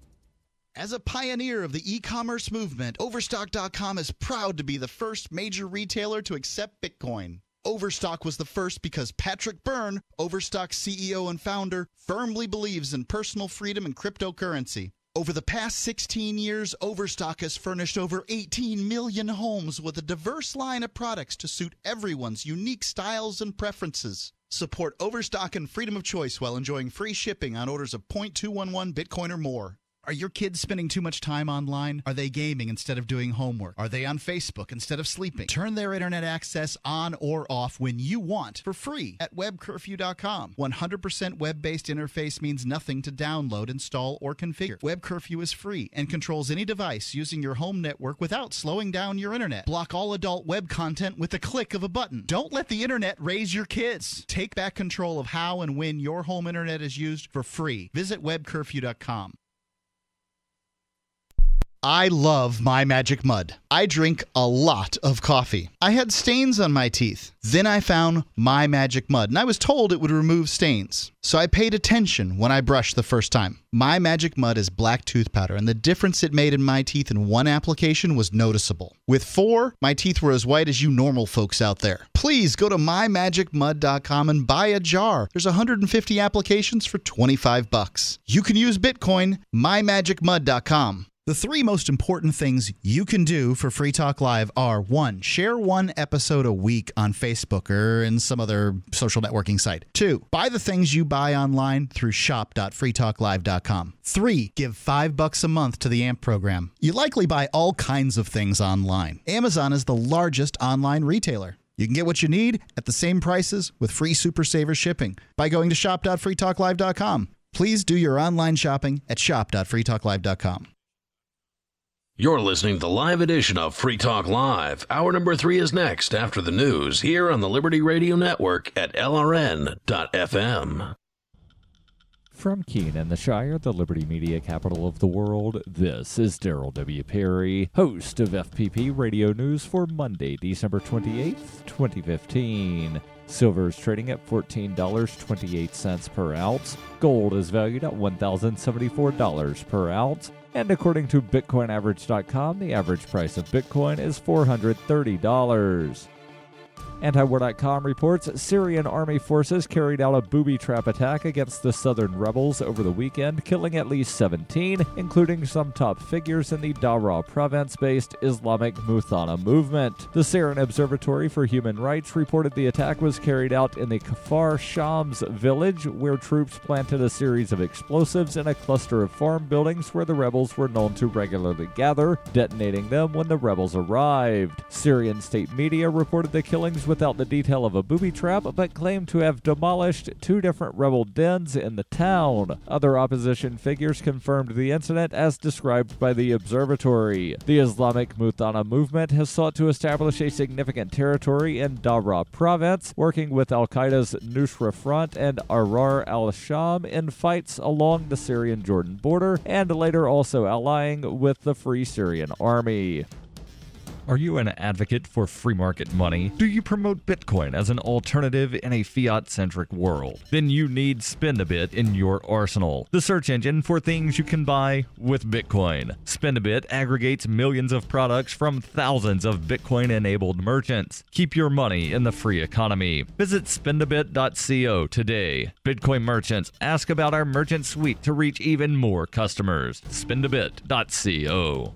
As a pioneer of the e-commerce movement, Overstock.com is proud to be the first major retailer to accept Bitcoin. Overstock was the first because Patrick Byrne, Overstock's CEO and founder, firmly believes in personal freedom and cryptocurrency. Over the past 16 years, Overstock has furnished over 18 million homes with a diverse line of products to suit everyone's unique styles and preferences. Support Overstock and freedom of choice while enjoying free shipping on orders of 0.211 Bitcoin or more. Are your kids spending too much time online? Are they gaming instead of doing homework? Are they on Facebook instead of sleeping? Turn their internet access on or off when you want for free at webcurfew.com. 100% web-based interface means nothing to download, install, or configure. Web Curfew is free and controls any device using your home network without slowing down your internet. Block all adult web content with the click of a button. Don't let the internet raise your kids. Take back control of how and when your home internet is used for free. Visit webcurfew.com. I love My Magic Mud. I drink a lot of coffee. I had stains on my teeth. Then I found My Magic Mud, and I was told it would remove stains. So I paid attention when I brushed the first time. My Magic Mud is black tooth powder, and the difference it made in my teeth in one application was noticeable. With 4, my teeth were as white as you normal folks out there. Please go to mymagicmud.com and buy a jar. There's 150 applications for $25. You can use Bitcoin, mymagicmud.com. The 3 most important things you can do for Free Talk Live are 1. Share 1 episode a week on Facebook or in some other social networking site. 2. Buy the things you buy online through shop.freetalklive.com. 3. Give $5 a month to the AMP program. You likely buy all kinds of things online. Amazon is the largest online retailer. You can get what you need at the same prices with free Super Saver shipping by going to shop.freetalklive.com. Please do your online shopping at shop.freetalklive.com. You're listening to the live edition of Free Talk Live. Hour number 3 is next after the news here on the Liberty Radio Network at LRN.FM. From Keene and the Shire, the Liberty Media capital of the world, this is Darryl W. Perry, host of FPP Radio News for Monday, December 28th, 2015. Silver is trading at $14.28 per ounce. Gold is valued at $1,074 per ounce. And according to BitcoinAverage.com, the average price of Bitcoin is $430. Antiwar.com reports Syrian army forces carried out a booby trap attack against the southern rebels over the weekend, killing at least 17, including some top figures in the Darryl province-based Islamic Muthanna movement. The Syrian Observatory for Human Rights reported the attack was carried out in the Kfar Shams village, where troops planted a series of explosives in a cluster of farm buildings where the rebels were known to regularly gather, detonating them when the rebels arrived. Syrian state media reported the killings without the detail of a booby trap, but claimed to have demolished 2 different rebel dens in the town. Other opposition figures confirmed the incident as described by the observatory. The Islamic Muthanna movement has sought to establish a significant territory in Darra province, working with Al-Qaeda's Nusra Front and Arar al-Sham in fights along the Syrian-Jordan border, and later also allying with the Free Syrian Army. Are you an advocate for free market money? Do you promote Bitcoin as an alternative in a fiat-centric world? Then you need Spendabit in your arsenal, the search engine for things you can buy with Bitcoin. Spendabit aggregates millions of products from thousands of Bitcoin-enabled merchants. Keep your money in the free economy. Visit spendabit.co today. Bitcoin merchants, ask about our merchant suite to reach even more customers. Spendabit.co.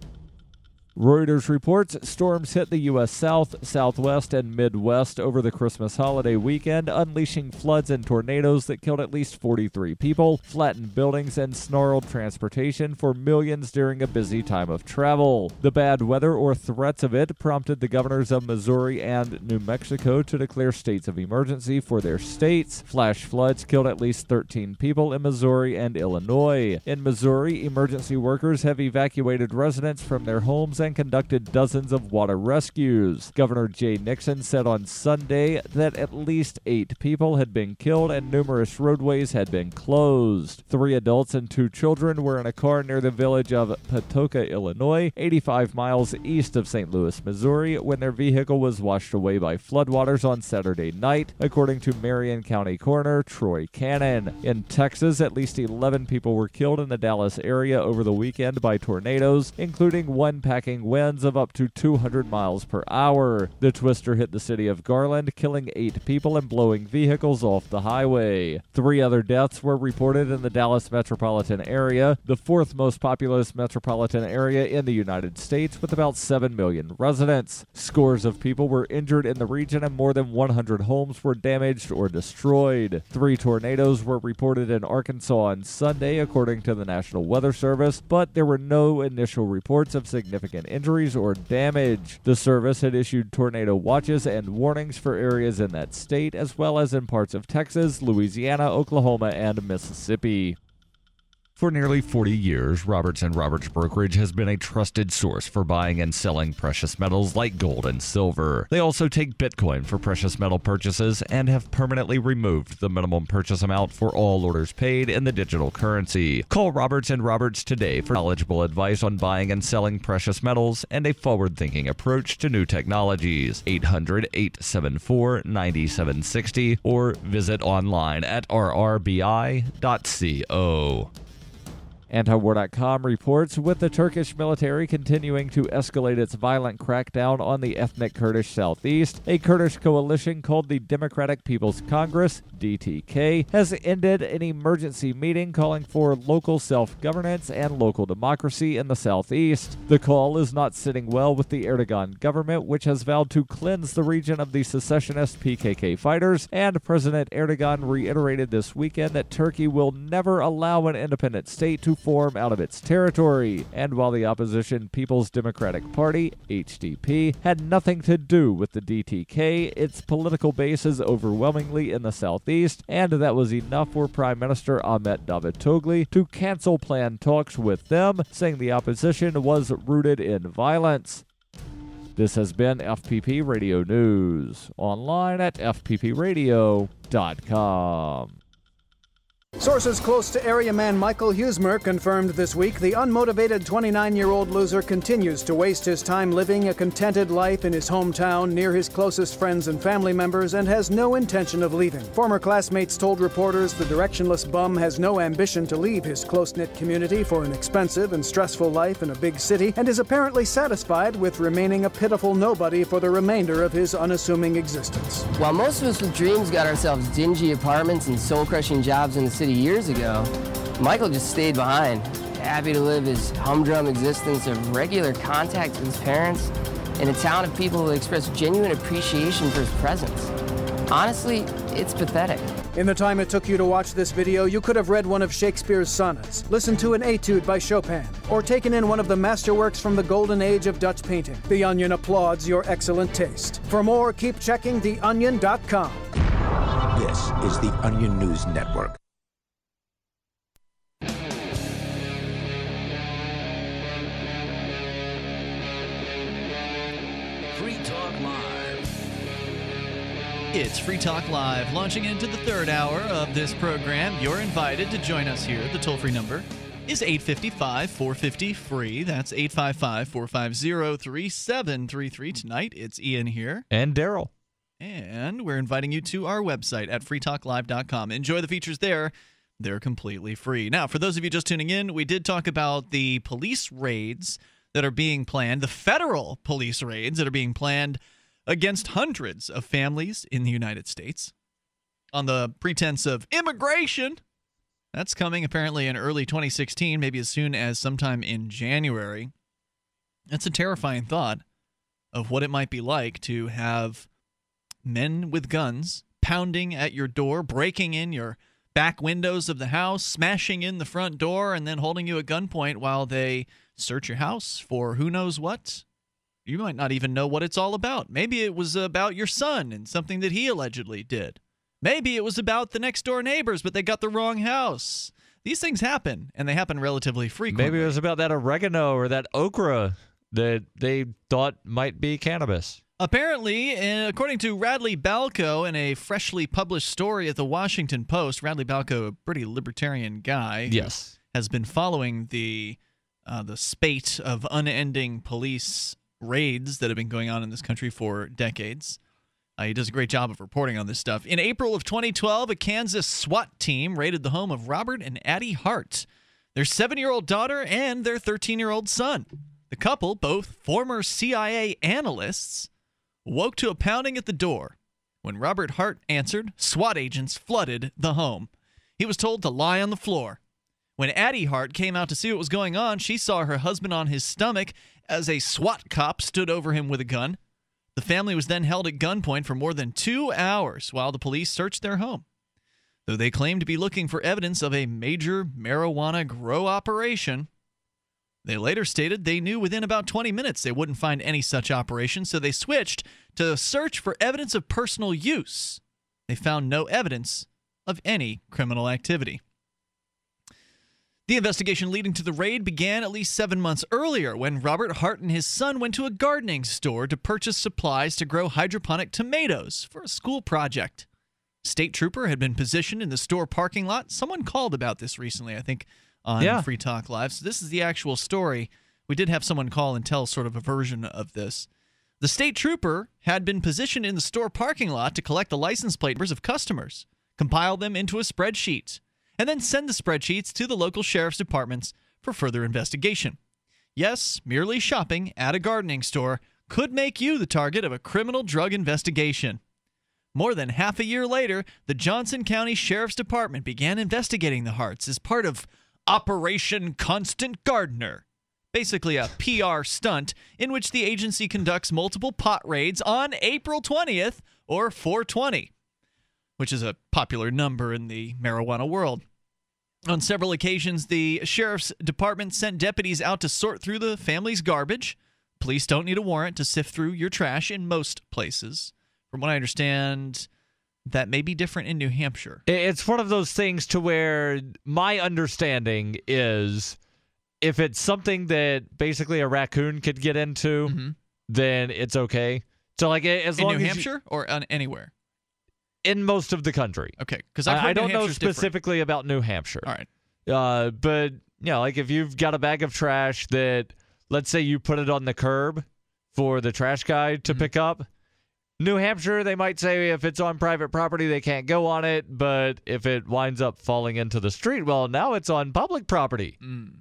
Reuters reports storms hit the U.S. South, Southwest, and Midwest over the Christmas holiday weekend, unleashing floods and tornadoes that killed at least 43 people, flattened buildings, and snarled transportation for millions during a busy time of travel. The bad weather, or threats of it, prompted the governors of Missouri and New Mexico to declare states of emergency for their states. Flash floods killed at least 13 people in Missouri and Illinois. In Missouri, emergency workers have evacuated residents from their homes and conducted dozens of water rescues. Governor Jay Nixon said on Sunday that at least 8 people had been killed and numerous roadways had been closed. 3 adults and 2 children were in a car near the village of Patoka, Illinois, 85 miles east of St. Louis, Missouri, when their vehicle was washed away by floodwaters on Saturday night, according to Marion County Coroner Troy Cannon. In Texas, at least 11 people were killed in the Dallas area over the weekend by tornadoes, including one packing winds of up to 200 miles per hour. The twister hit the city of Garland, killing 8 people and blowing vehicles off the highway. 3 other deaths were reported in the Dallas metropolitan area, the 4th most populous metropolitan area in the United States, with about 7 million residents. Scores of people were injured in the region and more than 100 homes were damaged or destroyed. 3 tornadoes were reported in Arkansas on Sunday, according to the National Weather Service, but there were no initial reports of significant injuries or damage. The service had issued tornado watches and warnings for areas in that state, as well as in parts of Texas, Louisiana, Oklahoma, and Mississippi. For nearly 40 years, Roberts & Roberts Brokerage has been a trusted source for buying and selling precious metals like gold and silver. They also take Bitcoin for precious metal purchases and have permanently removed the minimum purchase amount for all orders paid in the digital currency. Call Roberts & Roberts today for knowledgeable advice on buying and selling precious metals and a forward-thinking approach to new technologies. 800-874-9760 or visit online at rrbi.co. Antiwar.com reports, with the Turkish military continuing to escalate its violent crackdown on the ethnic Kurdish southeast, a Kurdish coalition called the Democratic People's Congress, DTK, has ended an emergency meeting calling for local self-governance and local democracy in the southeast. The call is not sitting well with the Erdogan government, which has vowed to cleanse the region of the secessionist PKK fighters, and President Erdogan reiterated this weekend that Turkey will never allow an independent state to reform out of its territory. And while the opposition People's Democratic Party, HDP, had nothing to do with the DTK, its political base is overwhelmingly in the southeast, and that was enough for Prime Minister Ahmet Davutoglu to cancel planned talks with them, saying the opposition was rooted in violence. This has been FPP Radio News, online at fppradio.com. Sources close to area man Michael Huesmer confirmed this week the unmotivated 29-year-old loser continues to waste his time living a contented life in his hometown near his closest friends and family members and has no intention of leaving. Former classmates told reporters the directionless bum has no ambition to leave his close-knit community for an expensive and stressful life in a big city and is apparently satisfied with remaining a pitiful nobody for the remainder of his unassuming existence. While most of us with dreams got ourselves dingy apartments and soul-crushing jobs in the city years ago, Michael just stayed behind, happy to live his humdrum existence of regular contact with his parents and a town of people who express genuine appreciation for his presence. Honestly, it's pathetic. In the time it took you to watch this video, you could have read one of Shakespeare's sonnets, listened to an etude by Chopin, or taken in one of the masterworks from the golden age of Dutch painting. The Onion applauds your excellent taste. For more, keep checking theonion.com. This is the Onion News Network. It's Free Talk Live, launching into the third hour of this program. You're invited to join us here. The toll-free number is 855-450-FREE. That's 855-450-3733. Tonight, it's Ian here. And Darryl. And we're inviting you to our website at freetalklive.com. Enjoy the features there. They're completely free. Now, for those of you just tuning in, we did talk about the police raids that are being planned, the federal police raids that are being planned against hundreds of families in the United States on the pretense of immigration. That's coming apparently in early 2016, maybe as soon as sometime in January. That's a terrifying thought of what it might be like to have men with guns pounding at your door, breaking in your back windows of the house, smashing in the front door, and then holding you at gunpoint while they search your house for who knows what. You might not even know what it's all about. Maybe it was about your son and something that he allegedly did. Maybe it was about the next-door neighbors, but they got the wrong house. These things happen, and they happen relatively frequently. Maybe it was about that oregano or that okra that they thought might be cannabis. Apparently, according to Radley Balco in a freshly published story at the Washington Post, Radley Balco, a pretty libertarian guy, yes, has been following the spate of unending police raids that have been going on in this country for decades. He does a great job of reporting on this stuff. In April of 2012, a Kansas SWAT team raided the home of Robert and Addie Hart, their 7-year-old daughter and their 13-year-old son. The couple, both former CIA analysts, woke to a pounding at the door. When Robert Hart answered, SWAT agents flooded the home. He was told to lie on the floor. When Addie Hart came out to see what was going on, she saw her husband on his stomach as a SWAT cop stood over him with a gun. The family was then held at gunpoint for more than 2 hours while the police searched their home. Though they claimed to be looking for evidence of a major marijuana grow operation, they later stated they knew within about 20 minutes they wouldn't find any such operation, so they switched to search for evidence of personal use. They found no evidence of any criminal activity. The investigation leading to the raid began at least 7 months earlier when Robert Hart and his son went to a gardening store to purchase supplies to grow hydroponic tomatoes for a school project. A state trooper had been positioned in the store parking lot. Someone called about this recently, I think, on Free Talk Live. So this is the actual story. We did have someone call and tell sort of a version of this. The state trooper had been positioned in the store parking lot to collect the license plate numbers of customers, compile them into a spreadsheet, and then send the spreadsheets to the local sheriff's departments for further investigation. Yes, merely shopping at a gardening store could make you the target of a criminal drug investigation. More than half a year later, the Johnson County Sheriff's Department began investigating the Harts as part of Operation Constant Gardener, basically a PR stunt in which the agency conducts multiple pot raids on April 20th or 420. Which is a popular number in the marijuana world. On several occasions, the sheriff's department sent deputies out to sort through the family's garbage. Police don't need a warrant to sift through your trash in most places. From what I understand, that may be different in New Hampshire. It's one of those things to where my understanding is if it's something that basically a raccoon could get into, then it's okay. So, like, as long as in New Hampshire or anywhere? In most of the country. Okay, because I don't know specifically about New Hampshire. All right. But, like if you've got a bag of trash that, let's say you put it on the curb for the trash guy to pick up, New Hampshire, they might say if it's on private property, they can't go on it. But if it winds up falling into the street, well, now it's on public property.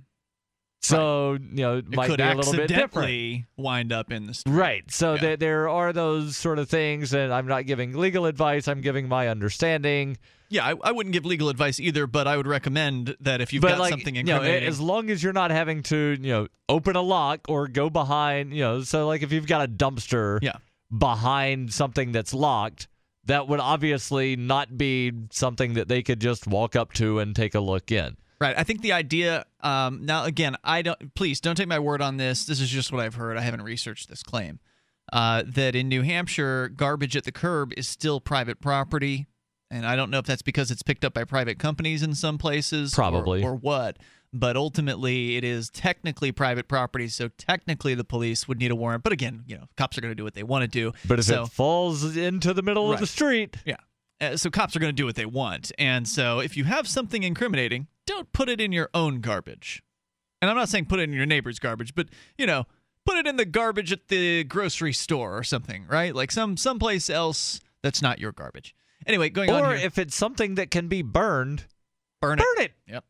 So, it might be a little bit different. Wind up in the street. Right. So there are those sort of things, and I'm not giving legal advice. I'm giving my understanding. Yeah, I wouldn't give legal advice either, but I would recommend that if you've got something incriminating. As long as you're not having to, open a lock or go behind, so like if you've got a dumpster behind something that's locked, that would obviously not be something that they could just walk up to and take a look in. Right. I think the idea, now again, please don't take my word on this. This is just what I've heard. I haven't researched this claim. That in New Hampshire, garbage at the curb is still private property. And I don't know if that's because it's picked up by private companies in some places. Probably. Or what. But ultimately, it is technically private property, so technically the police would need a warrant. But again, cops are going to do what they want to do. But if it falls into the middle of the street. Yeah. So cops are going to do what they want. And so if you have something incriminating, don't put it in your own garbage. And I'm not saying put it in your neighbor's garbage, but, put it in the garbage at the grocery store or something, right? Like someplace else that's not your garbage. Anyway, going on here. Or if it's something that can be burned, burn it. Yep.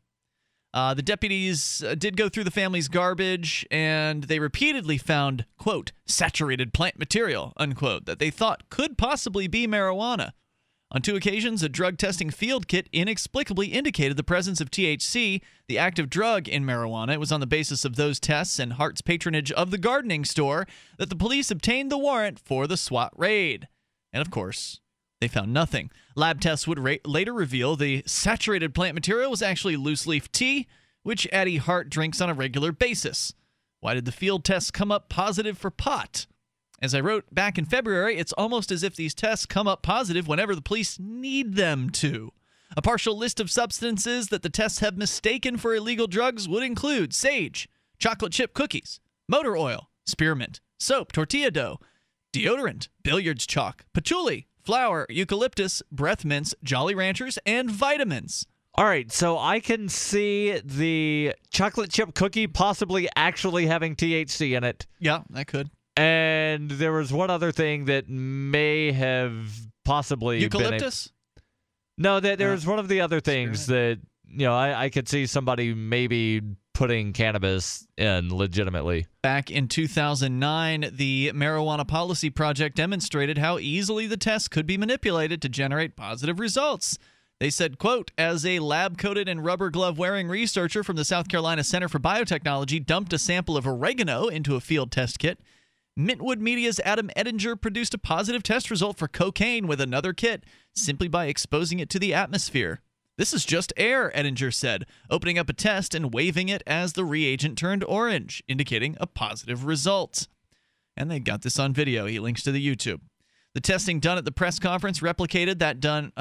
The deputies did go through the family's garbage, and they repeatedly found, quote, saturated plant material, unquote, that they thought could possibly be marijuana. On 2 occasions, a drug testing field kit inexplicably indicated the presence of THC, the active drug in marijuana. It was on the basis of those tests and Hart's patronage of the gardening store that the police obtained the warrant for the SWAT raid. And of course, they found nothing. Lab tests would later reveal the saturated plant material was actually loose leaf tea, which Addie Hart drinks on a regular basis. Why did the field tests come up positive for pot? As I wrote back in February, it's almost as if these tests come up positive whenever the police need them to. A partial list of substances that the tests have mistaken for illegal drugs would include sage, chocolate chip cookies, motor oil, spearmint, soap, tortilla dough, deodorant, billiards chalk, patchouli, flour, eucalyptus, breath mints, Jolly Ranchers, and vitamins. All right, so I can see the chocolate chip cookie possibly actually having THC in it. Yeah, that could. And there was one other thing that may have possibly eucalyptus? No, there was one of the other things that, I could see somebody maybe putting cannabis in legitimately. Back in 2009, the Marijuana Policy Project demonstrated how easily the test could be manipulated to generate positive results. They said, quote, as a lab-coated and rubber glove-wearing researcher from the South Carolina Center for Biotechnology dumped a sample of oregano into a field test kit, Mintwood Media's Adam Edinger produced a positive test result for cocaine with another kit simply by exposing it to the atmosphere. This is just air, Edinger said, opening up a test and waving it as the reagent turned orange, indicating a positive result. And they got this on video. He links to the YouTube. The testing done at the press conference replicated that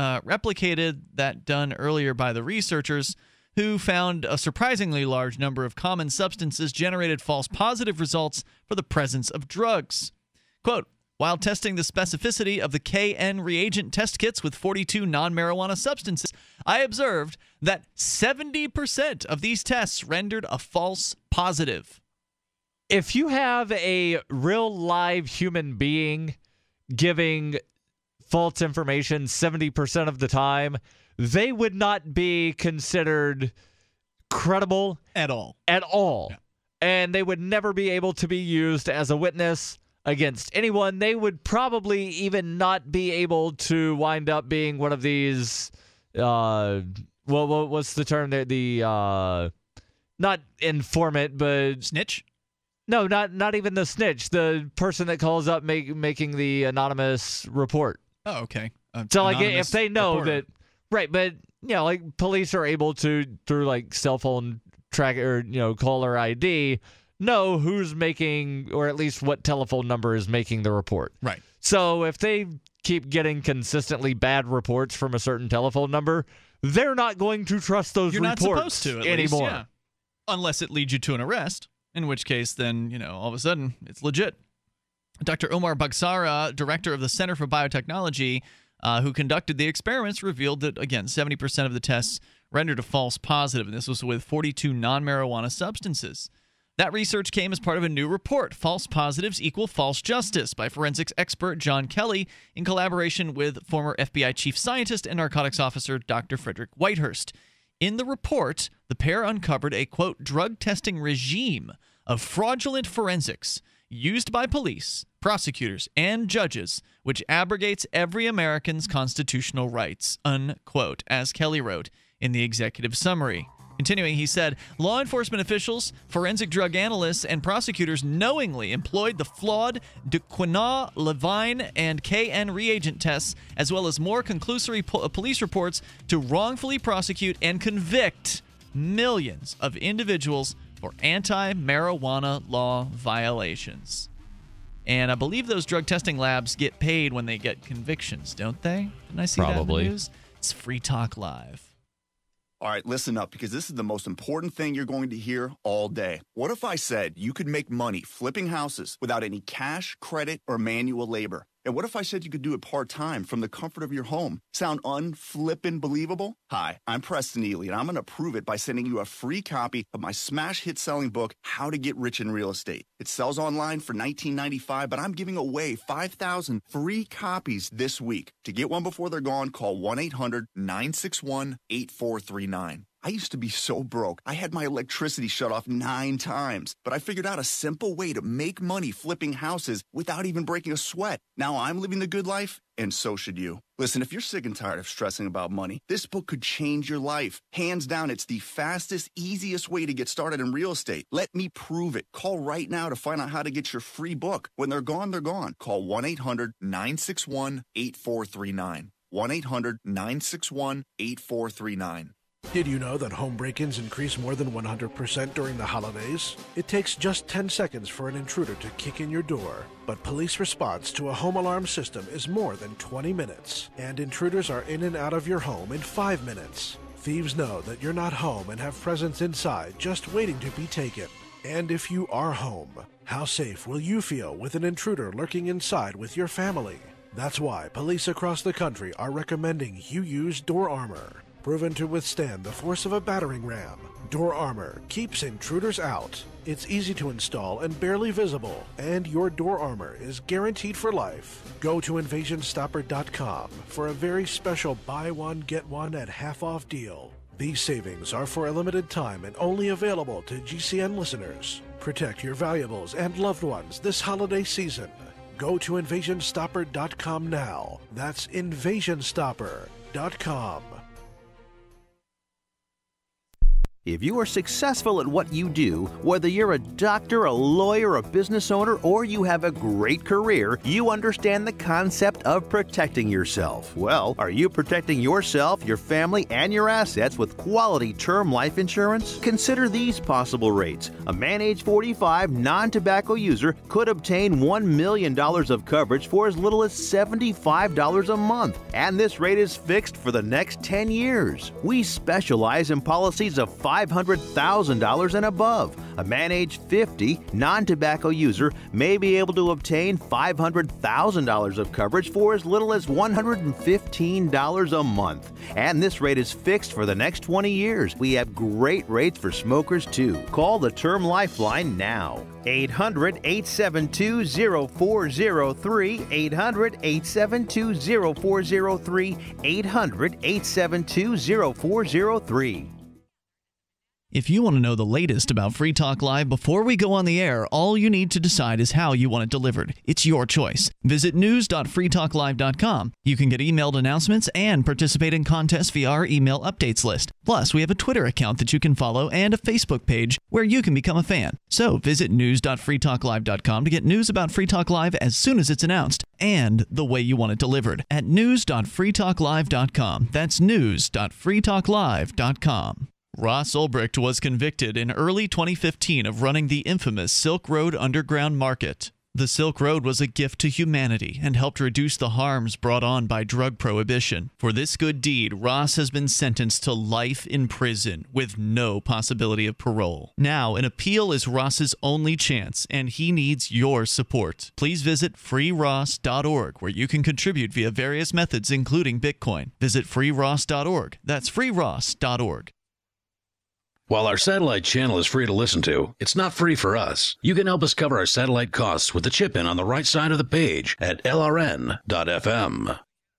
done earlier by the researchers, who found a surprisingly large number of common substances generated false positive results for the presence of drugs. Quote, while testing the specificity of the KN reagent test kits with 42 non-marijuana substances, I observed that 70% of these tests rendered a false positive. If you have a real live human being giving false information 70% of the time, they would not be considered credible at all. Yeah. And they would never be able to be used as a witness against anyone. They would probably even not be able to wind up being one of these, what's the term there? The, not informant, but... Snitch? No, not even the snitch. The person that calls up making the anonymous report. Oh, okay. So, like, if they know that... Right, but like police are able to, through like cell phone track or caller ID, know who's making, or at least what telephone number is making the report. Right. So if they keep getting consistently bad reports from a certain telephone number, they're not going to trust those You're reports not supposed to at anymore. least, yeah. Unless it leads you to an arrest, in which case then, all of a sudden it's legit. Dr. Omar Bagsara, director of the Center for Biotechnology, who conducted the experiments, revealed that, again, 70% of the tests rendered a false positive, and this was with 42 non-marijuana substances. That research came as part of a new report, False Positives Equal False Justice, by forensics expert John Kelly in collaboration with former FBI chief scientist and narcotics officer Dr. Frederick Whitehurst. In the report, the pair uncovered a, quote, drug testing regime of fraudulent forensics used by police, prosecutors, and judges, which abrogates every American's constitutional rights, unquote, as Kelly wrote in the executive summary. Continuing, he said, law enforcement officials, forensic drug analysts, and prosecutors knowingly employed the flawed Duquesnoy, Levine, and KN reagent tests, as well as more conclusory police reports to wrongfully prosecute and convict millions of individuals for anti-marijuana law violations. And I believe those drug testing labs get paid when they get convictions, don't they? Didn't I see that in the news? It's Free Talk Live. All right, listen up, because this is the most important thing you're going to hear all day. What if I said you could make money flipping houses without any cash, credit, or manual labor? And what if I said you could do it part-time from the comfort of your home? Sound unflippin' believable? Hi, I'm Preston Ely, and I'm going to prove it by sending you a free copy of my smash hit-selling book, How to Get Rich in Real Estate. It sells online for $19.95, but I'm giving away 5,000 free copies this week. To get one before they're gone, call 1-800-961-8439. I used to be so broke, I had my electricity shut off 9 times, but I figured out a simple way to make money flipping houses without even breaking a sweat. Now I'm living the good life, and so should you. Listen, if you're sick and tired of stressing about money, this book could change your life. Hands down, it's the fastest, easiest way to get started in real estate. Let me prove it. Call right now to find out how to get your free book. When they're gone, they're gone. Call 1-800-961-8439. 1-800-961-8439. Did you know that home break-ins increase more than 100% during the holidays? It takes just 10 seconds for an intruder to kick in your door, but police response to a home alarm system is more than 20 minutes, and intruders are in and out of your home in 5 minutes. Thieves know that you're not home and have presents inside just waiting to be taken. And if you are home, how safe will you feel with an intruder lurking inside with your family? That's why police across the country are recommending you use Door Armor. Proven to withstand the force of a battering ram, Door Armor keeps intruders out. It's easy to install and barely visible, and your Door Armor is guaranteed for life. Go to InvasionStopper.com for a very special buy one, get one at half-off deal. These savings are for a limited time and only available to GCN listeners. Protect your valuables and loved ones this holiday season. Go to InvasionStopper.com now. That's InvasionStopper.com. If you are successful at what you do, whether you're a doctor, a lawyer, a business owner, or you have a great career, you understand the concept of protecting yourself. Well, are you protecting yourself, your family, and your assets with quality term life insurance? Consider these possible rates. A man age 45 non-tobacco user could obtain $1 million of coverage for as little as $75 a month, and this rate is fixed for the next 10 years. We specialize in policies of $500,000 and above. A man age 50 non-tobacco user may be able to obtain $500,000 of coverage for as little as $115 a month. And this rate is fixed for the next 20 years. We have great rates for smokers too. Call the Term Lifeline now. 800-872-0403, 800-872-0403, 800-872-0403. If you want to know the latest about Free Talk Live before we go on the air, all you need to decide is how you want it delivered. It's your choice. Visit news.freetalklive.com. You can get emailed announcements and participate in contests via our email updates list. Plus, we have a Twitter account that you can follow and a Facebook page where you can become a fan. So visit news.freetalklive.com to get news about Free Talk Live as soon as it's announced and the way you want it delivered at news.freetalklive.com. That's news.freetalklive.com. Ross Ulbricht was convicted in early 2015 of running the infamous Silk Road Underground Market. The Silk Road was a gift to humanity and helped reduce the harms brought on by drug prohibition. For this good deed, Ross has been sentenced to life in prison with no possibility of parole. Now, an appeal is Ross's only chance, and he needs your support. Please visit freeross.org, where you can contribute via various methods, including Bitcoin. Visit freeross.org. That's freeross.org. While our satellite channel is free to listen to, it's not free for us. You can help us cover our satellite costs with the chip-in on the right side of the page at lrn.fm.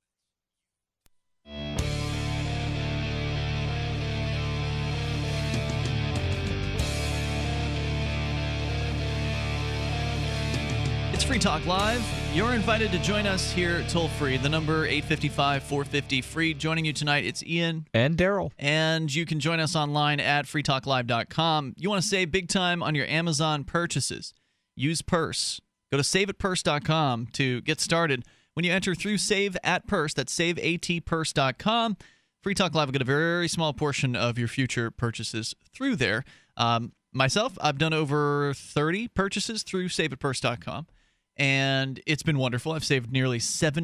It's Free Talk Live. You're invited to join us here toll-free. The number 855-450-FREE. Joining you tonight, it's Ian. And Darryl. And you can join us online at freetalklive.com. You want to save big time on your Amazon purchases. Use Purse. Go to saveatpurse.com to get started. When you enter through Save at Purse, that's saveatpurse.com, Free Talk Live will get a very small portion of your future purchases through there. Myself, I've done over 30 purchases through saveatpurse.com. And it's been wonderful. I've saved nearly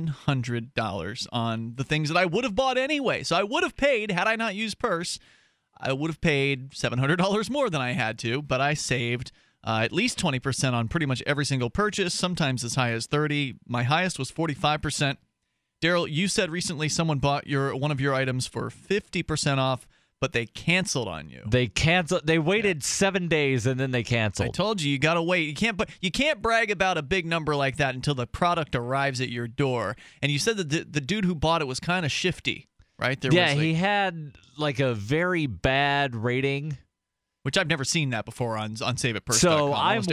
$700 on the things that I would have bought anyway. So I would have paid, had I not used Purse, I would have paid $700 more than I had to. But I saved at least 20% on pretty much every single purchase, sometimes as high as 30%. My highest was 45%. Darryl, you said recently someone bought one of your items for 50% off, but they canceled on you. They canceled. They waited 7 days and then they canceled. I told you, you got to wait. You can't brag about a big number like that until the product arrives at your door. And you said that the dude who bought it was kind of shifty, right? He had like a very bad rating, which I've never seen that before on saveatpurse.com. So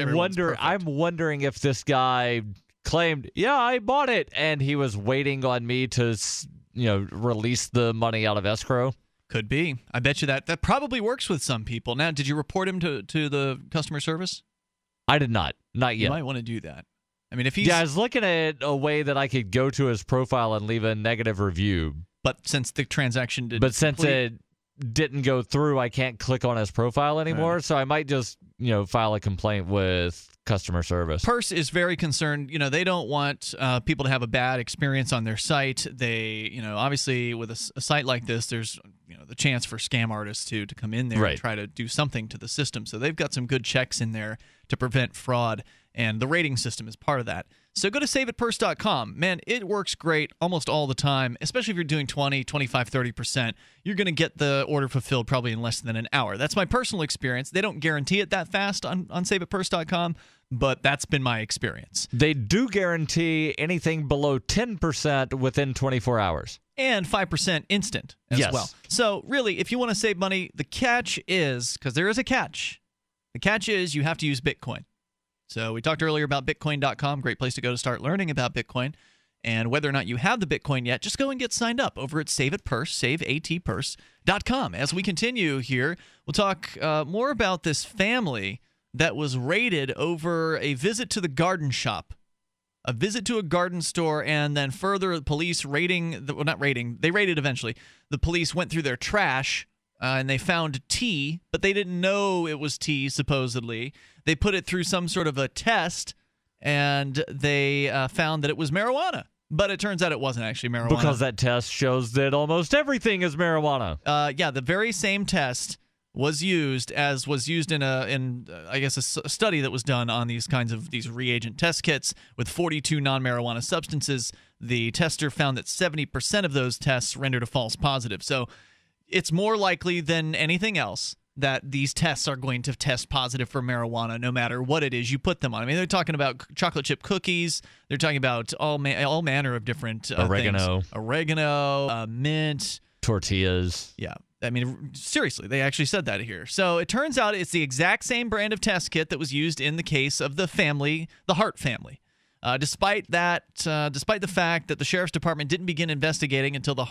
I'm wondering if this guy claimed, "Yeah, I bought it," and he was waiting on me to, release the money out of escrow. Could be. I bet you that probably works with some people. Now, did you report him to the customer service? I did not. Not yet. You might want to do that. I mean, if he's... Yeah, I was looking at a way that I could go to his profile and leave a negative review. But since the transaction didn't... But since it didn't go through, I can't click on his profile anymore. Right. So I might just, file a complaint with customer service. Purse is very concerned. They don't want people to have a bad experience on their site. They, obviously with a site like this, there's, the chance for scam artists to come in there and try to do something to the system. So they've got some good checks in there to prevent fraud, and the rating system is part of that. So go to saveatpurse.com. Man, it works great almost all the time, especially if you're doing 20, 25, 30%. You're going to get the order fulfilled probably in less than an hour. That's my personal experience. They don't guarantee it that fast on saveatpurse.com, but that's been my experience. They do guarantee anything below 10% within 24 hours. And 5% instant as well. So really, if you want to save money, the catch is, because there is a catch, the catch is you have to use Bitcoin. So we talked earlier about Bitcoin.com, great place to go to start learning about Bitcoin. And whether or not you have the Bitcoin yet, just go and get signed up over at saveatpurse.com. As we continue here, we'll talk more about this family that was raided over a visit to the garden shop. A visit to a garden store, and then further, the police they raided eventually. The police went through their trash, and they found tea, but they didn't know it was tea, supposedly. They put it through some sort of a test, and they found that it was marijuana. But it turns out it wasn't actually marijuana. Because that test shows that almost everything is marijuana. Yeah, the very same test was used in a study that was done on these kinds of these reagent test kits with 42 non-marijuana substances. The tester found that 70% of those tests rendered a false positive. So it's more likely than anything else that these tests are going to test positive for marijuana no matter what it is you put them on. I mean, they're talking about chocolate chip cookies. They're talking about all manner of different oregano, things. Oregano, mint, tortillas. Yeah. I mean, seriously, they actually said that here. So it turns out it's the exact same brand of test kit that was used in the case of the Hart family. Despite the fact that the sheriff's department didn't begin investigating the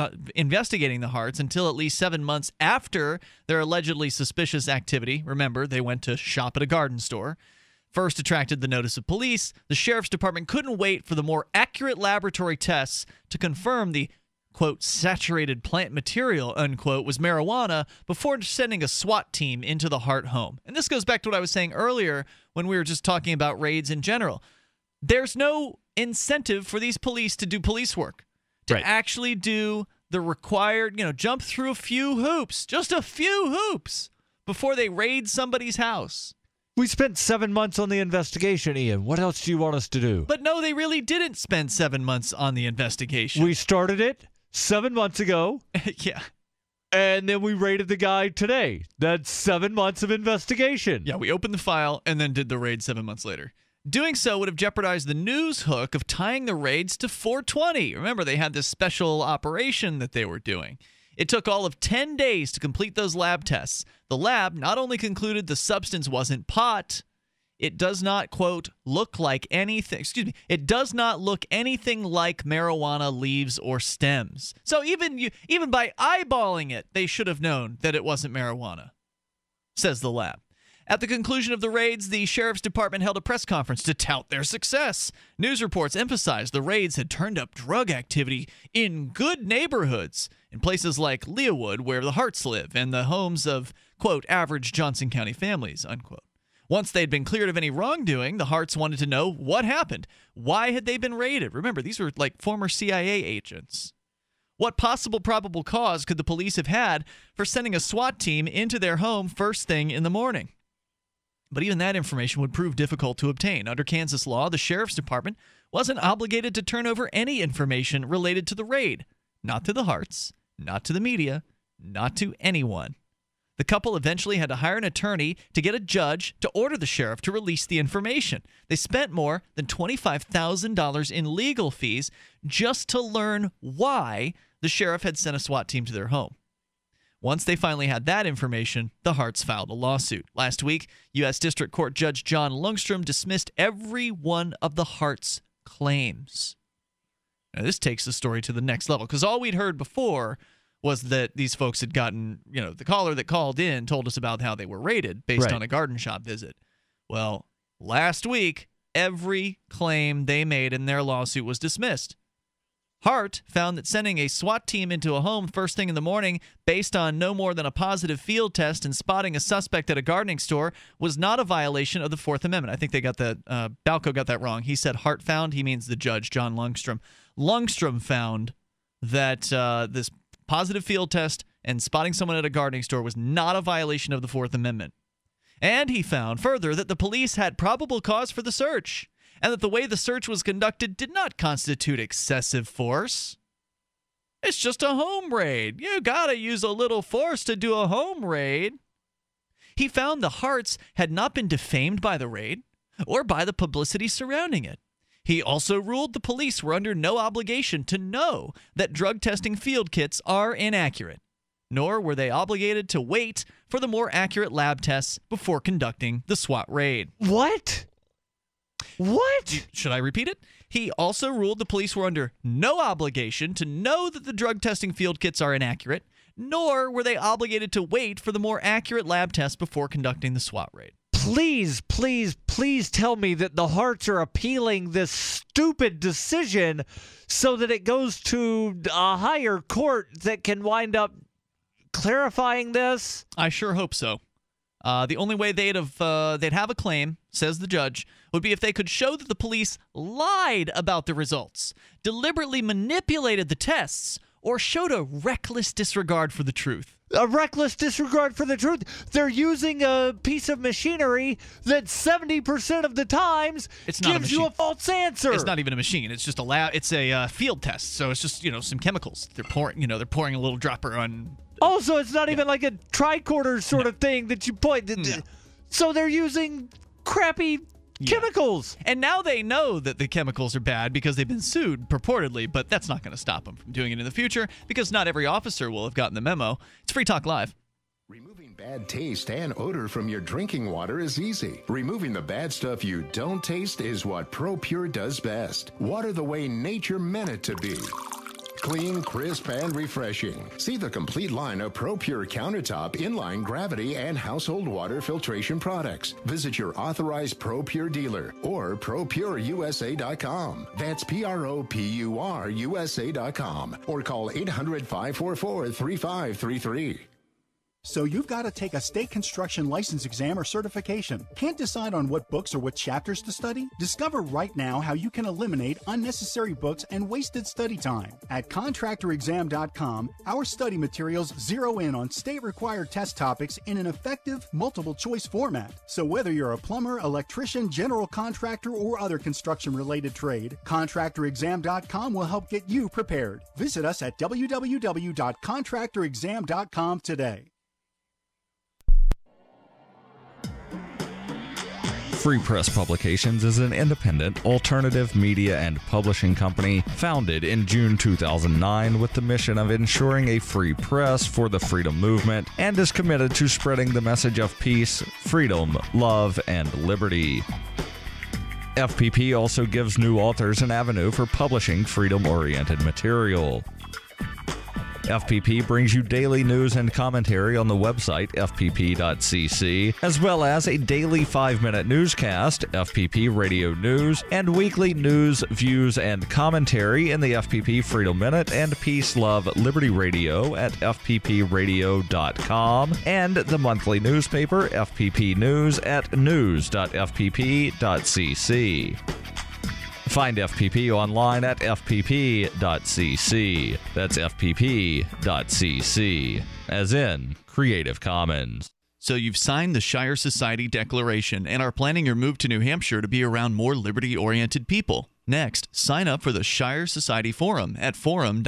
Harts until at least 7 months after their allegedly suspicious activity. Remember, they went to shop at a garden store. First attracted the notice of police. The sheriff's department couldn't wait for the more accurate laboratory tests to confirm the, quote, saturated plant material, unquote, was marijuana before sending a SWAT team into the Hart home. And this goes back to what I was saying earlier when we were just talking about raids in general. There's no incentive for these police to do police work, to actually do the required, jump through a few hoops, just a few hoops, before they raid somebody's house. We spent 7 months on the investigation, Ian. What else do you want us to do? But no, they really didn't spend 7 months on the investigation. We started it 7 months ago. Yeah. And then we raided the guy today. That's 7 months of investigation. Yeah, we opened the file and then did the raid 7 months later. Doing so would have jeopardized the news hook of tying the raids to 420. Remember, they had this special operation that they were doing. It took all of 10 days to complete those lab tests. The lab not only concluded the substance wasn't pot, it does not, quote, look like anything. Excuse me. It does not look anything like marijuana leaves or stems. So even by eyeballing it, they should have known that it wasn't marijuana, says the lab. At the conclusion of the raids, the sheriff's department held a press conference to tout their success. News reports emphasized the raids had turned up drug activity in good neighborhoods, in places like Leawood, where the Harts live, and the homes of, quote, average Johnson County families, unquote. Once they'd been cleared of any wrongdoing, the Harts wanted to know what happened. Why had they been raided? Remember, these were like former CIA agents. What possible probable cause could the police have had for sending a SWAT team into their home first thing in the morning? But even that information would prove difficult to obtain. Under Kansas law, the sheriff's department wasn't obligated to turn over any information related to the raid. Not to the Harts, not to the media, not to anyone. The couple eventually had to hire an attorney to get a judge to order the sheriff to release the information. They spent more than $25,000 in legal fees just to learn why the sheriff had sent a SWAT team to their home. Once they finally had that information, the Harts filed a lawsuit. Last week, U.S. District Court Judge John Lundstrom dismissed every one of the Harts' claims. Now, this takes the story to the next level, because all we'd heard before was that these folks had gotten, the caller that called in told us about how they were raided based on a garden shop visit. Well, last week, every claim they made in their lawsuit was dismissed. Hart found that sending a SWAT team into a home first thing in the morning based on no more than a positive field test and spotting a suspect at a gardening store was not a violation of the Fourth Amendment. I think they got that, Balco got that wrong. He said Hart found, he means the judge, John Lundstrom. Lundstrom found that this positive field test and spotting someone at a gardening store was not a violation of the Fourth Amendment. And he found further that the police had probable cause for the search, and that the way the search was conducted did not constitute excessive force. It's just a home raid. You gotta use a little force to do a home raid. He found the Harts had not been defamed by the raid or by the publicity surrounding it. He also ruled the police were under no obligation to know that drug testing field kits are inaccurate, nor were they obligated to wait for the more accurate lab tests before conducting the SWAT raid. What? What? Should I repeat it? He also ruled the police were under no obligation to know that the drug testing field kits are inaccurate, nor were they obligated to wait for the more accurate lab tests before conducting the SWAT raid. Please, please, please tell me that the Harts are appealing this stupid decision so that it goes to a higher court that can wind up clarifying this. I sure hope so. The only way they'd have a claim, says the judge, would be if they could show that the police lied about the results, deliberately manipulated the tests, or showed a reckless disregard for the truth. A reckless disregard for the truth? They're using a piece of machinery that 70% of the times gives you a false answer. It's not even a machine. It's just a lab. It's a field test. So it's just some chemicals. They're pouring a little dropper on. Also, it's not even like a tricorder sort of thing that you point. So they're using crappy Chemicals! And now they know that the chemicals are bad because they've been sued, purportedly, but that's not going to stop them from doing it in the future because not every officer will have gotten the memo. It's Free Talk Live. Removing bad taste and odor from your drinking water is easy. Removing the bad stuff you don't taste is what ProPure does best. Water the way nature meant it to be. Clean, crisp, and refreshing. See the complete line of ProPure countertop, inline, gravity, and household water filtration products. Visit your authorized ProPure dealer or ProPureUSA.com. That's ProPureUSA.com. Or call 800-544-3533. So you've got to take a state construction license exam or certification. Can't decide on what books or what chapters to study? Discover right now how you can eliminate unnecessary books and wasted study time. At contractorexam.com, our study materials zero in on state-required test topics in an effective, multiple-choice format. So whether you're a plumber, electrician, general contractor, or other construction-related trade, contractorexam.com will help get you prepared. Visit us at www.contractorexam.com today. Free Press Publications is an independent, alternative media and publishing company founded in June 2009 with the mission of ensuring a free press for the freedom movement and is committed to spreading the message of peace, freedom, love, and liberty. FPP also gives new authors an avenue for publishing freedom-oriented material. FPP brings you daily news and commentary on the website fpp.cc, as well as a daily 5-minute newscast, FPP Radio News, and weekly news, views, and commentary in the FPP Freedom Minute and Peace, Love, Liberty Radio at fppradio.com, and the monthly newspaper FPP News at news.fpp.cc. Find FPP online at fpp.cc. That's fpp.cc, as in Creative Commons. So you've signed the Shire Society Declaration and are planning your move to New Hampshire to be around more liberty-oriented people. Next, sign up for the Shire Society Forum at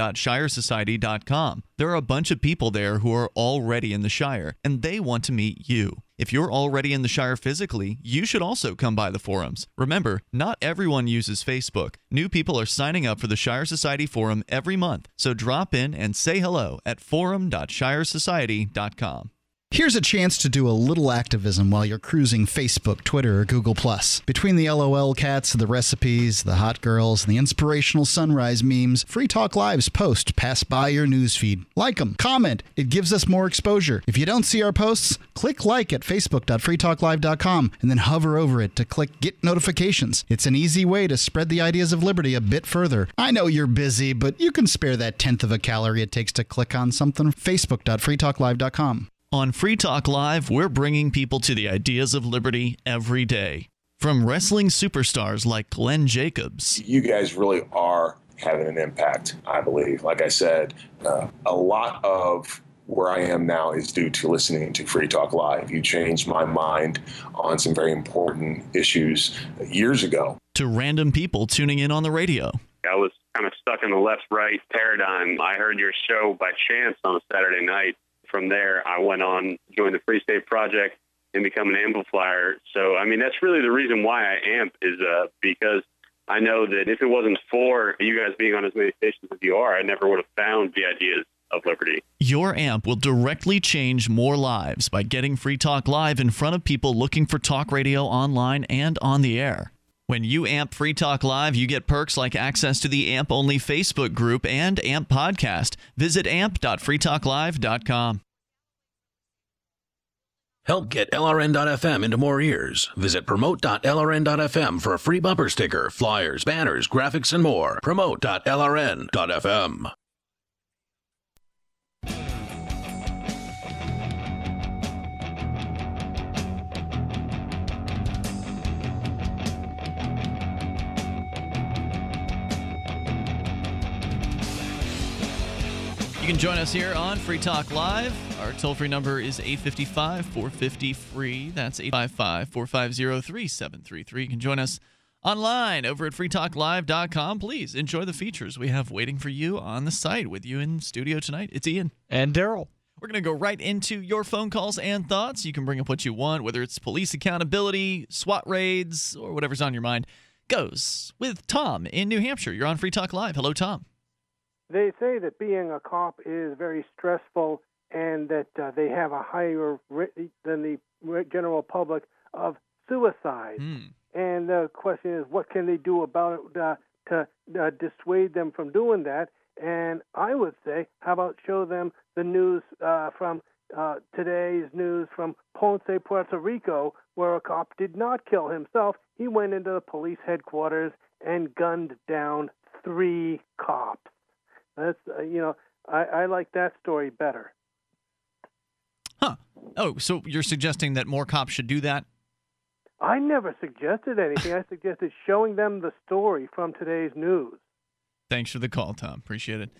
forum.shiresociety.com. There are a bunch of people there who are already in the Shire, and they want to meet you. If you're already in the Shire physically, you should also come by the forums. Remember, not everyone uses Facebook. New people are signing up for the Shire Society Forum every month, so drop in and say hello at forum.shiresociety.com. Here's a chance to do a little activism while you're cruising Facebook, Twitter, or Google+. Between the LOL cats, the recipes, the hot girls, and the inspirational sunrise memes, Free Talk Live's posts pass by your newsfeed. Like them, comment. It gives us more exposure. If you don't see our posts, click like at facebook.freetalklive.com and then hover over it to click Get Notifications. It's an easy way to spread the ideas of liberty a bit further. I know you're busy, but you can spare that 1/10 of a calorie it takes to click on something. facebook.freetalklive.com. On Free Talk Live, we're bringing people to the ideas of liberty every day. From wrestling superstars like Glenn Jacobs. You guys really are having an impact, I believe. Like I said, a lot of where I am now is due to listening to Free Talk Live. You changed my mind on some very important issues years ago. To random people tuning in on the radio. I was kind of stuck in the left-right paradigm. I heard your show by chance on a Saturday night. From there, I went on, joined the Free State Project, and become an amplifier. So, I mean, that's really the reason why I amp is because I know that if it wasn't for you guys being on as many stations as you are, I never would have found the ideas of liberty. Your amp will directly change more lives by getting Free Talk Live in front of people looking for talk radio online and on the air. When you amp Free Talk Live, you get perks like access to the AMP-only Facebook group and AMP podcast. Visit amp.freetalklive.com. Help get LRN.FM into more ears. Visit promote.lrn.fm for a free bumper sticker, flyers, banners, graphics, and more. Promote.lrn.fm. You can join us here on Free Talk Live. Our toll-free number is 855-450-FREE. That's 855-450-3733. You can join us online over at freetalklive.com. Please enjoy the features we have waiting for you on the site. With you in studio tonight, it's Ian. And Darryl. We're going to go right into your phone calls and thoughts. You can bring up what you want, whether it's police accountability, SWAT raids, or whatever's on your mind. Goes with Tom in New Hampshire. You're on Free Talk Live. Hello, Tom. They say that being a cop is very stressful and that they have a higher rate than the general public of suicide. And the question is, what can they do about it to dissuade them from doing that? And I would say, how about show them the news from today's news from Ponce, Puerto Rico, where a cop did not kill himself. He went into the police headquarters and gunned down 3 cops. That's, I like that story better. Huh. Oh, so you're suggesting that more cops should do that? I never suggested anything. I suggested showing them the story from today's news. Thanks for the call, Tom. Appreciate it.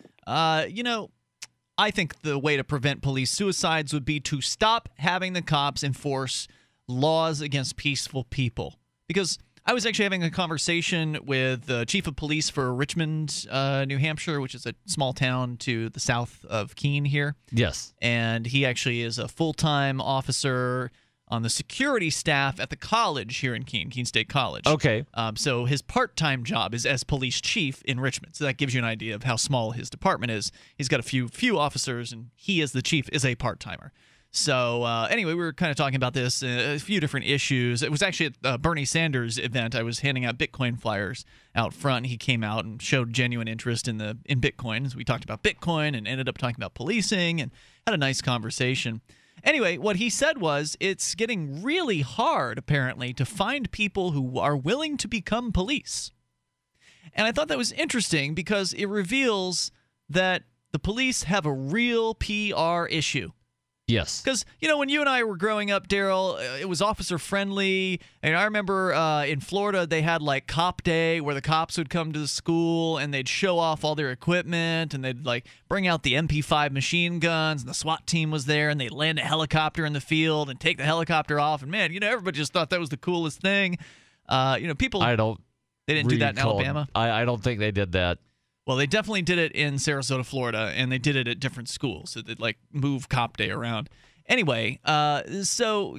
I think the way to prevent police suicides would be to stop having the cops enforce laws against peaceful people. Because I was actually having a conversation with the chief of police for Richmond, New Hampshire, which is a small town to the south of Keene here. Yes. And he actually is a full-time officer on the security staff at the college here in Keene State College. Okay. So his part-time job is as police chief in Richmond. So that gives you an idea of how small his department is. He's got a few officers, and he, as the chief, is a part-timer. So anyway, we were kind of talking about this, a few different issues. It was actually at Bernie Sanders' event. I was handing out Bitcoin flyers out front. He came out and showed genuine interest in Bitcoin. So we talked about Bitcoin and ended up talking about policing and had a nice conversation. Anyway, what he said was it's getting really hard, apparently, to find people who are willing to become police. And I thought that was interesting because it reveals that the police have a real PR issue. Yes. Because, when you and I were growing up, Darryl, it was officer friendly. And I remember in Florida, they had like Cop Day where the cops would come to the school and they'd show off all their equipment and they'd like bring out the MP5 machine guns and the SWAT team was there and they'd land a helicopter in the field and take the helicopter off. And man, everybody just thought that was the coolest thing. People. They didn't do that in Alabama. I don't think they did that. Well, they definitely did it in Sarasota, Florida, and they did it at different schools. So they'd like move Cop Day around. Anyway, so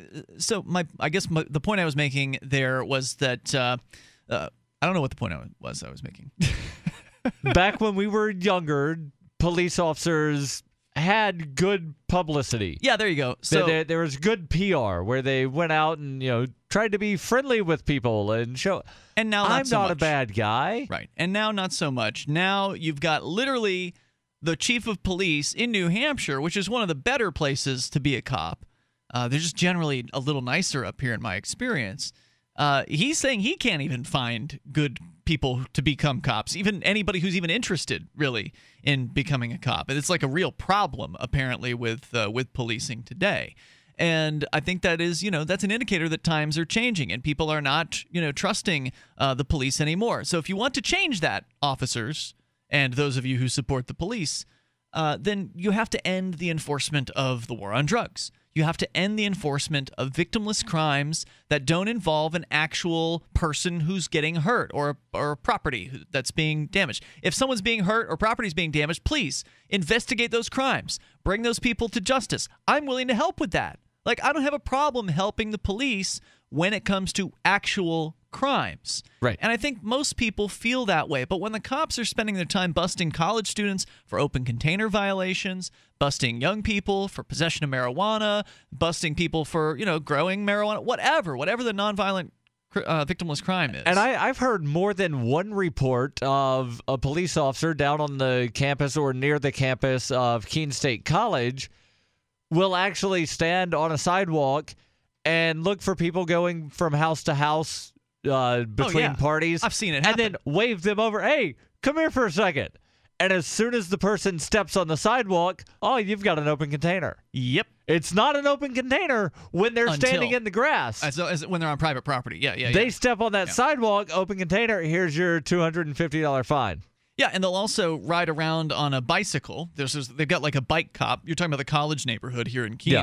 the point I was making there was that I don't know what the point I was making. Back when we were younger, police officers had good publicity. Yeah, there you go. So there was good PR where they went out and tried to be friendly with people and show. And now I'm so not much. a bad guy. Right. And now not so much. Now you've got literally the chief of police in New Hampshire, which is one of the better places to be a cop. They're just generally a little nicer up here in my experience. He's saying he can't even find good people to become cops, even anybody who's even interested, really, in becoming a cop. And it's like a real problem, apparently, with policing today. And I think that is, that's an indicator that times are changing and people are not, trusting the police anymore. So if you want to change that, officers, and those of you who support the police, then you have to end the enforcement of the war on drugs. You have to end the enforcement of victimless crimes that don't involve an actual person who's getting hurt or property that's being damaged. If someone's being hurt or property's being damaged, please investigate those crimes. Bring those people to justice. I'm willing to help with that. Like, I don't have a problem helping the police when it comes to actual crimes. Right. And I think most people feel that way. But when the cops are spending their time busting college students for open container violations, busting young people for possession of marijuana, busting people for, growing marijuana, whatever the nonviolent victimless crime is. And I've heard more than one report of a police officer down on the campus or near the campus of Keene State College will actually stand on a sidewalk and look for people going from house to house between parties. I've seen it happen. And then wave them over. Hey, come here for a second. And as soon as the person steps on the sidewalk, you've got an open container. Yep. It's not an open container when they're standing in the grass. When they're on private property. Yeah. They step on that sidewalk, open container, here's your $250 fine. Yeah, and they'll also ride around on a bicycle. They've got like a bike cop. You're talking about the college neighborhood here in Keene. Yeah.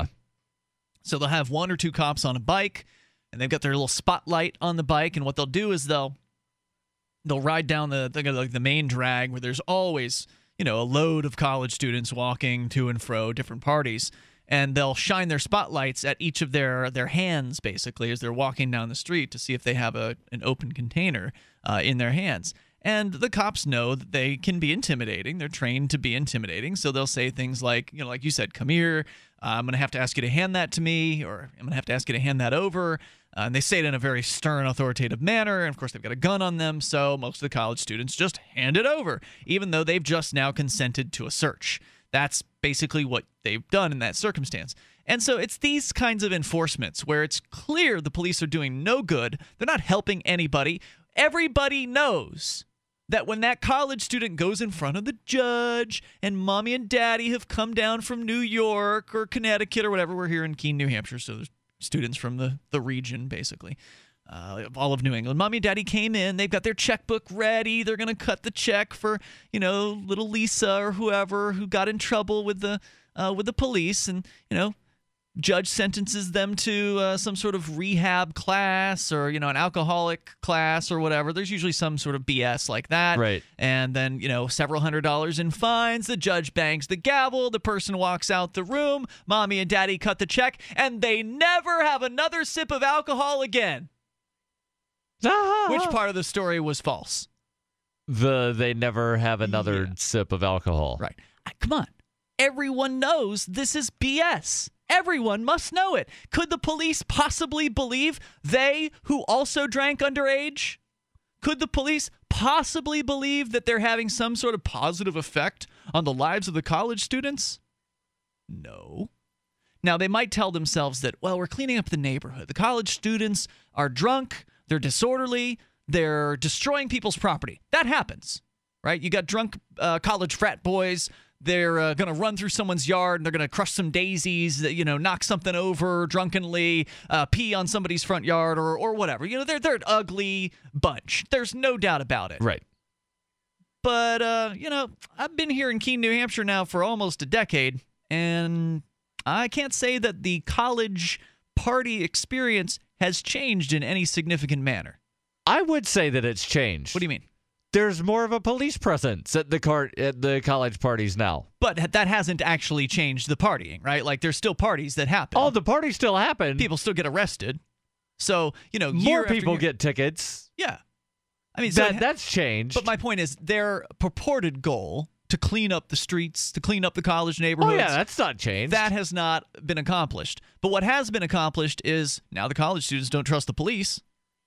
So they'll have 1 or 2 cops on a bike, and they've got their little spotlight on the bike. And what they'll do is they'll ride down the main drag where there's always a load of college students walking to and fro different parties, and they'll shine their spotlights at each of their hands, basically, as they're walking down the street to see if they have an open container in their hands. And the cops know that they can be intimidating. They're trained to be intimidating. So they'll say things like, like you said, come here, I'm going to have to ask you to hand that to me, or I'm going to have to ask you to hand that over. And they say it in a very stern, authoritative manner. And, of course, they've got a gun on them. So most of the college students just hand it over, even though they've just now consented to a search. That's basically what they've done in that circumstance. And so it's these kinds of enforcements where it's clear the police are doing no good. They're not helping anybody. Everybody knows that when that college student goes in front of the judge and mommy and daddy have come down from New York or Connecticut or whatever, we're here in Keene, New Hampshire, so there's students from the region, basically, all of New England. Mommy and daddy came in. They've got their checkbook ready. They're going to cut the check for, little Lisa or whoever who got in trouble with the police. And, judge sentences them to some sort of rehab class or, an alcoholic class or whatever. There's usually some sort of BS like that. Right. And then, several $100s in fines. The judge bangs the gavel. The person walks out the room. Mommy and daddy cut the check. And they never have another sip of alcohol again. Which part of the story was false? They never have another sip of alcohol. Right. Come on. Everyone knows this is BS. Everyone must know it. Could the police possibly believe they, who also drank underage? Could the police possibly believe that they're having some sort of positive effect on the lives of the college students? No. Now, they might tell themselves that, well, we're cleaning up the neighborhood. The college students are drunk, they're disorderly, they're destroying people's property. That happens, right? You got drunk college frat boys. They're going to run through someone's yard, and they're going to crush some daisies, knock something over drunkenly, pee on somebody's front yard or whatever. They're an ugly bunch. There's no doubt about it. Right. But, I've been here in Keene, New Hampshire now for almost a decade, and I can't say that the college party experience has changed in any significant manner. I would say that it's changed. What do you mean? There's more of a police presence at the college parties now. But that hasn't actually changed the partying, right? Like, there's still parties that happen. Oh, the parties still happen. People still get arrested. So, more people get tickets. Yeah. I mean, that's changed. But my point is, their purported goal to clean up the streets, to clean up the college neighborhoods. Oh, yeah, that's not changed. That has not been accomplished. But what has been accomplished is now the college students don't trust the police.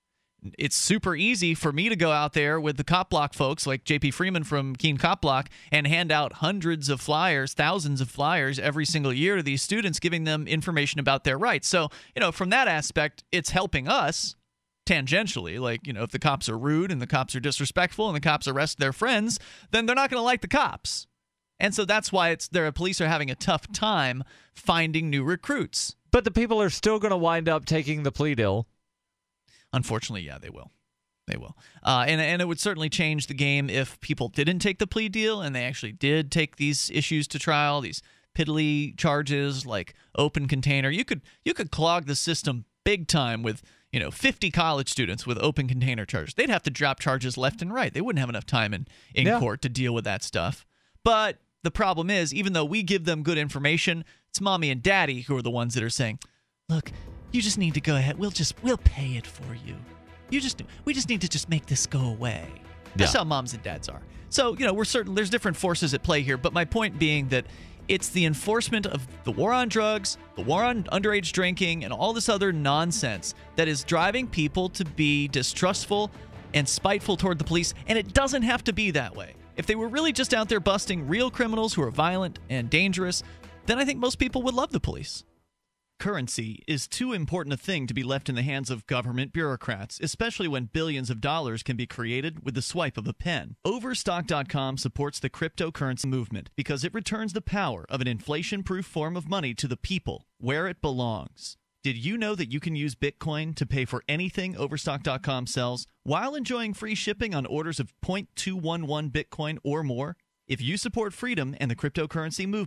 It's super easy for me to go out there with the Cop Block folks like J.P. Freeman from Keene Cop Block and hand out hundreds of flyers, thousands of flyers every single year to these students, giving them information about their rights. So, from that aspect, it's helping us tangentially. Like, if the cops are rude and the cops are disrespectful and the cops arrest their friends, then they're not going to like the cops. And so that's why their police are having a tough time finding new recruits. But the people are still going to wind up taking the plea deal. Unfortunately, yeah, they will. They will. And it would certainly change the game if people didn't take the plea deal and they actually did take these issues to trial, these piddly charges like open container. You could clog the system big time with 50 college students with open container charges. They'd have to drop charges left and right. They wouldn't have enough time in court to deal with that stuff. But the problem is, even though we give them good information, it's mommy and daddy who are the ones that are saying, look, you just need to go ahead. We'll pay it for you. We just need to just make this go away. That's how moms and dads are. So, we're certain there's different forces at play here. But my point being that it's the enforcement of the war on drugs, the war on underage drinking, and all this other nonsense that is driving people to be distrustful and spiteful toward the police. And it doesn't have to be that way. If they were really just out there busting real criminals who are violent and dangerous, then I think most people would love the police. Currency is too important a thing to be left in the hands of government bureaucrats, especially when billions of dollars can be created with the swipe of a pen. Overstock.com supports the cryptocurrency movement because it returns the power of an inflation-proof form of money to the people where it belongs. Did you know that you can use Bitcoin to pay for anything Overstock.com sells while enjoying free shipping on orders of 0.211 Bitcoin or more? If you support freedom and the cryptocurrency movement,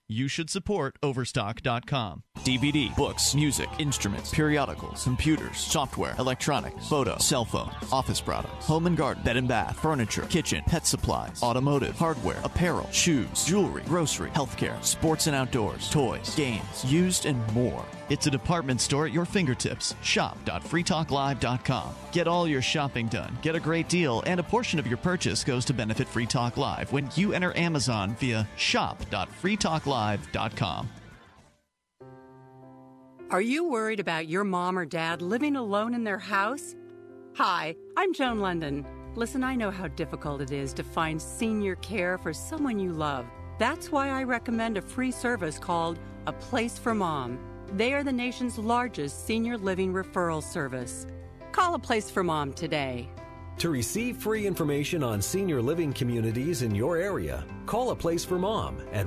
you should support Overstock.com. DVD, books, music, instruments, periodicals, computers, software, electronics, photo, cell phone, office products, home and garden, bed and bath, furniture, kitchen, pet supplies, automotive, hardware, apparel, shoes, jewelry, grocery, healthcare, sports and outdoors, toys, games, used, and more. It's a department store at your fingertips. Shop.freetalklive.com. Get all your shopping done, get a great deal, and a portion of your purchase goes to benefit Free Talk Live when you enter Amazon via shop.freetalklive.com. Are you worried about your mom or dad living alone in their house? Hi, I'm Joan London. Listen, I know how difficult it is to find senior care for someone you love. That's why I recommend a free service called A Place for Mom. They are the nation's largest senior living referral service. Call A Place for Mom today. To receive free information on senior living communities in your area, call A Place for Mom at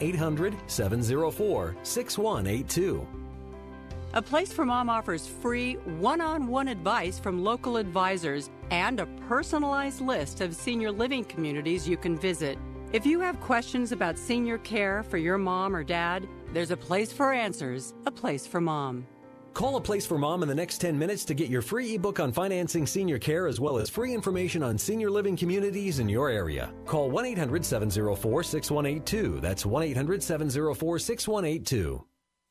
1-800-704-6182. A Place for Mom offers free one-on-one advice from local advisors and a personalized list of senior living communities you can visit. If you have questions about senior care for your mom or dad, there's a place for answers, A Place for Mom. Call A Place for Mom in the next 10 minutes to get your free ebook on financing senior care as well as free information on senior living communities in your area. Call 1-800-704-6182. That's 1-800-704-6182.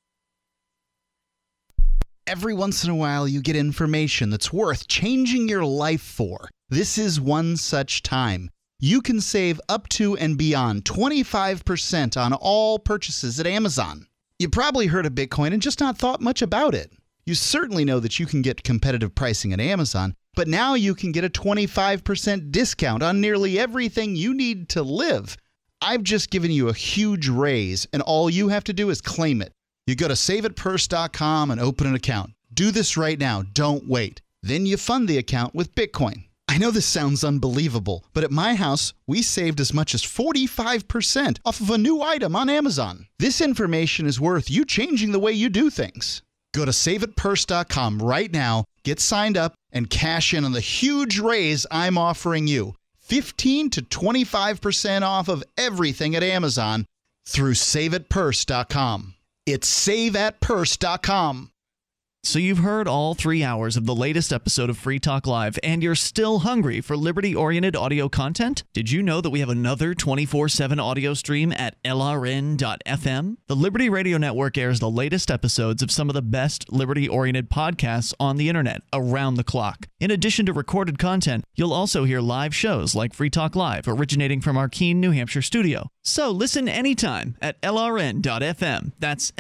Every once in a while, you get information that's worth changing your life for. This is one such time. You can save up to and beyond 25% on all purchases at Amazon. You probably heard of Bitcoin and just not thought much about it. You certainly know that you can get competitive pricing at Amazon, but now you can get a 25% discount on nearly everything you need to live. I've just given you a huge raise, and all you have to do is claim it. You go to saveitpurse.com and open an account. Do this right now. Don't wait. Then you fund the account with Bitcoin. I know this sounds unbelievable, but at my house, we saved as much as 45% off of a new item on Amazon. This information is worth you changing the way you do things. Go to saveitpurse.com right now, get signed up, and cash in on the huge raise I'm offering you. 15 to 25% off of everything at Amazon through saveitpurse.com. It's saveatpurse.com. So you've heard all 3 hours of the latest episode of Free Talk Live, and you're still hungry for liberty-oriented audio content? Did you know that we have another 24/7 audio stream at LRN.FM? The Liberty Radio Network airs the latest episodes of some of the best liberty-oriented podcasts on the internet around the clock. In addition to recorded content, you'll also hear live shows like Free Talk Live, originating from our Keene, New Hampshire studio. So listen anytime at LRN.FM. That's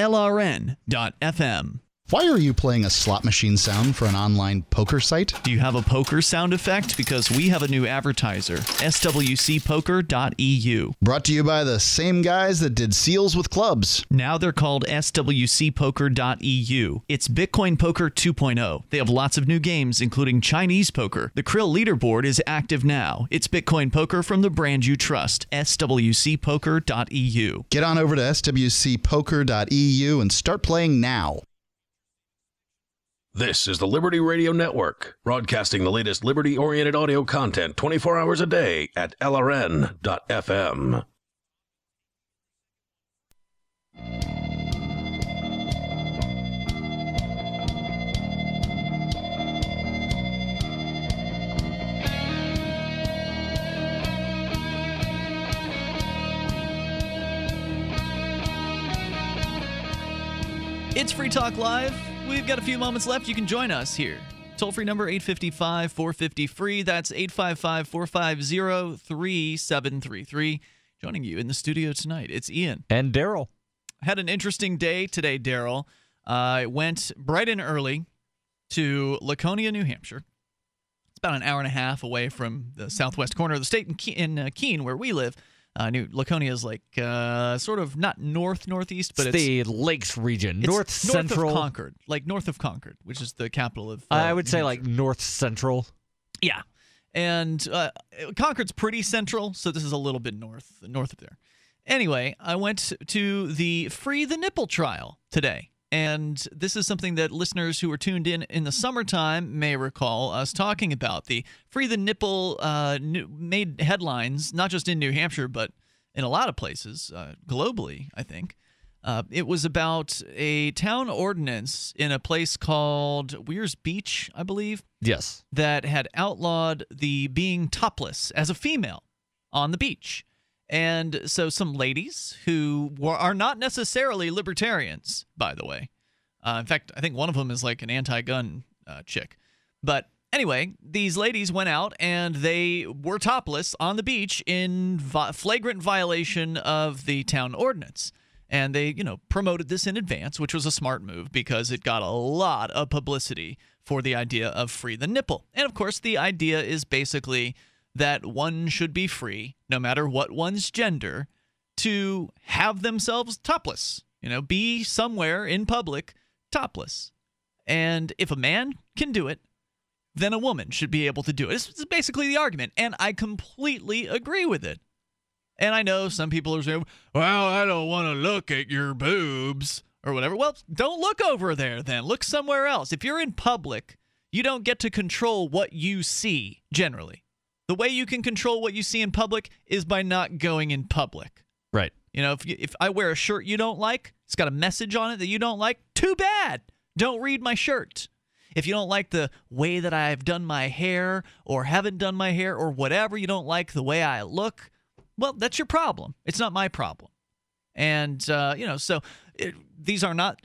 LRN.FM. Why are you playing a slot machine sound for an online poker site? Do you have a poker sound effect? Because we have a new advertiser, swcpoker.eu. Brought to you by the same guys that did seals with clubs. Now they're called swcpoker.eu. It's Bitcoin Poker 2.0. They have lots of new games, including Chinese poker. The Krill leaderboard is active now. It's Bitcoin Poker from the brand you trust, swcpoker.eu. Get on over to swcpoker.eu and start playing now. This is the Liberty Radio Network, broadcasting the latest liberty-oriented audio content 24 hours a day at LRN.FM. It's Free Talk Live. We've got a few moments left. You can join us here. Toll-free number 855-450-FREE. That's 855-450-3733. Joining you in the studio tonight, it's Ian. And Darryl. Had an interesting day today, Darryl. I went bright and early to Laconia, New Hampshire. It's about an hour and a half away from the southwest corner of the state in Keene, where we live. Laconia is like sort of not northeast, but it's the Lakes region, north central of Concord, like north of Concord, which is the capital of. I would say like north central. Yeah, and Concord's pretty central, so this is a little bit north of there. Anyway, I went to the Free the Nipple trial today. And this is something that listeners who were tuned in the summertime may recall us talking about. The Free the Nipple made headlines, not just in New Hampshire, but in a lot of places globally, I think. It was about a town ordinance in a place called Weir's Beach, I believe. Yes. That had outlawed the being topless as a female on the beach. And so some ladies who are not necessarily libertarians, by the way. In fact, I think one of them is like an anti-gun chick. But anyway, these ladies went out and they were topless on the beach in flagrant violation of the town ordinance. And they, promoted this in advance, which was a smart move because it got a lot of publicity for the idea of free the nipple. And, of course, the idea is basically that one should be free, no matter what one's gender, to have themselves topless, be somewhere in public topless. And if a man can do it, then a woman should be able to do it. This is basically the argument, and I completely agree with it. And I know some people are saying, well, I don't want to look at your boobs or whatever. Well, don't look over there then. Look somewhere else. If you're in public, you don't get to control what you see generally. The way you can control what you see in public is by not going in public. Right. If I wear a shirt you don't like, it's got a message on it that you don't like, too bad. Don't read my shirt. If you don't like the way that I've done my hair or haven't done my hair or whatever, you don't like the way I look, well, that's your problem. It's not my problem. And, these are not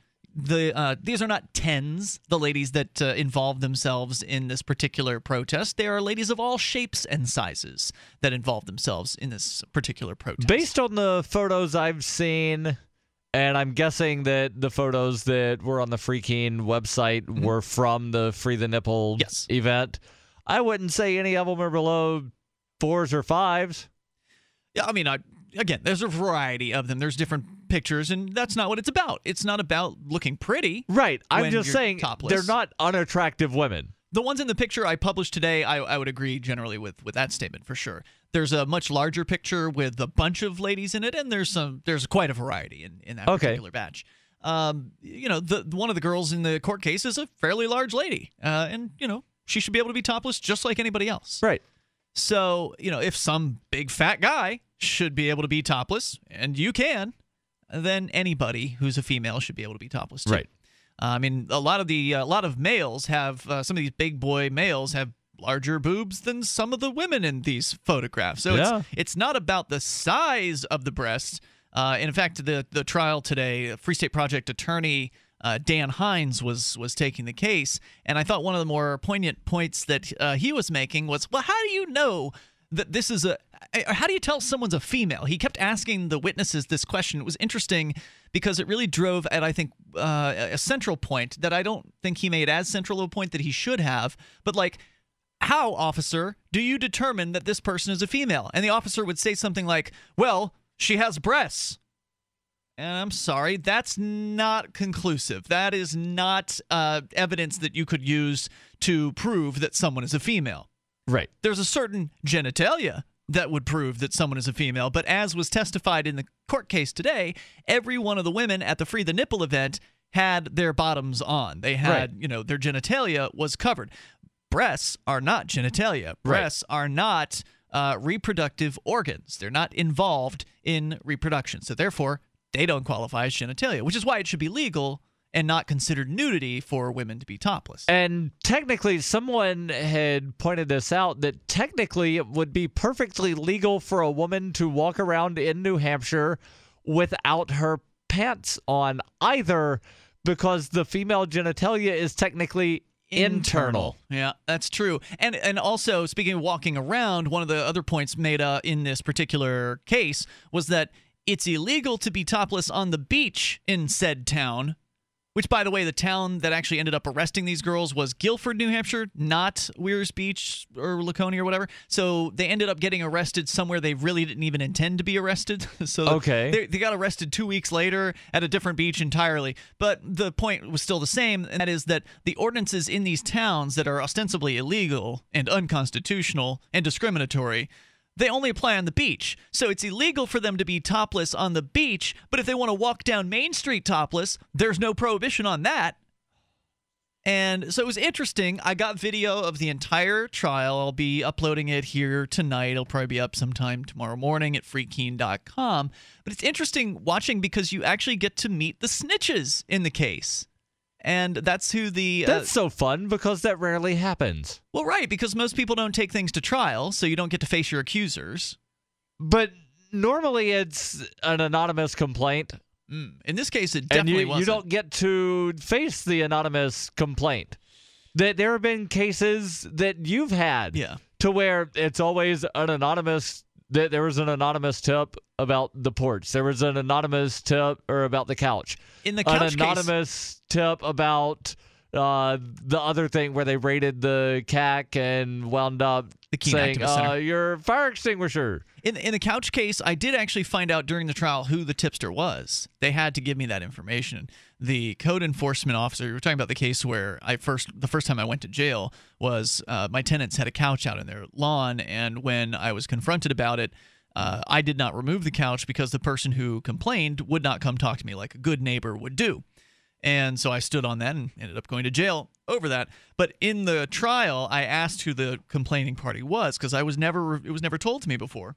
tens, the ladies that involve themselves in this particular protest. They are ladies of all shapes and sizes that involve themselves in this particular protest. Based on the photos I've seen, and I'm guessing that the photos that were on the Freaking website were from the Free the Nipple event, I wouldn't say any of them are below 4s or 5s. Yeah, I mean, again, there's a variety of them. There's different pictures, and that's not what it's about. It's not about looking pretty. Right. I'm just saying topless. They're not unattractive women. The ones in the picture I published today, I would agree generally with that statement for sure. There's a much larger picture with a bunch of ladies in it, and there's quite a variety in that particular batch. One of the girls in the court case is a fairly large lady, and she should be able to be topless just like anybody else. Right. So, if some big fat guy should be able to be topless, and you can, then anybody who's a female should be able to be topless too. Right. I mean, a lot of males have some of these big boy males have larger boobs than some of the women in these photographs. So it's not about the size of the breasts. In fact, the trial today, Free State Project attorney Dan Hines was taking the case, and I thought one of the more poignant points that he was making was, well, how do you know that this is how do you tell someone's a female? He kept asking the witnesses this question. It was interesting because it really drove at, I think, a central point that I don't think he made as central a point that he should have. But like, how, officer, do you determine that this person is a female? And the officer would say something like, well, she has breasts. And I'm sorry, that's not conclusive. That is not evidence that you could use to prove that someone is a female. Right. There's a certain genitalia that would prove that someone is a female, but as was testified in the court case today, every one of the women at the Free the Nipple event had their bottoms on. They had, their genitalia was covered. Breasts are not genitalia. Breasts are not reproductive organs. They're not involved in reproduction. So therefore, they don't qualify as genitalia, which is why it should be legal and not considered nudity for women to be topless. And technically, someone had pointed this out, that technically it would be perfectly legal for a woman to walk around in New Hampshire without her pants on either, because the female genitalia is technically internal. Yeah, that's true. And also, speaking of walking around, one of the other points made in this particular case was that it's illegal to be topless on the beach in said town, which, by the way, the town that actually ended up arresting these girls was Guilford, New Hampshire, not Weir's Beach or Laconia or whatever. So they ended up getting arrested somewhere they really didn't even intend to be arrested. So they got arrested 2 weeks later at a different beach entirely. But the point was still the same, and that is that the ordinances in these towns that are ostensibly illegal and unconstitutional and discriminatory, they only apply on the beach. So it's illegal for them to be topless on the beach, but if they want to walk down Main Street topless, there's no prohibition on that. And so it was interesting. I got video of the entire trial. I'll be uploading it here tonight. It'll probably be up sometime tomorrow morning at freekeen.com. But it's interesting watching because you actually get to meet the snitches in the case. And that's who the... That's so fun because that rarely happens. Well, right, because most people don't take things to trial, so you don't get to face your accusers. But normally it's an anonymous complaint. In this case, it definitely wasn't. You don't get to face the anonymous complaint. There have been cases that you've had to where it's always an anonymous. There was an anonymous tip about the porch. There was an anonymous tip about the couch. In the couch an anonymous tip about the other thing where they raided the CAC and wound up saying your fire extinguisher. In the couch case, I did actually find out during the trial who the tipster was. They had to give me that information. The code enforcement officer, we were talking about the case where the first time I went to jail was my tenants had a couch out in their lawn, and when I was confronted about it, I did not remove the couch because the person who complained would not come talk to me like a good neighbor would do. And so I stood on that and ended up going to jail over that. But in the trial, I asked who the complaining party was because it was never told to me before.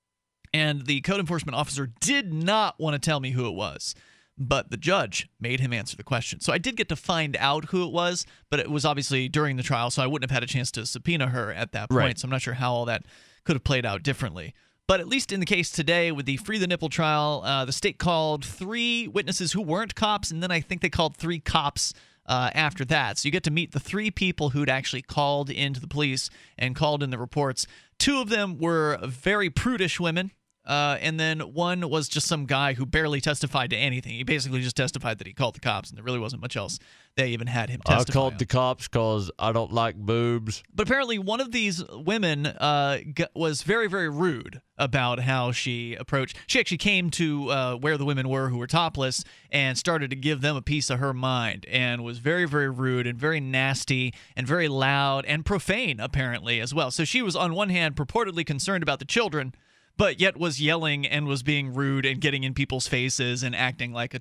And the code enforcement officer did not want to tell me who it was. But the judge made him answer the question. So I did get to find out who it was, but it was obviously during the trial, so I wouldn't have had a chance to subpoena her at that point. Right. So I'm not sure how all that could have played out differently. But at least in the case today with the Free the Nipple trial, the state called 3 witnesses who weren't cops, and then I think they called 3 cops after that. So you get to meet the 3 people who'd actually called into the police and called in the reports. 2 of them were very prudish women. And then one was just some guy who barely testified to anything. He basically just testified that he called the cops, and there really wasn't much else they even had him testify. I called the cops because I don't like boobs. But apparently one of these women was very, very rude about how she approached. She actually came to where the women were who were topless and started to give them a piece of her mind and was very, very rude and very nasty and very loud and profane, apparently, as well. So she was, on one hand, purportedly concerned about the children, but yet was yelling and was being rude and getting in people's faces and acting like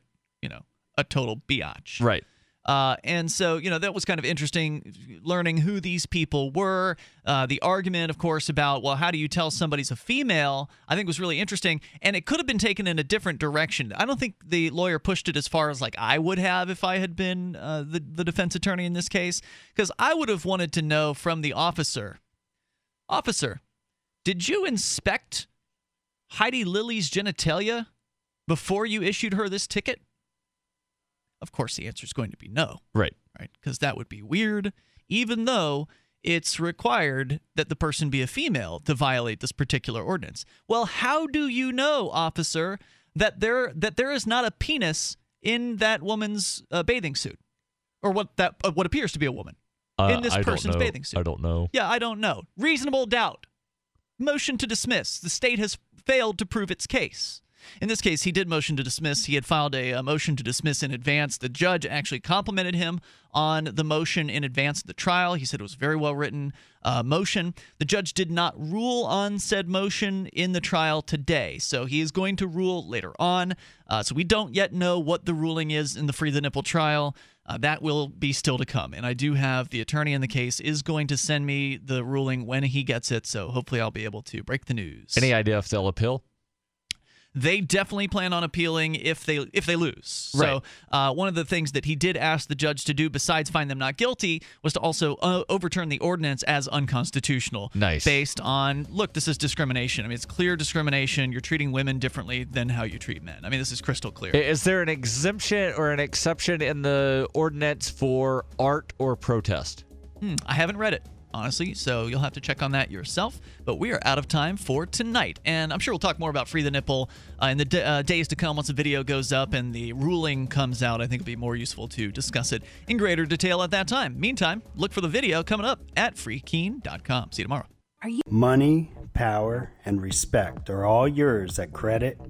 a total biatch. Right. And so, that was kind of interesting learning who these people were. The argument, of course, about, well, how do you tell somebody's a female, I think was really interesting. And it could have been taken in a different direction. I don't think the lawyer pushed it as far as like I would have if I had been the defense attorney in this case, because I would have wanted to know from the officer, did you inspect Heidi Lily's genitalia before you issued her this ticket? Of course, the answer is going to be no. Right. Right? Because that would be weird, even though it's required that the person be a female to violate this particular ordinance. Well, how do you know, officer, that there is not a penis in that woman's bathing suit, or what appears to be a woman in this person's bathing suit? I don't know. Yeah, I don't know. Reasonable doubt. Motion to dismiss. The state has failed to prove its case. In this case, he did motion to dismiss. He had filed a motion to dismiss in advance. The judge actually complimented him on the motion in advance of the trial. He said it was a very well-written motion. The judge did not rule on said motion in the trial today, so he is going to rule later on. So we don't yet know what the ruling is in the Free the Nipple trial. That will be still to come. And I do have the attorney in the case is going to send me the ruling when he gets it, so hopefully I'll be able to break the news. Any idea if they'll appeal? They definitely plan on appealing if they lose. Right. So one of the things that he did ask the judge to do besides find them not guilty was to also overturn the ordinance as unconstitutional. Nice. Based on, look, this is discrimination. I mean, it's clear discrimination. You're treating women differently than how you treat men. I mean, this is crystal clear. Is there an exemption or an exception in the ordinance for art or protest? I haven't read it, honestly, so you'll have to check on that yourself. But we are out of time for tonight, and I'm sure we'll talk more about Free the Nipple in the days to come once the video goes up and the ruling comes out. I think it'll be more useful to discuss it in greater detail at that time. Meantime, look for the video coming up at freekeen.com. See you tomorrow. Money, power, and respect are all yours at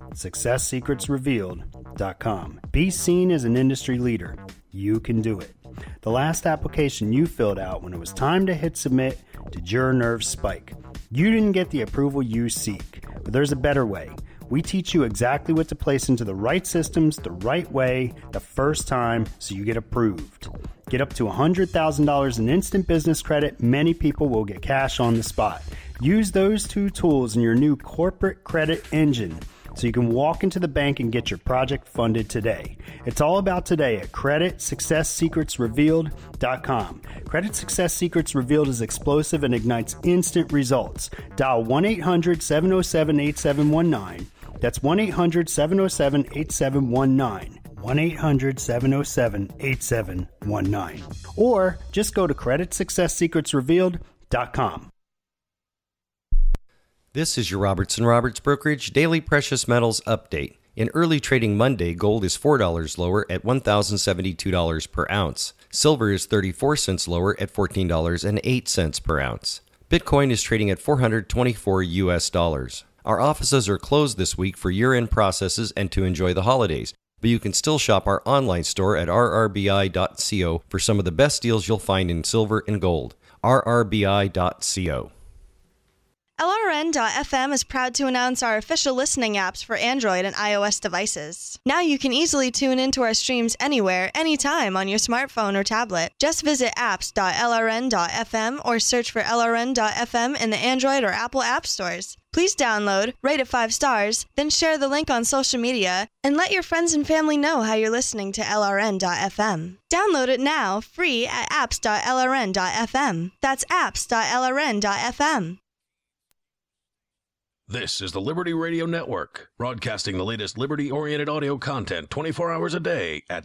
CreditSuccessSecretsRevealed.com. Be seen as an industry leader. You can do it. The last application you filled out when it was time to hit submit, did your nerves spike? You didn't get the approval you seek, but there's a better way. We teach you exactly what to place into the right systems the right way the first time so you get approved. Get up to $100,000 in instant business credit. Many people will get cash on the spot. Use those two tools in your new corporate credit engine so you can walk into the bank and get your project funded today. It's all about today at CreditSuccessSecretsRevealed.com. Credit Success Secrets Revealed is explosive and ignites instant results. Dial 1-800-707-8719. That's 1-800-707-8719. 1-800-707-8719. Or just go to CreditSuccessSecretsRevealed.com. This is your Robertson Roberts Brokerage Daily Precious Metals Update. In early trading Monday, gold is $4 lower at $1,072 per ounce. Silver is 34 cents lower at $14.08 per ounce. Bitcoin is trading at $424 US. Our offices are closed this week for year-end processes and to enjoy the holidays, but you can still shop our online store at rrbi.co for some of the best deals you'll find in silver and gold. rrbi.co. LRN.FM is proud to announce our official listening apps for Android and iOS devices. Now you can easily tune into our streams anywhere, anytime on your smartphone or tablet. Just visit apps.lrn.fm or search for LRN.FM in the Android or Apple app stores. Please download, rate it 5 stars, then share the link on social media, and let your friends and family know how you're listening to LRN.FM. Download it now, free at apps.lrn.fm. That's apps.lrn.fm. This is the Liberty Radio Network, broadcasting the latest liberty-oriented audio content 24 hours a day at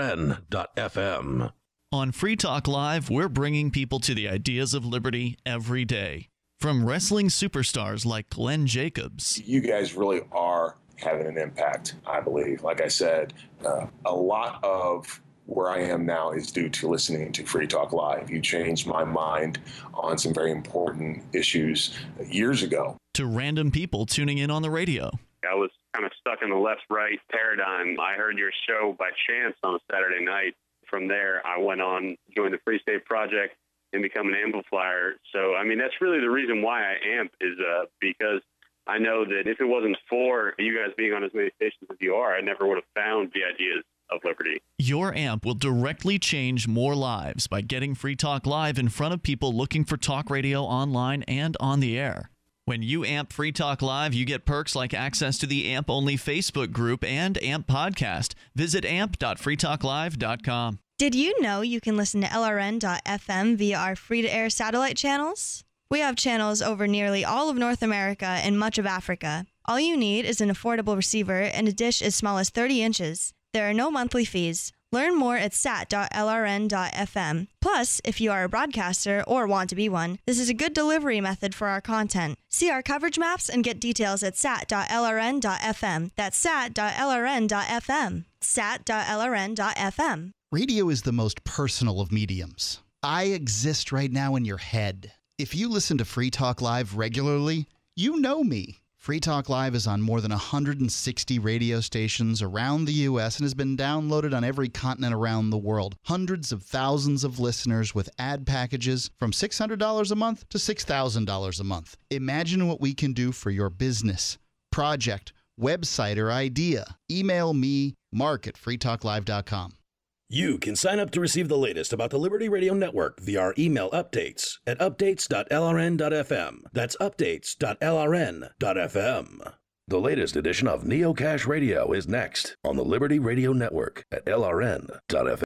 LRN.FM. On Free Talk Live, we're bringing people to the ideas of liberty every day. From wrestling superstars like Glenn Jacobs. You guys really are having an impact, I believe. Like I said, a lot of where I am now is due to listening to Free Talk Live. You changed my mind on some very important issues years ago. To random people tuning in on the radio. I was kind of stuck in the left-right paradigm. I heard your show by chance on a Saturday night. From there, I went on, joined the Free State Project, and become an amplifier. So, I mean, that's really the reason why I amp is because I know that if it wasn't for you guys being on as many stations as you are, I never would have found the ideas of liberty. Your amp will directly change more lives by getting Free Talk Live in front of people looking for talk radio online and on the air. When you amp Free Talk Live, you get perks like access to the AMP-only Facebook group and AMP podcast. Visit amp.freetalklive.com. Did you know you can listen to LRN.FM via our free-to-air satellite channels? We have channels over nearly all of North America and much of Africa. All you need is an affordable receiver and a dish as small as 30 inches. There are no monthly fees. Learn more at sat.lrn.fm. Plus, if you are a broadcaster or want to be one, this is a good delivery method for our content. See our coverage maps and get details at sat.lrn.fm. That's sat.lrn.fm. sat.lrn.fm. Radio is the most personal of mediums. I exist right now in your head. If you listen to Free Talk Live regularly, you know me. Free Talk Live is on more than 160 radio stations around the U.S. and has been downloaded on every continent around the world. Hundreds of thousands of listeners with ad packages from $600 a month to $6,000 a month. Imagine what we can do for your business, project, website, or idea. Email me, mark@freetalklive.com. You can sign up to receive the latest about the Liberty Radio Network via our email updates at updates.lrn.fm. That's updates.lrn.fm. The latest edition of Neo Cash Radio is next on the Liberty Radio Network at lrn.fm.